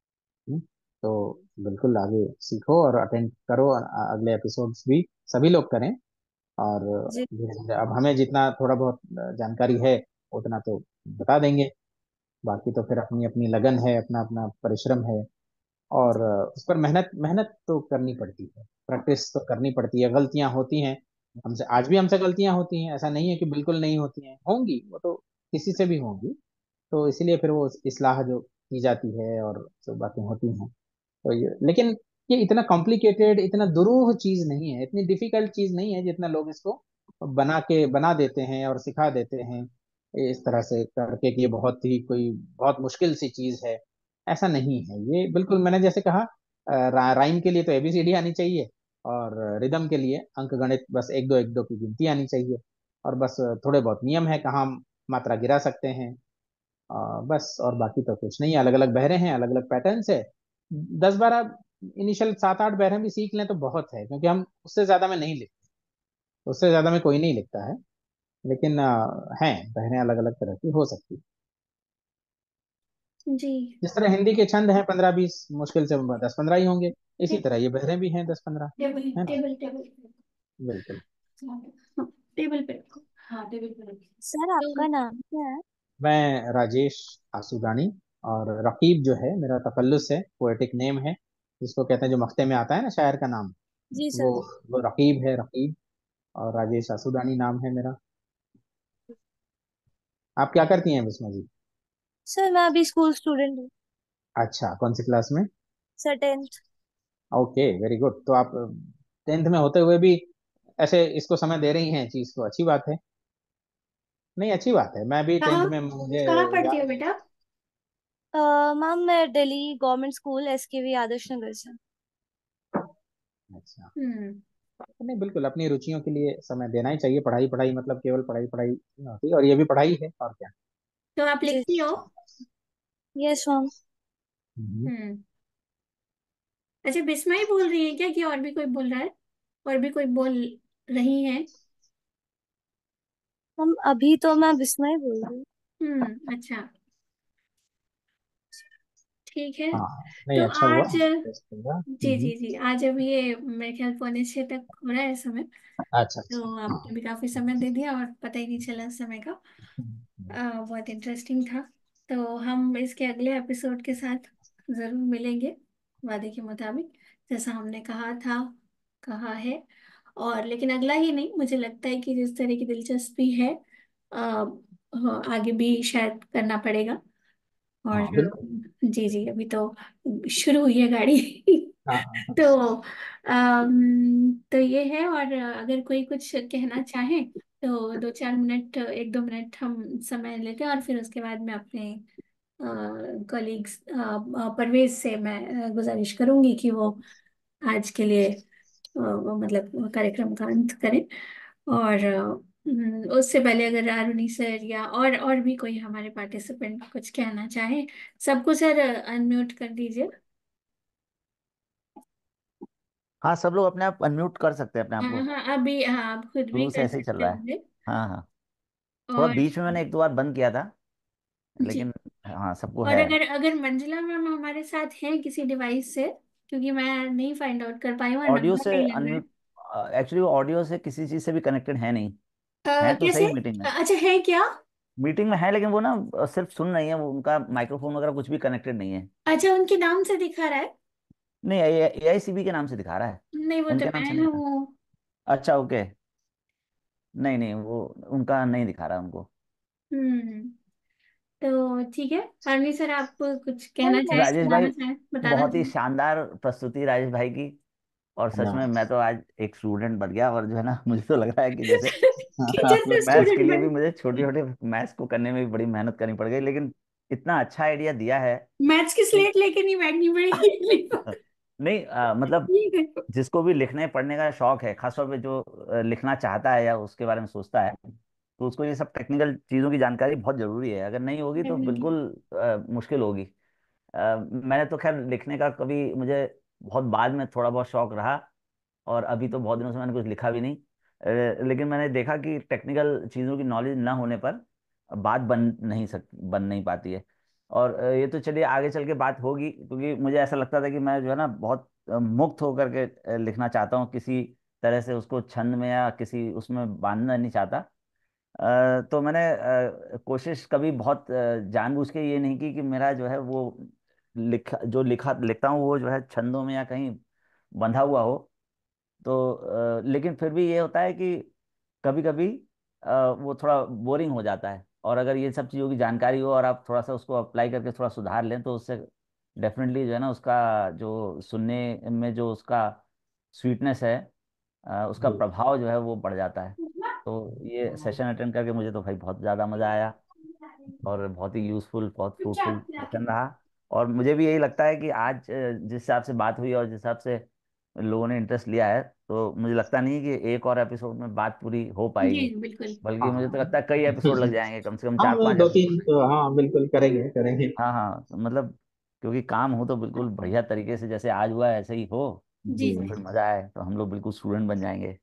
तो बिल्कुल आगे सीखो और अटेंड करो, अगले एपिसोड्स भी सभी लोग करें। और जी धीरे धीरे अब हमें जितना थोड़ा बहुत जानकारी है उतना तो बता देंगे, बाकी तो फिर अपनी अपनी लगन है, अपना अपना परिश्रम है। और उस पर मेहनत मेहनत तो करनी पड़ती है, प्रैक्टिस तो करनी पड़ती है। गलतियां होती हैं, हमसे आज भी हमसे गलतियां होती हैं, ऐसा नहीं है कि बिल्कुल नहीं होती हैं, होंगी, वो तो किसी से भी होंगी। तो इसीलिए फिर वो इस्लाह जो की जाती है और जो बातें होती हैं, तो ये, लेकिन ये इतना कॉम्प्लिकेटेड, इतना दुरूह चीज नहीं है, इतनी डिफिकल्ट चीज नहीं है जितना लोग इसको बना देते हैं और सिखा देते हैं इस तरह से करके, कि ये बहुत ही कोई बहुत मुश्किल सी चीज है। ऐसा नहीं है ये, बिल्कुल मैंने जैसे कहा, राइम के लिए तो एबीसीडी आनी चाहिए, और रिदम के लिए अंक गणित, बस एक दो की गिनती आनी चाहिए, और बस थोड़े बहुत नियम है, कहाँ मात्रा गिरा सकते हैं, बस, और बाकी तो कुछ नहीं। अलग अलग बहरें हैं, अलग अलग पैटर्न्स है। 10-12, इनिशियल 7-8 बहरें भी सीख लें तो बहुत है, क्योंकि हम उससे ज्यादा में नहीं लिखते, उससे ज्यादा में कोई नहीं लिखता है। लेकिन हैं बहरें अलग अलग तरह की हो सकती है। जी। जिस तरह हिंदी के छंद हैं 15-20, मुश्किल से 10-15 ही होंगे, इसी तरह ये बहरें भी हैं 10-15, टेबल है ना। टेबल टेबल पे बिल्कुल। रखो। हाँ, टेबल पे रखो। हाँ, टेबल पे रखो। सर आपका नाम क्या है? मैं राजेश आसूदानी, और रकीब जो है मेरा तखल्लुस है, पोएटिक नेम है, जिसको कहते हैं, जो मख्ते में आता है ना शायर का नाम, जी वो सर। वो रकीब है, रकीब। और राजेश आसूदानी नाम है मेरा। आप क्या करती हैं बिस्मा जी? सर मैं अभी स्कूल स्टूडेंट हूँ। अच्छा, कौन सी क्लास में? Sir 10th। Okay, very good. तो आप 10th में होते हुए भी ऐसे इसको समय दे रही हैं चीज को, अच्छी बात है। नहीं, अच्छी बात है, मैं भी कहाँ 10th में, मुझे कहाँ पढ़ती हो याद है। बेटा? मैम मैं Delhi government school SKV Adarsh Nagar से। अच्छा, हम्म। नहीं बिल्कुल, अपनी रुचियों के लिए समय देना ही चाहिए। पढ़ाई पढ़ाई मतलब केवल पढ़ाई पढ़ाई नहीं होती, और ये भी पढ़ाई है, और क्या। जी। तो आप लिखती हो? ये सॉन्ग। हम्म। अच्छा, बिस्मा ही बोल रही है क्या कि और भी कोई बोल रहा है? और भी कोई बोल रही है? हम अभी तो मैं विस्मय बोल रही हूँ। अच्छा। ठीक है। हाँ नहीं, तो अच्छा हुआ। आज, टेस्ट होगा। जी जी जी, आज अभी ये मेरे ख्याल 5:45 तक हो रहा है समय। अच्छा अच्छा। तो आपने भी काफी समय दे दिया और पता ही नहीं चला समय का। हम्म। बहुत इंटरेस्टिंग था। तो हम इसके अगले एपिसोड के साथ जरूर मिलेंगे, वादे के मुताबिक, जैसा हमने कहा था, कहा है। और लेकिन अगला ही नहीं, मुझे लगता है कि जिस तरह की दिलचस्पी है, आगे भी शायद करना पड़ेगा। और हाँ बिल्कुल। जी जी, अभी तो शुरू हुई है गाड़ी। हाँ हाँ हाँ। तो तो ये है। और अगर कोई कुछ कहना चाहे तो 2-4 मिनट, 1-2 मिनट हम समय लेते हैं, और फिर उसके बाद मैं अपने कलीग्स परवेज से मैं गुजारिश करूंगी कि वो आज के लिए वो मतलब कार्यक्रम का अंत करें। और उससे पहले अगर आरुणि सर या और भी कोई हमारे पार्टिसिपेंट कुछ कहना चाहे, सबको सर अनम्यूट कर दीजिए। हाँ, सब लोग अपने आप अनम्यूट कर सकते हैं अपने आप हाँ को। हाँ, अभी हाँ, आप खुद भी शुरू से कर ऐसे ही चल सकते रहा है। होंगे। हाँ हाँ। थोड़ा और बीच में मैंने एक दो बार बंद किया था, जी। लेकिन हाँ, सबको और है। अगर अगर मंजिला मैम हमारे साथ हैं किसी डिवाइस से, क्योंकि मैं नहीं फाइंड आउट कर पाई हूँ और ऑडियो नंबर से नहीं लग रहा है। अनम्यूट, एक्चुअली वो ऑडियो से किसी चीज से भी कनेक्टेड है नहीं। है तो कैसे? सही मीटिंग में। अच्छा, है क्या? मीटिंग में है, लेकिन वो ना सिर्फ सुन रही है, वो उनका माइक्रोफोन वगैरह कुछ भी कनेक्टेड नहीं है। अच्छा, उनके नाम से दिखा रहा है? नहीं, AICB के नाम से दिखा रहा है। नहीं, वो तो उनके नाम से मैं नहीं था। हूँ। अच्छा, ओके। नहीं नहीं, वो उनका नहीं दिखा रहा उनको। हम्म। तो ठीक है, हरनी सर, आप कुछ कहना चाहें, राजेश भाई, सुनाना चाहें, बताना बहुत ही चाहें? शानदार प्रस्तुति राजेश भाई की। और सच में धन्यवाद। मैं तो आज एक स्टूडेंट बन गया, और जो है ना, मुझे तो लग रहा है कि जैसे टीचर से मैथ्स के स्टूडेंट लिए भी बन। मुझे छोटे छोटे मैथ्स को करने में भी बड़ी मेहनत करनी पड़ गई, लेकिन इतना अच्छा आइडिया दिया है मैथ्स की कि स्लेट लेके नहीं बैठनी पड़ेगी। नहीं, मतलब ठीक है। जिसको भी लिखने पढ़ने का शौक है, खासतौर पे जो लिखना चाहता है या उसके बारे में सोचता है, तो उसको ये सब टेक्निकल चीज़ों की जानकारी बहुत जरूरी है। अगर नहीं होगी तो डेफिनेटली। बिल्कुल मुश्किल होगी। मैंने तो खैर लिखने का कभी, मुझे बहुत बाद में थोड़ा बहुत शौक रहा, और अभी तो बहुत दिनों से मैंने कुछ लिखा भी नहीं। लेकिन मैंने देखा कि टेक्निकल चीज़ों की नॉलेज ना होने पर बात बन नहीं पाती है। और ये तो चलिए आगे चल के बात होगी, क्योंकि मुझे ऐसा लगता था कि मैं जो है ना बहुत मुक्त होकर के लिखना चाहता हूँ, किसी तरह से उसको छंद में या किसी उसमें बांधना नहीं चाहता। तो मैंने कोशिश कभी बहुत जानबूझ के ये नहीं की कि मेरा जो है वो लिखा लिखता हूँ वो जो है छंदों में या कहीं बंधा हुआ हो। तो लेकिन फिर भी ये होता है कि कभी कभी वो थोड़ा बोरिंग हो जाता है, और अगर ये सब चीज़ों की जानकारी हो और आप थोड़ा सा उसको अप्लाई करके थोड़ा सुधार लें, तो उससे डेफिनेटली जो है ना, उसका जो सुनने में जो उसका स्वीटनेस है, उसका जी। प्रभाव जो है वो बढ़ जाता है। तो ये सेशन अटेंड करके मुझे तो भाई बहुत ज़्यादा मज़ा आया, और बहुत ही यूजफुल, बहुत फ्रूटफुल सेशन रहा। और मुझे भी यही लगता है कि आज जिस हिसाब से बात हुई और जिस हिसाब से लोगों ने इंटरेस्ट लिया है, तो मुझे लगता नहीं कि एक और एपिसोड में बात पूरी हो जी पाएगी। बिल्कुल। बल्कि मुझे तो हाँ लगता है कई एपिसोड लग जाएंगे, कम से कम हाँ, चार वो पांच दो तीन एपिसोड। तो हाँ बिल्कुल करेंगे करेंगे। हाँ हाँ, तो मतलब क्योंकि काम हो तो बिल्कुल बढ़िया तरीके से, जैसे आज हुआ है ऐसे ही हो, जी जी तो जी। फिर मजा आए, तो हम लोग बिल्कुल स्टूडेंट बन जाएंगे।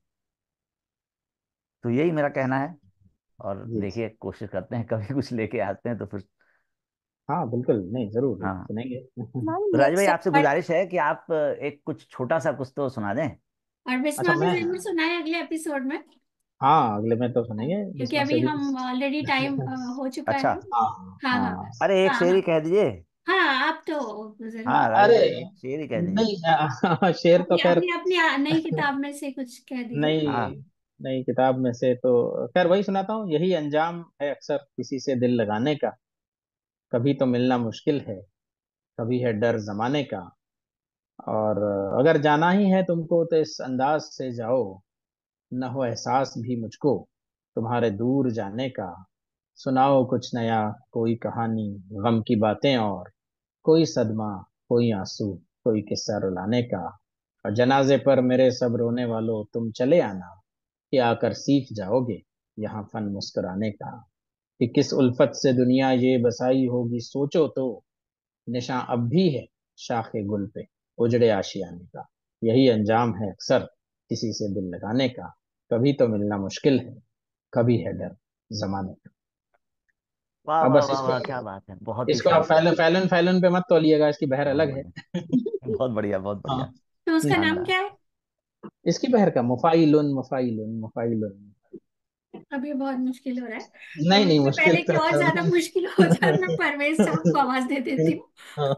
तो यही मेरा कहना है। और जी। देखिए, कोशिश करते हैं कभी कुछ लेके आते हैं तो फिर। हाँ बिल्कुल, नहीं जरूर हाँ। सुनेंगे। मैम तो राज भाई, नेक्स्ट आपसे और गुजारिश है कि आप एक कुछ छोटा सा कुछ तो सुना दें। अच्छा बिस्मा भी मैं, जरूर सुनाए अगले एपिसोड में। हाँ अगले में तो हाँ, सुनेंगे क्योंकि जिसमें से अभी भी। हम ऑलरेडी टाइम हो चुका अच्छा। है। हाँ हाँ हाँ। हाँ। अरे एक हाँ शेर ही हाँ। कह दीजिए। हाँ, आप तो जरूर हाँ राजेश अरे भाई, एक शेर ही कह दीजिए। नहीं, शेर तो अपनी खैर। अपनी अपनी नई किताब में से कुछ कह दीजिए। नई, हाँ। नई किताब में से तो खैर वही सुनाता हूँ। यही अंजाम है अक्सर किसी से दिल लगाने का, कभी तो मिलना मुश्किल है, कभी है डर जमाने का। और अगर जाना ही है तुमको तो इस अंदाज से जाओ, न हो एहसास भी मुझको तुम्हारे दूर जाने का। सुनाओ कुछ नया, कोई कहानी, गम की बातें, और कोई सदमा, कोई आंसू, कोई किस्सा रुलाने का। और जनाजे पर मेरे सब रोने वालों तुम चले आना, कि आकर सीख जाओगे यहाँ फन मुस्कुराने का। कि किस उल्फत से दुनिया ये बसाई होगी सोचो तो, निशां अब भी है शाखे गुल पे उजड़े आशियाने का। यही अंजाम है अक्सर किसी से दिल लगाने का। कभी तो मिलना मुश्किल है, कभी है डर जमाने का। वाह अब वाह बस वाह इसको वाह, क्या बात है, बहुत ही इसको आप शानदार। फैलन फैलन फैलन पे मत तोलिएगा, इसकी बहर बहुत अलग है। बढ़िया, बहुत बढ़िया, बहुत बढ़िया। हाँ। तो उसका नाम शानदार। क्या है? इसकी बहर का मुफाइलुन मुफाइलुन मुफाइलुन। अभी बहुत मुश्किल हो रहा है। नहीं अब नहीं, इससे मुश्किल पहले कि तो और ज्यादा करना मुश्किल हो जाए, मैं परवेज साहब को आवाज दे देती हूँ। हाँ।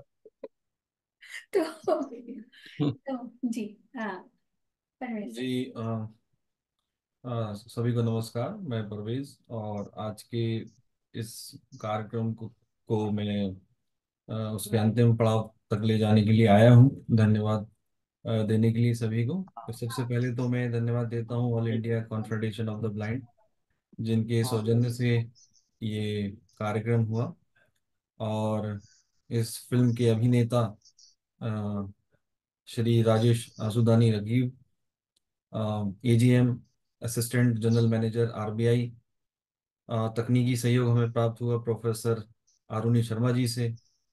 तो जी, हाँ, परवेज जी सभी को नमस्कार। मैं परवेज, और आज के इस कार्यक्रम को मैं उसके अंतिम पड़ाव तक ले जाने के लिए आया हूँ। धन्यवाद देने के लिए सभी को। तो सबसे पहले तो मैं धन्यवाद देता हूँ All India Confederation of the Blind, जिनके सौजन्य से ये कार्यक्रम हुआ। और इस फिल्म के अभिनेता अ, Shri Rajesh Asudani Raqib, AGM assistant general manager RBI. तकनीकी सहयोग हमें प्राप्त हुआ प्रोफेसर आरुणि शर्मा जी से।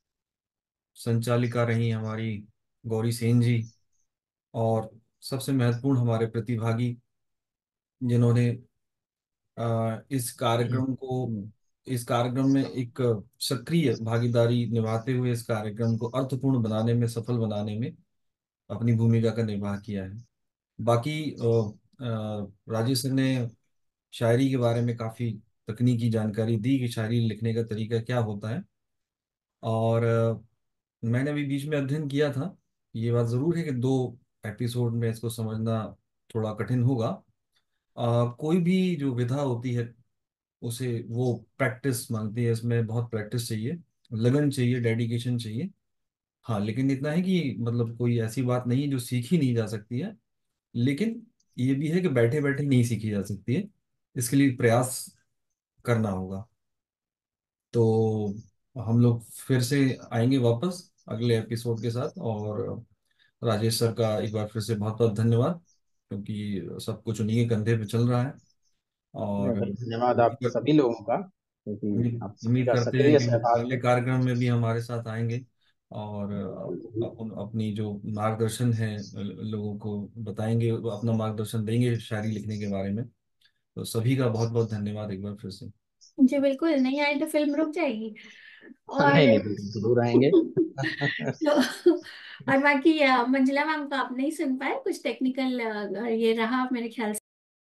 संचालिका रही हमारी गौरी सेन जी। और सबसे महत्वपूर्ण हमारे प्रतिभागी, जिन्होंने इस कार्यक्रम को, इस कार्यक्रम में एक सक्रिय भागीदारी निभाते हुए इस कार्यक्रम को अर्थपूर्ण बनाने में, सफल बनाने में अपनी भूमिका का निर्वाह किया है। बाकी राजेश सर ने शायरी के बारे में काफ़ी तकनीकी जानकारी दी कि शायरी लिखने का तरीका क्या होता है। और मैंने अभी बीच में अध्ययन किया था। ये बात ज़रूर है कि 2 एपिसोड में इसको समझना थोड़ा कठिन होगा। कोई भी जो विधा होती है उसे वो प्रैक्टिस मांगती है, इसमें बहुत प्रैक्टिस चाहिए, लगन चाहिए, डेडिकेशन चाहिए। हाँ, लेकिन इतना है कि मतलब कोई ऐसी बात नहीं है जो सीखी नहीं जा सकती है। लेकिन ये भी है कि बैठे बैठे नहीं सीखी जा सकती है, इसके लिए प्रयास करना होगा। तो हम लोग फिर से आएंगे वापस अगले एपिसोड के साथ। और राजेश सर का एक बार फिर से बहुत बहुत धन्यवाद, क्योंकि सब कुछ उन्हीं के कंधे पे चल रहा है। नहीं और भाई, धन्यवाद आप सभी लोगों का, क्योंकि उम्मीद आप सभी उम्मीद का करते हैं सक्रिय कि सहभाग अगले है। कार्यक्रम में भी हमारे साथ आएंगे। और अपनी जो मार्गदर्शन है लोगों को बताएंगे, वो अपना मार्गदर्शन देंगे शायरी लिखने के बारे में। तो सभी का बहुत बहुत धन्यवाद एक बार फिर से। जी बिल्कुल, नहीं आए तो फिल्म रुक जाएगी। नहीं और नहीं, बिल्कुल जरूर आएंगे। तो और बाकी मंजिला मैम को आप नहीं सुन पाए, कुछ टेक्निकल ये रहा मेरे ख्याल से।